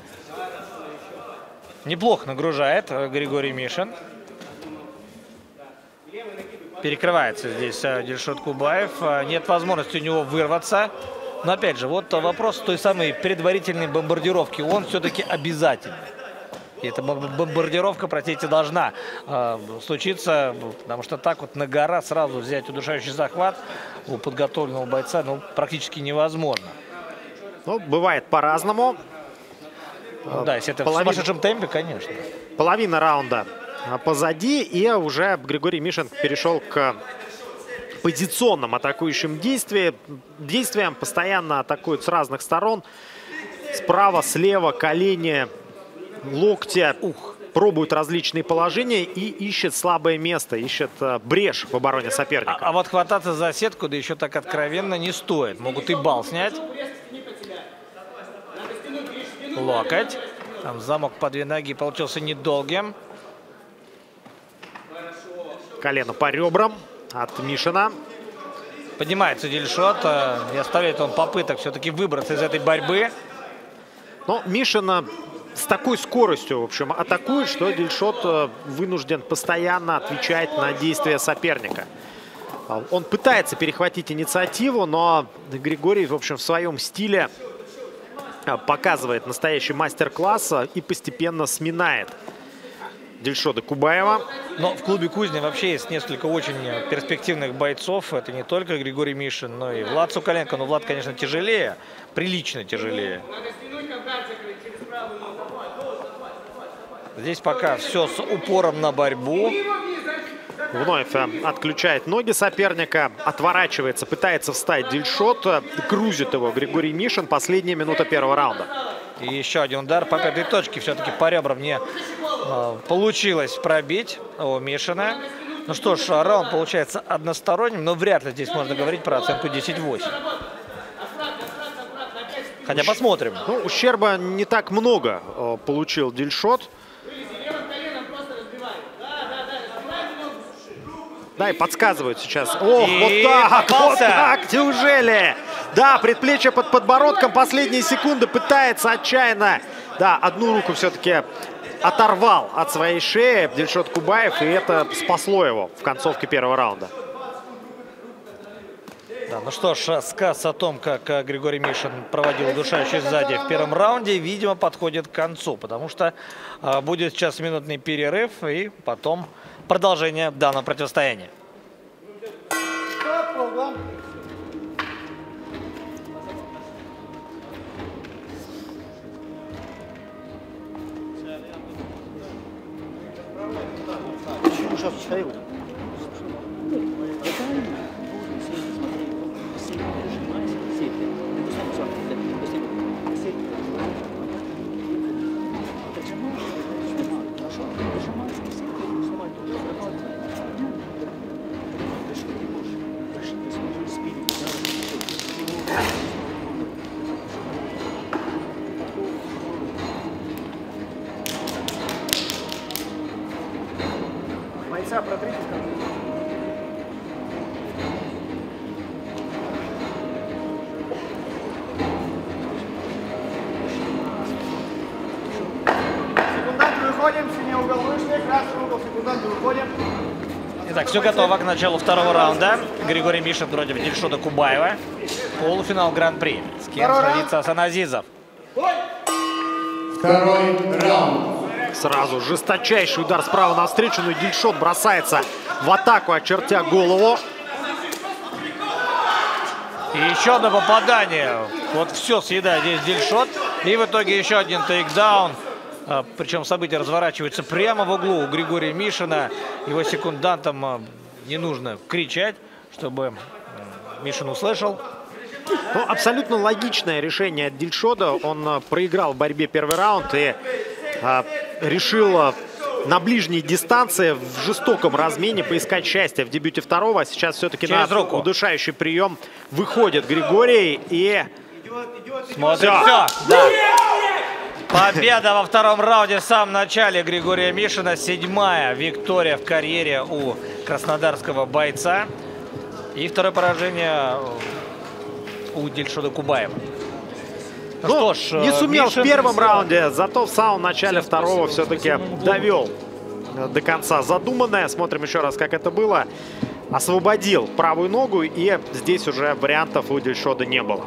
Неплохо нагружает Григорий Мишин. Перекрывается здесь Дильшот Кубаев. Нет возможности у него вырваться. Но опять же, вот вопрос той самой предварительной бомбардировки. Он все-таки обязательный. И эта бомбардировка, простите, должна э, случиться, потому что так вот на гора сразу взять удушающий захват у подготовленного бойца ну, практически невозможно. Ну, бывает по-разному. Ну, да, если это Половина... в сумасшедшем темпе, конечно. Половина раунда позади, и уже Григорий Мишин перешел к позиционным атакующим действиям. Действиям постоянно атакуют с разных сторон. Справа, слева, колени, локти. Ух. Пробуют различные положения и ищет слабое место, ищет брешь в обороне соперника. А, а вот хвататься за сетку, да еще так откровенно, не стоит. Могут и бал снять. Локоть. Там замок по две ноги получился недолгим. Колено по ребрам от Мишина. Поднимается Дильшот. Не оставляет он попыток все-таки выбраться из этой борьбы. Но Мишина с такой скоростью, в общем, атакует, что Дильшот вынужден постоянно отвечать на действия соперника. Он пытается перехватить инициативу, но Григорий, в общем, в своем стиле показывает настоящий мастер-класс и постепенно сминает Дильшота Кубаева. Но в клубе «Кузня» вообще есть несколько очень перспективных бойцов. Это не только Григорий Мишин, но и Влад Сукаленко. Но Влад, конечно, тяжелее, прилично тяжелее. Здесь пока все с упором на борьбу. Вновь отключает ноги соперника, отворачивается, пытается встать Дильшот, грузит его Григорий Мишин. Последняя минута первого раунда. И еще один удар по пятой точке. Все-таки по ребрам не э, получилось пробить у Мишина. Ну что ж, раунд получается односторонним, но вряд ли здесь можно говорить про оценку десять восемь. Хотя посмотрим. Ну, ущерба не так много э, получил Дильшот. Да, и подсказывают сейчас. Ох, И вот так, попался. вот так, неужели? Да, предплечье под подбородком, последние секунды пытается отчаянно. Да, одну руку все-таки оторвал от своей шеи Дильшот Кубаев, и это спасло его в концовке первого раунда. Да, ну что ж, сказ о том, как Григорий Мишин проводил удушающий сзади в первом раунде, видимо, подходит к концу, потому что а, будет сейчас минутный перерыв и потом продолжение данного противостояния. Бойца протрите. Секунданты выходим, синий угол вышли, красный угол, секунданты выходим. Итак, все готово к началу второго раунда. Григорий Мишин против Дильшота Кубаева. Полуфинал Гран-при. С кем сразится Асан Азизов. Второй раунд. Сразу жесточайший удар справа навстречу, но Дильшот бросается в атаку, очертя голову. И еще одно попадание. Вот все съедает здесь Дильшот. И в итоге еще один тейкдаун. Причем события разворачиваются прямо в углу у Григория Мишина. Его секундантам не нужно кричать, чтобы Мишин услышал. Ну, абсолютно логичное решение от Дильшота. Он проиграл в борьбе первый раунд и а, решил а, на ближней дистанции в жестоком размене поискать счастье в дебюте второго. Сейчас все-таки на руку. удушающий прием выходит Григорий и... Смотрим, все. все. Да. Победа во втором раунде в самом начале Григория Мишина. Седьмая виктория в карьере у краснодарского бойца. И второе поражение у Дильшота Кубаева. Ну, Ну, что ж, не сумел Мишин... в первом раунде, зато в самом начале второго все-таки довел до конца задуманное. Смотрим еще раз, как это было. Освободил правую ногу, и здесь уже вариантов у Дильшота не было.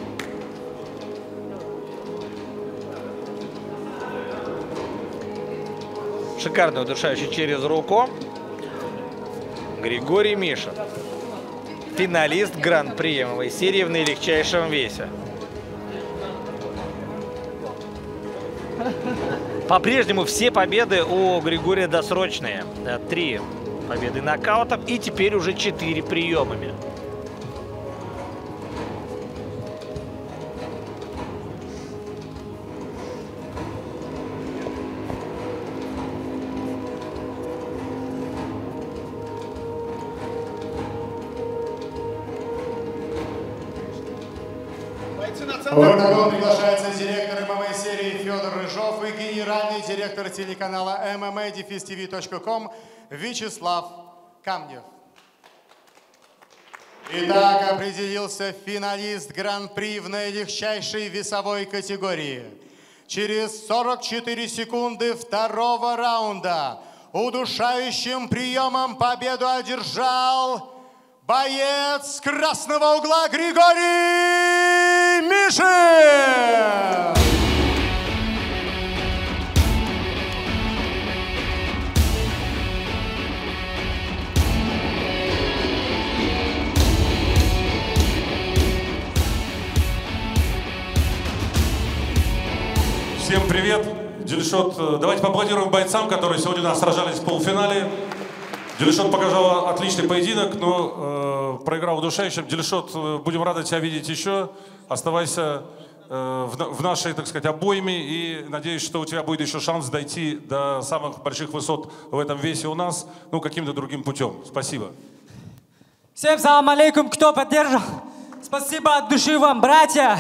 Шикарный удушающий через руку. Григорий Мишин. Финалист гран-приемовой серии в наилегчайшем весе. По-прежнему все победы у Григория досрочные. Три победы нокаутом и теперь уже четыре приемами. В октагон приглашается директор ММА серии Федор Рыжов и генеральный директор телеканала эм эм а дефис ти ви точка ком Вячеслав Камнев. Итак, определился финалист Гран-при в наилегчайшей весовой категории. Через сорок четыре секунды второго раунда удушающим приемом победу одержал боец красного угла Григорий Мишин! Всем привет! Дильшот, давайте поаплодируем бойцам, которые сегодня у нас сражались в полуфинале. Дильшот показал отличный поединок, но э, проиграл удушающим. Дильшот, будем рады тебя видеть еще. Оставайся э, в, в нашей, так сказать, обойме. И надеюсь, что у тебя будет еще шанс дойти до самых больших высот в этом весе у нас, ну, каким-то другим путем. Спасибо. Всем салам алейкум, кто поддержал. Спасибо от души вам, братья.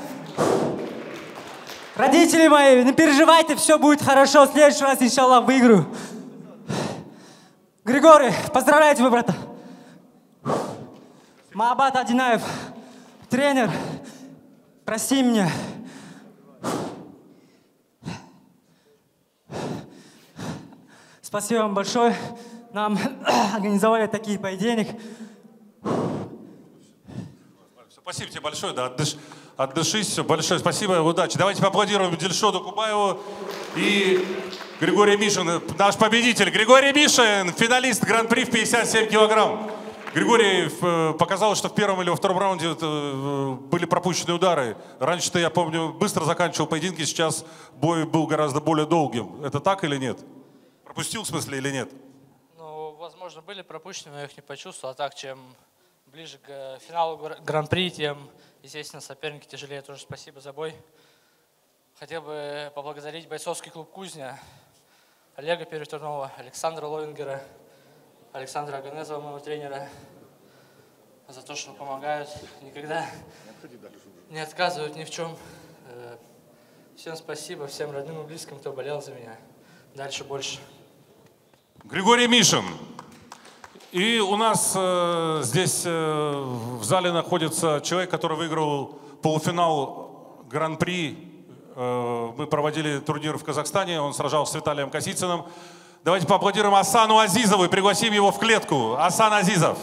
Родители мои, не переживайте, все будет хорошо. В следующий раз, иншаллах, выиграю. Григорий, поздравляю тебя, брата. Маабат Адинаев, тренер, прости меня. Спасибо вам большое. Нам организовали такие поединки. Спасибо тебе большое, да, отдыш, отдышись, все, большое спасибо, удачи. Давайте поаплодируем Дильшоду Кубаеву и Григорий Мишин, наш победитель. Григорий Мишин, финалист Гран-при в пятьдесят семь килограмм. Григорий показал, что в первом или во втором раунде были пропущены удары. Раньше-то, я помню, быстро заканчивал поединки, сейчас бой был гораздо более долгим. Это так или нет? Пропустил в смысле или нет? Ну, возможно, были пропущены, но я их не почувствовал. А так, чем ближе к финалу Гран-при, тем, естественно, соперники тяжелее. Тоже спасибо за бой. Хотел бы поблагодарить бойцовский клуб «Кузня», Олега Перетурнова, Александра Ловингера, Александра Аганезова, моего тренера, за то, что помогают, никогда не отказывают ни в чем. Всем спасибо, всем родным и близким, кто болел за меня. Дальше больше. Григорий Мишин. И у нас э, здесь э, в зале находится человек, который выиграл полуфинал Гран-при. Э, мы проводили турнир в Казахстане, он сражался с Виталием Косицыным. Давайте поаплодируем Асану Азизову и пригласим его в клетку. Асан Азизов.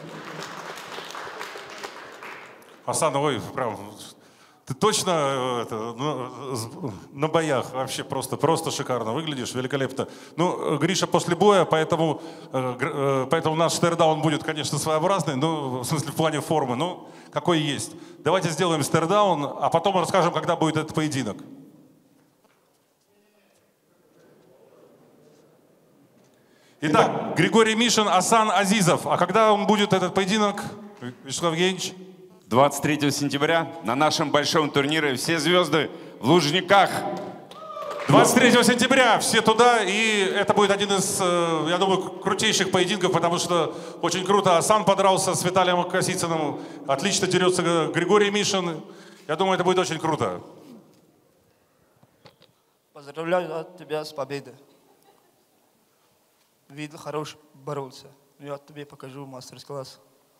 Асан, ой, прям, ты точно это, ну, на боях вообще просто, просто шикарно выглядишь, великолепно. Ну, Гриша после боя, поэтому, поэтому наш стердаун будет, конечно, своеобразный, ну, в смысле, в плане формы, ну, какой есть. Давайте сделаем стердаун, а потом расскажем, когда будет этот поединок. Итак, Григорий Мишин, Асан Азизов. А когда он будет, этот поединок, Вячеслав Евгеньевич? двадцать третьего сентября на нашем большом турнире «Все звезды в Лужниках». двадцать третьего сентября все туда, и это будет один из, я думаю, крутейших поединков, потому что очень круто. Асан подрался с Виталием Косицыным, отлично дерется Григорий Мишин. Я думаю, это будет очень круто. Поздравляю тебя с победой. Видел, хорош боролся. Я тебе покажу мастер-класс.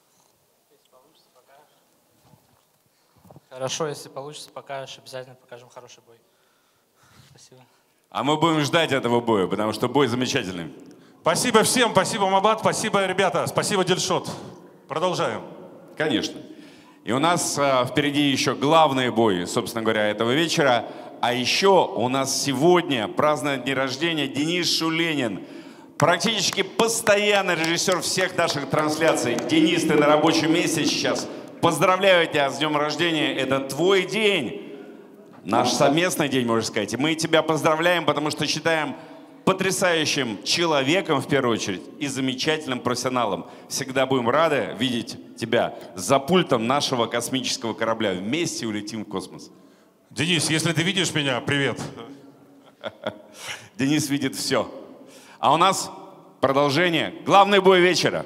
Хорошо, если получится, покажешь, обязательно покажем хороший бой. Спасибо. А мы будем ждать этого боя, потому что бой замечательный. Спасибо всем, спасибо, Мабат, спасибо, ребята, спасибо, Дильшот. Продолжаем. Конечно. И у нас а, впереди еще главный бой, собственно говоря, этого вечера. А еще у нас сегодня празднует день рождения Денис Шуленин. Практически постоянный режиссер всех наших трансляций. Денис, ты на рабочем месте сейчас. Поздравляю тебя с днем рождения. Это твой день. Наш совместный день, можно сказать. И мы тебя поздравляем, потому что считаем потрясающим человеком, в первую очередь, и замечательным профессионалом. Всегда будем рады видеть тебя за пультом нашего космического корабля. Вместе улетим в космос. Денис, если ты видишь меня, привет. Денис видит все. А у нас продолжение. Главный бой вечера.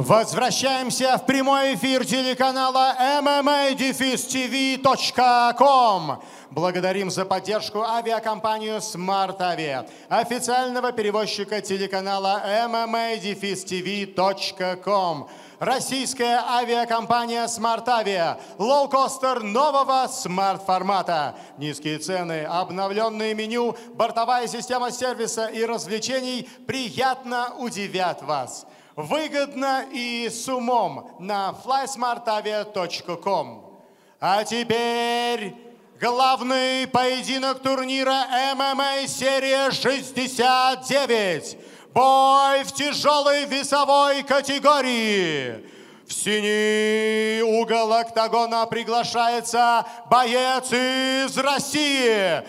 Возвращаемся в прямой эфир телеканала эм эм а дефис ти ви точка ком. Благодарим за поддержку авиакомпанию Smart Avia, официального перевозчика телеканала эм эм а дефис ти ви точка ком. Российская авиакомпания Smart Avia, лоукостер нового смарт-формата. Низкие цены, обновленное меню, бортовая система сервиса и развлечений приятно удивят вас. Выгодно и с умом на флай смарт авиа точка ком. А теперь главный поединок турнира эм эм а серия шестьдесят девять. Бой в тяжелой весовой категории. В синий угол октагона приглашается боец из России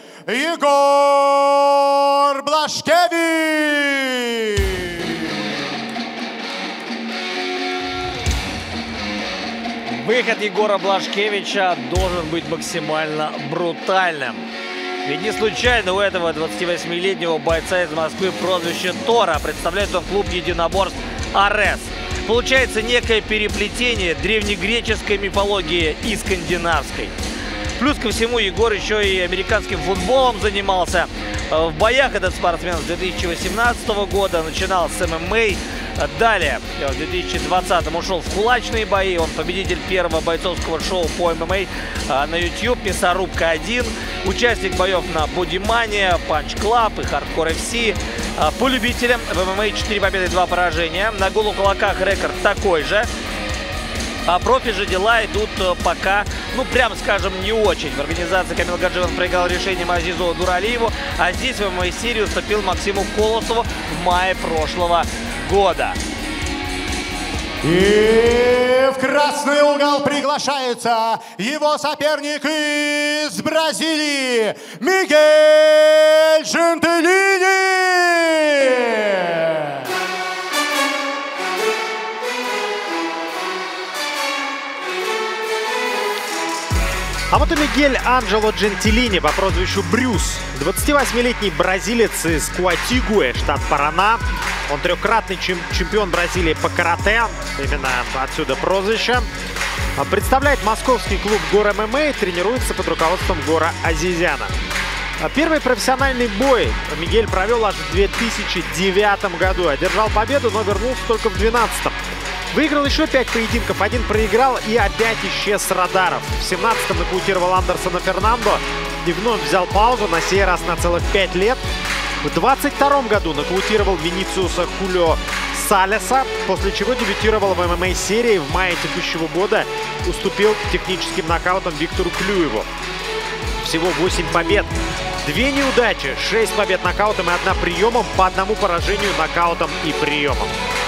Егор Блашкевич. Выход Егора Блашкевича должен быть максимально брутальным. Ведь не случайно у этого двадцативосьмилетнего бойца из Москвы прозвище Тора. Представляет он клуб единоборств Арес. Получается некое переплетение древнегреческой мифологии и скандинавской. Плюс ко всему Егор еще и американским футболом занимался. В боях этот спортсмен с две тысячи восемнадцатого года начинал с эм эм а. Далее, в две тысячи двадцатом ушел в кулачные бои. Он победитель первого бойцовского шоу по эм эм а на YouTube «Мясорубка один». Участник боев на Бодимания, Punch Club и Hardcore эф си. По любителям в эм эм а четыре победы и два поражения. На голокулаках рекорд такой же. А профи же дела идут пока, ну, прям скажем, не очень. В организации Камил Гаджиев проиграл решением Азизу Нуралиеву, а здесь в эм эм а серию уступил Максиму Колосову в мае прошлого года. И в красный угол приглашается его соперник из Бразилии Мигель Жентилини. А вот и Мигель Анджело Джентилини по прозвищу Брюс. двадцативосьмилетний бразилец из Куатигуэ, штат Парана. Он трехкратный чемпион Бразилии по карате. Именно отсюда прозвище. Представляет московский клуб Гор эм эм а и тренируется под руководством Гора Азизяна. Первый профессиональный бой Мигель провел аж в две тысячи девятом году. Одержал победу, но вернулся только в две тысячи двенадцатом. Выиграл еще пять поединков, один проиграл и опять исчез с радаров. В две тысячи семнадцатом нокаутировал Андерсона Фернандо и вновь взял паузу, на сей раз на целых пять лет. В две тысячи двадцать втором году нокаутировал Венециуса Хулио Салеса, после чего дебютировал в эм эм а серии. В мае текущего года уступил техническим нокаутом Виктору Клюеву. Всего восемь побед, две неудачи, шесть побед нокаутом и одна приемом, по одному поражению нокаутом и приемом.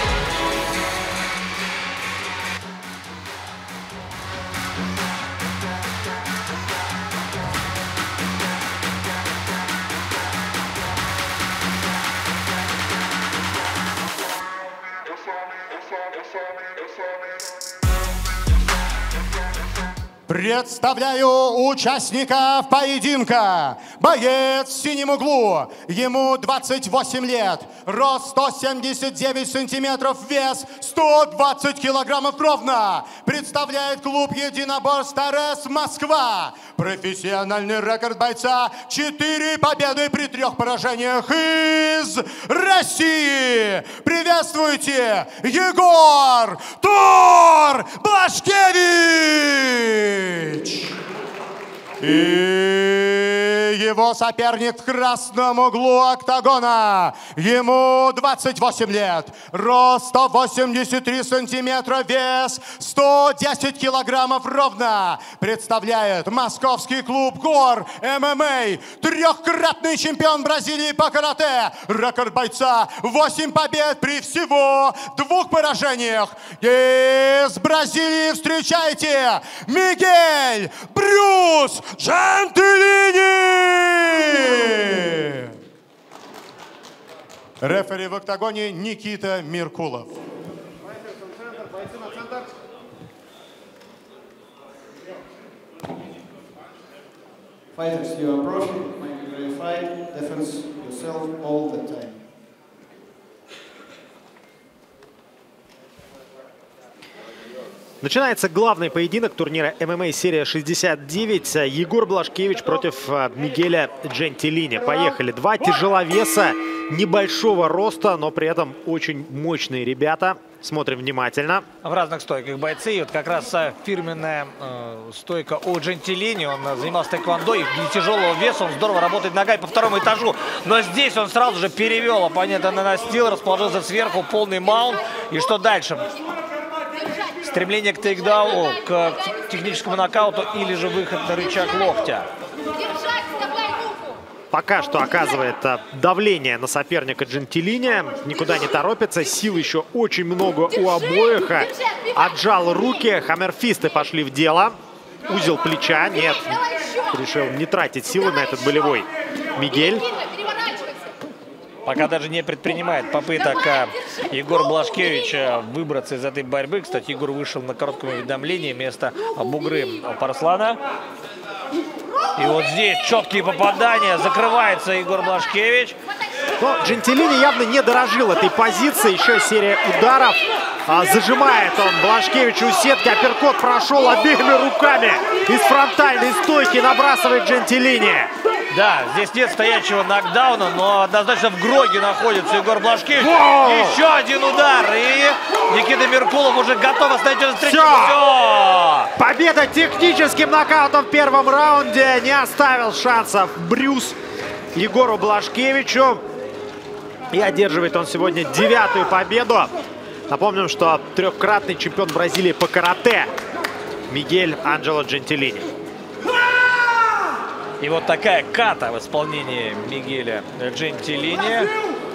Представляю участников поединка. Боец в синем углу. Ему двадцать восемь лет. Рост сто семьдесят девять сантиметров. Вес сто двадцать килограммов ровно. Представляет клуб единоборств Арес Москва. Профессиональный рекорд бойца. четыре победы при трех поражениях из России. Приветствуйте, Егор Тор Блашкевич. И его соперник в красном углу октагона. Ему двадцать восемь лет. Рост сто восемьдесят три сантиметра. Вес сто десять килограммов ровно. Представляет московский клуб Гор эм эм а. Трехкратный чемпион Бразилии по карате. Рекорд бойца восемь побед при всего двух поражениях. Из Бразилии встречайте Мигель Брюс Жентилини! Рефери в октагоне Никита Меркулов. Fighters, you are profi, make a great fight, defense yourself all the time. Начинается главный поединок турнира эм эм а серия шестьдесят девять. Егор Блашкевич против Мигеля Джентилини. Поехали. Два тяжеловеса небольшого роста, но при этом очень мощные ребята. Смотрим внимательно. В разных стойках бойцы. И вот как раз фирменная э, стойка у Джентилини. Он занимался тэквондо. И для тяжелого веса он здорово работает ногой по второму этажу. Но здесь он сразу же перевел оппонента на настил, расположился сверху, полный маунт. И что дальше? Стремление к тейкдауну, к техническому нокауту или же выход на рычаг локтя. Пока что оказывает давление на соперника Джентилини. Никуда не торопится. Сил еще очень много у обоих. Отжал руки. Хаммерфисты пошли в дело. Узел плеча. Нет. Решил не тратить силы на этот болевой Мигель. Пока даже не предпринимает попыток Егор Блашкевич выбраться из этой борьбы. Кстати, Егор вышел на коротком уведомлении вместо Бугры Парслана. И вот здесь четкие попадания. Закрывается Егор Блашкевич. Но Джентилини явно не дорожил этой позиции. Еще серия ударов. А, зажимает он Блашкевича у сетки. Апперкот прошел обеими руками. Из фронтальной стойки набрасывает Джентилини. Да, здесь нет стоячего нокдауна, но однозначно в гроге находится Егор Блашкевич. Воу! Еще один удар. И Никита Меркулов уже готов остановить эту встречу. Все! Все! Победа техническим нокаутом в первом раунде. Не оставил шансов Брюс Егору Блашкевичу. И одерживает он сегодня девятую победу. Напомним, что трехкратный чемпион Бразилии по карате Мигель Анджело Джентилини. И вот такая ката в исполнении Мигеля Джентилини.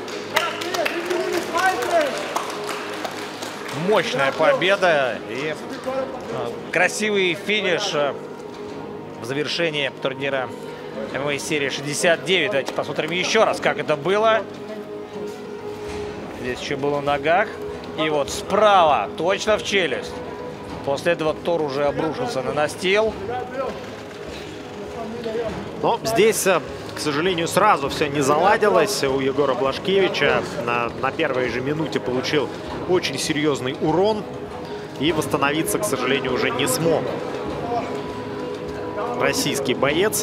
Мощная победа и красивый финиш в завершении турнира эм эм а серии шестьдесят девять. Давайте посмотрим еще раз, как это было. Здесь еще было в ногах. И вот справа, точно в челюсть. После этого Тор уже обрушился на настил. Но здесь, к сожалению, сразу все не заладилось. У Егора Блашкевича на, на первой же минуте получил очень серьезный урон. И восстановиться, к сожалению, уже не смог российский боец.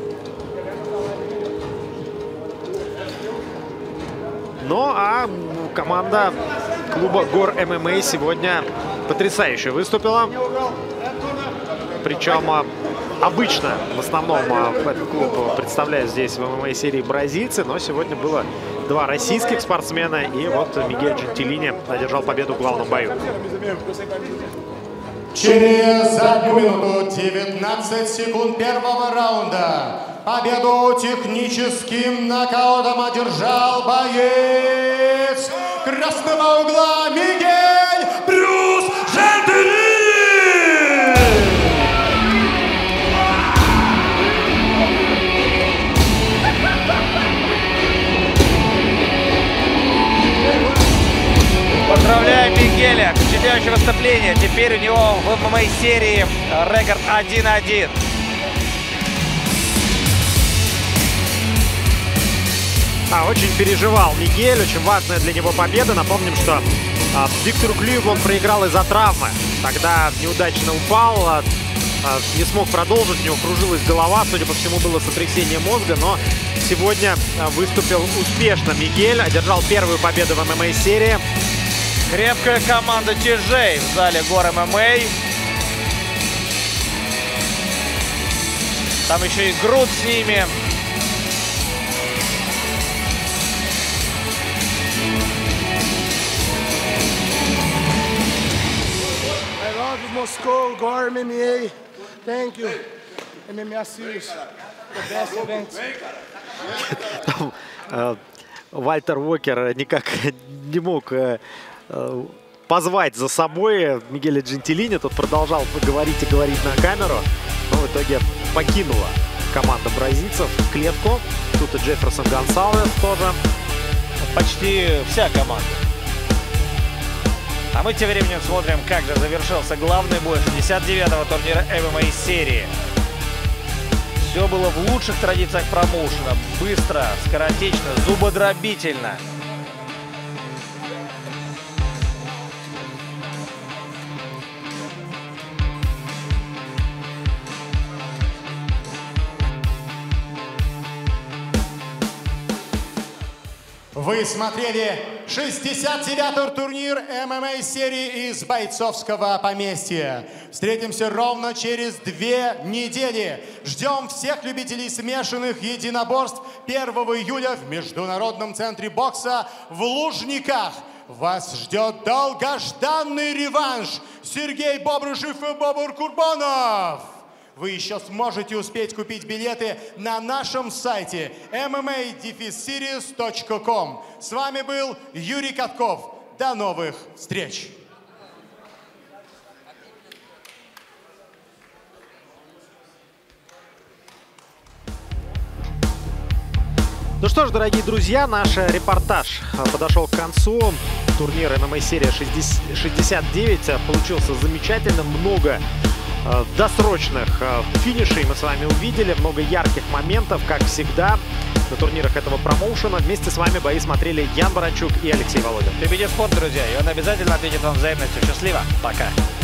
Ну, а команда клуба ГОР эм эм а сегодня потрясающе выступила. Причем обычно, в основном, этот клуб представляет здесь в эм эм а серии бразильцы, но сегодня было два российских спортсмена, и вот Мигель Джентилини одержал победу в главном бою. Через одну минуту девятнадцать секунд первого раунда победу техническим нокаутом одержал боец красного угла Мигель Брюс Джентилини! Поздравляем Мигеля, впечатляющее выступление. Теперь у него в эм эм а серии рекорд один один. А, очень переживал Мигель, очень важная для него победа. Напомним, что а, Виктору Клюеву он проиграл из-за травмы. Тогда неудачно упал, а, а, не смог продолжить, у него кружилась голова, судя по всему, было сотрясение мозга, но сегодня а, выступил успешно Мигель, одержал первую победу в эм эм а серии. Крепкая команда ти джей в зале ГОР эм эм а. Там еще и Груд с ними. I love Moscow, ГОР эм эм а. Thank you. эм эм а Series. The best event. Там, э, Вальтер Уокер никак не мог э, э, позвать за собой Мигеля Джентилини. Тот продолжал говорить и говорить на камеру, но в итоге покинула команда бразильцев клетку. Тут и Джефферсон Гонсалес тоже. Почти вся команда. А мы тем временем смотрим, как же завершился главный бой шестьдесят девятого турнира эм эм а серии. Все было в лучших традициях промоушена. Быстро, скоротечно, зубодробительно. Вы смотрели шестьдесят девятый турнир эм эм а-серии из бойцовского поместья. Встретимся ровно через две недели. Ждем всех любителей смешанных единоборств первого июля в Международном центре бокса в Лужниках. Вас ждет долгожданный реванш. Сергей Бобрышев и Бобр Курбанов. Вы еще сможете успеть купить билеты на нашем сайте эм эм а дефис сириус точка ком. С вами был Юрий Катков. До новых встреч! Ну что ж, дорогие друзья, наш репортаж подошел к концу. Турнир эм эм а-серия шестьдесят девять получился замечательно. Много досрочных финишей мы с вами увидели. Много ярких моментов, как всегда, на турнирах этого промоушена. Вместе с вами бои смотрели Ян Баранчук и Алексей Володин. Любите спорт, друзья, и он обязательно ответит вам взаимностью. Счастливо. Пока.